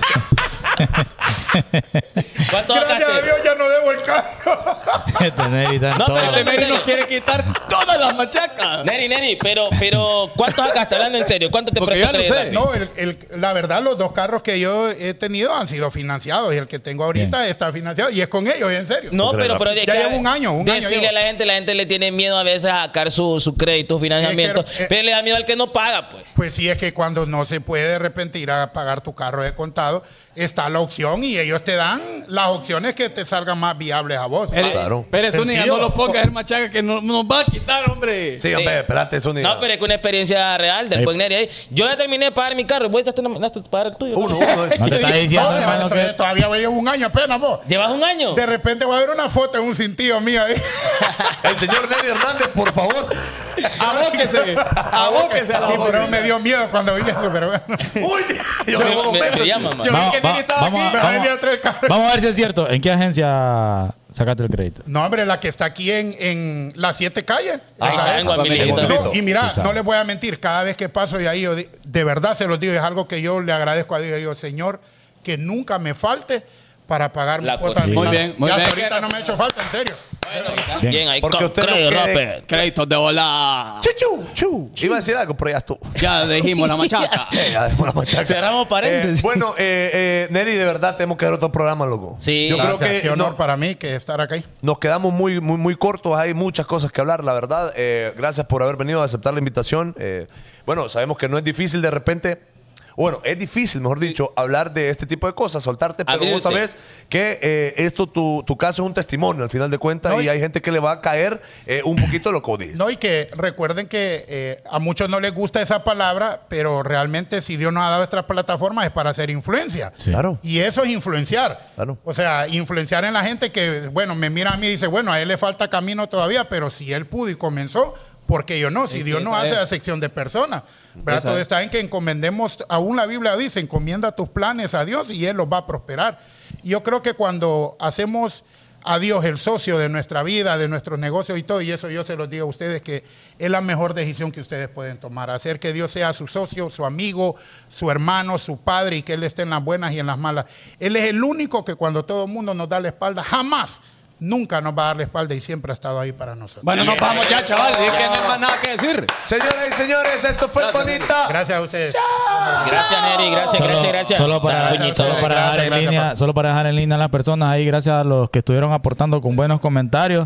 ¿Cuánto gracias a gastaste? Dios ya no debo el carro. Este Neri está en No, todo. pero Este Mary nos quiere quitar todas las machacas. Neri, pero ¿cuánto sacaste? Hablando en serio, ¿cuánto te Porque prestó ya no Credit sé. Rapid? No, la verdad, los dos carros que yo he tenido han sido financiados y el que tengo ahorita está financiado y es con ellos, en serio. No, pero es Ya que llevo un año decirle llevo. a la gente le tiene miedo a veces a sacar su crédito, su financiamiento, Es que- pero le da miedo al que no paga, pues. Pues sí, es que cuando no se puede de repente ir a pagar tu carro de contado, está la opción y ellos te dan las opciones que te salgan más viables a vos. Claro. Pérez Zúñiga, Sencillo. no lo pongas el machaca que nos va a quitar, hombre. Sí, hombre, espérate, eso ni. No, pero es que una experiencia real del buen Neri ahí. Yo ya terminé de pagar mi carro, voy a terminar de pagar el tuyo. Uno. No te está diciendo, No, hermano, que... todavía llevo un año apenas vos. ¿Llevas un año? De repente voy a ver una foto en un cintillo mío ahí. El señor Neri Hernández, por favor. Abóquese. Abóquese a la Sí, pero boca. me dio miedo cuando vi eso, pero bueno. Uy, yo Me- llevo me meses. llama, man. Yo vi que Neri estaba vamos aquí. a- Me venía a traer el carro. Vamos a ver si es cierto. ¿En qué agencia sacaste el crédito? No, hombre, la que está aquí en las 7 calles. Ahí Esa está, es. en Guamilita. No, y mira, Sí, sabe. no les voy a mentir, cada vez que paso de ahí, de verdad se los digo, es algo que yo le agradezco a Dios. Digo, Señor, que nunca me falte para pagar La mi cuota. cuota. de Muy mi bien, carro. muy Ya bien. hasta ahorita no me ha hecho falta, en serio. Bien, ahí Porque con usted no Credit quiere- Rapid. Créditos de bola. Chu. Iba a decir algo, pero ya estuvo. Ya dijimos la machaca. Ya dejemos la machaca. Cerramos paréntesis. Bueno, Neri, de verdad tenemos que ver otro programa, loco. Sí. Yo Gracias, creo que qué honor para mí que estar acá. nos quedamos muy cortos. Hay muchas cosas que hablar, la verdad. Gracias por haber venido a aceptar la invitación. Bueno, sabemos que no es difícil de repente. Bueno, es difícil, mejor dicho, hablar de este tipo de cosas, soltarte, pero Abrirte. vos sabés que esto, tu caso es un testimonio al final de cuentas No, y hay gente que le va a caer un poquito lo que vos dices. No, y que recuerden que a muchos no les gusta esa palabra, pero realmente si Dios nos ha dado estas plataformas es para hacer influencia. Sí. Claro. Y eso es influenciar. Claro. O sea, influenciar en la gente que, bueno, me mira a mí y dice, bueno, a él le falta camino todavía, pero si él pudo y comenzó, ¿por qué yo no? Si Es Dios que nos esa hace es. acepción de personas. ¿Verdad? Esa Todo es. está en que encomendemos, aún la Biblia dice, encomienda tus planes a Dios y Él los va a prosperar. Y yo creo que cuando hacemos a Dios el socio de nuestra vida, de nuestros negocios y todo, y eso yo se los digo a ustedes, que es la mejor decisión que ustedes pueden tomar, hacer que Dios sea su socio, su amigo, su hermano, su padre, y que Él esté en las buenas y en las malas. Él es el único que cuando todo el mundo nos da la espalda, jamás, nunca nos va a dar la espalda y siempre ha estado ahí para nosotros. Bueno, nos vamos ya, chaval. Es que no hay más nada que decir. Señoras y señores, esto fue Gracias, Bonita. Gracias a ustedes. Gracias, Neri. Gracias. Solo para, Puñito. solo para Gracias, dejar en gracias, línea, papá. solo para dejar en línea a las personas ahí, gracias a los que estuvieron aportando con buenos comentarios.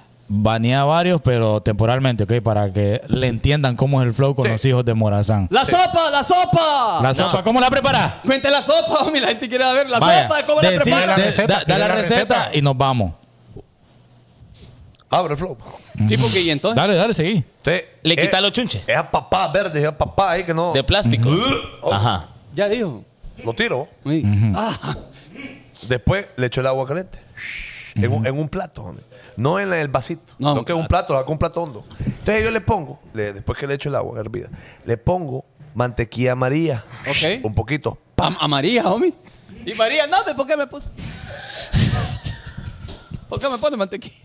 Baneé a varios, pero temporalmente, ¿ok? Para que le entiendan cómo es el flow con los hijos de Morazán. ¡La sopa! ¡La sopa! La sopa, ¿cómo la preparás? Cuente la sopa, homie. La gente quiere ver la Vaya, sopa. ¿Cómo la decí- prepara? da la receta y nos vamos. Abre el flow. Sí, porque y entonces. Dale, seguí. Usted, Le quita los chunches. Esa papá verde, esa papá ahí que no. De plástico. Ajá. Ya dijo. Lo tiro. Sí. Después le echo el agua caliente. En un plato, hombre. No en el vasito. No, No, que es un plato, saco un plato hondo. Entonces yo le pongo, después que le echo el agua hervida, le pongo mantequilla amarilla. Ok. Un poquito. A María, homie. Y María, no, ¿por qué me puso? ¿Por qué me pone mantequilla?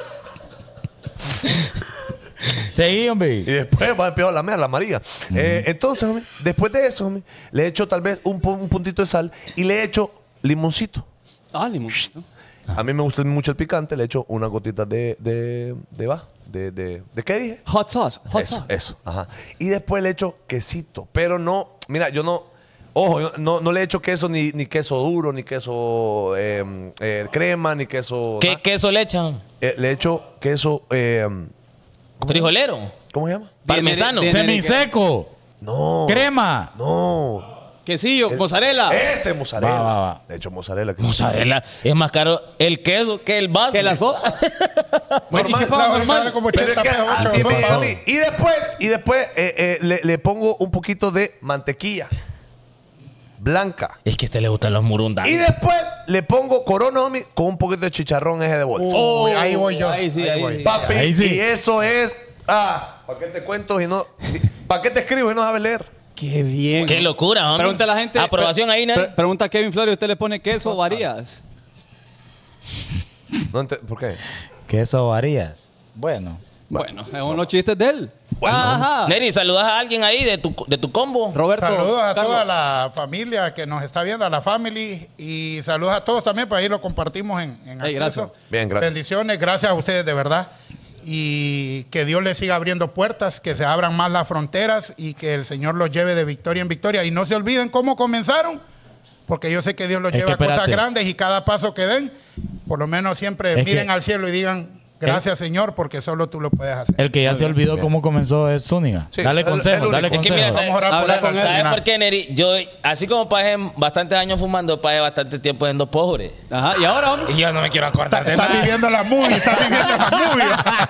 Seguí, hombre. Y después va a empezar la mierda, la María. Entonces, homie, después de eso, homie, le echo tal vez un puntito de sal y le echo limoncito. Ah, limón. A mí me gusta mucho el picante, le echo unas gotitas ¿de qué dije? Hot sauce. Eso, ajá. Y después le echo quesito, pero no, mira, yo no, ojo, yo no le echo queso ni queso duro, ni queso crema, ni queso... ¿Qué nada. queso le echan? Le echo queso, ¿Frijolero? ¿cómo se llama? ¿Parmesano? Semiseco. No. Crema. No. Quesillo, mozzarella. Ese mozzarella. Va. Le echo mozzarella. Mozzarella. Es más caro el queso que el vaso. Que la sopa. Bueno, ¿y qué Claro, pasa, ahorita normal? vale como Pero 80 es que pesos, así 8 me dice a pesos. mí. Y después le pongo un poquito de mantequilla blanca. Es que a usted le gustan los murundas. Y después le pongo Corona Omi con un poquito de chicharrón ese de bolsa. Uy, ahí voy yo. Ahí sí, ahí voy. sí. Papi, Ahí sí. y eso es... ¿para qué te cuento y no... ¿Para qué te escribo y no sabes leer? Qué bien. Qué locura, hombre. Pregunta a la gente. Aprobación ahí, ¿no? Pregunta a Kevin Flores, ¿usted le pone queso o varías? ¿Por qué? Queso varías. Bueno. Bueno, es unos chistes de él. Bueno. Ajá. Neri, ¿saludas a alguien ahí de tu combo? Roberto. Saludos a Carlos. toda la familia que nos está viendo, a la family. Y saludos a todos también, por ahí lo compartimos en Hey, acceso. gracias. Bien, gracias. Bendiciones, gracias a ustedes de verdad. Y que Dios les siga abriendo puertas, que se abran más las fronteras y que el Señor los lleve de victoria en victoria. Y no se olviden cómo comenzaron, porque yo sé que Dios los Es lleva que a cosas espérate. grandes y cada paso que den, por lo menos siempre Es miren que- al cielo y digan, gracias Señor, porque solo tú lo puedes hacer. El que ya se olvidó cómo comenzó es Zúñiga. Sí, Dale el consejos, único. dale Es que mira, consejos. Vamos a orar por Habla él con al él. ¿sabes terminar. por qué, Neri? Yo, así como pasé bastantes años fumando, pasé bastante tiempo siendo pobre. Ajá. Y ahora, hombre. Y yo no me quiero acordar de Está nada. viviendo la movie, está viviendo la movie.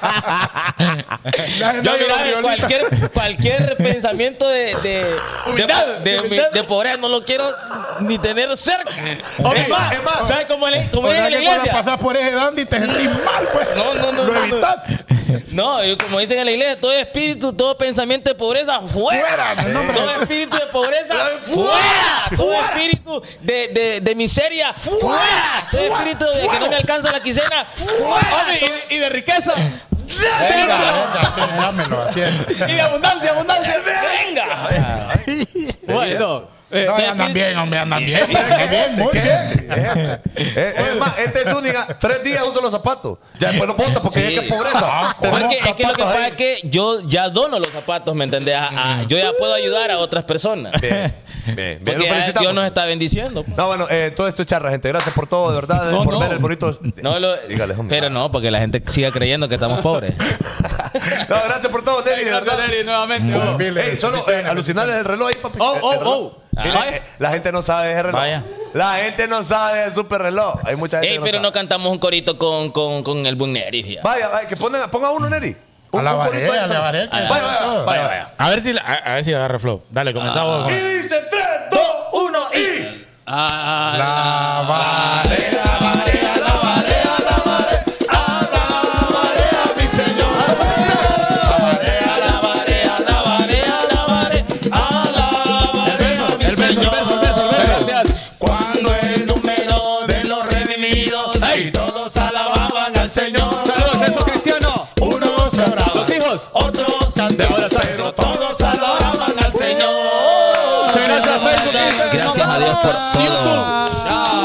Yo, mira, cualquier pensamiento de pobreza no lo quiero ni tener cerca. Es más, ¿sabes cómo es en la iglesia? Pasás por ese dandy y te sentís mal, pues. No. Lo evitas. No, como dicen en la iglesia, todo espíritu, todo pensamiento de pobreza, fuera. Todo espíritu de pobreza, fuera. Todo espíritu de miseria, fuera. Todo espíritu de que no me alcanza la quincena, fuera. Y de riqueza. Venga, dámelo, así es. Y de abundancia. Venga. Bueno. No, andan bien, hombre, andan bien. Andan bien, muy bien. Es más, este es única. 3 días uso los zapatos. Ya después los bota porque Sí. es que es pobreza. Es que lo que pasa es que yo ya dono los zapatos, ¿me entendés? Yo ya puedo ayudar a otras personas. Bien. Porque Lo ya felicitamos. Dios nos está bendiciendo. No, bueno, todo esto es charra, gente. Gracias por todo, de verdad, por ver el bonito. Dígale, hombre. Pero no, porque la gente siga creyendo que estamos pobres. No, gracias por todo, Nelly, de verdad. nuevamente. Muy bien. Ey, solo alucinarles el reloj ahí, papi. Oh. El reloj. La gente no sabe de ese reloj. Vaya. La gente no sabe de super reloj. Hay mucha gente Ey, que pero no no sabe. cantamos un corito con el buen Neri, fíjate. Vaya, que ponga uno, Neri. A la corito ahí, varé, a la solo. varé. Vaya. A ver si agarra flow. Dale, comenzamos. Y dice 3, 2, 1 y... La varé. El verso. Gracias. Cuando el número de los redimidos y todos alababan al Señor. Saludos, eso cristiano. Unos lloraban, Los hijos. otros cantaban, pero todos alababan al Señor. Muchas gracias, Facebook. Gracias a Dios por todo. Chao.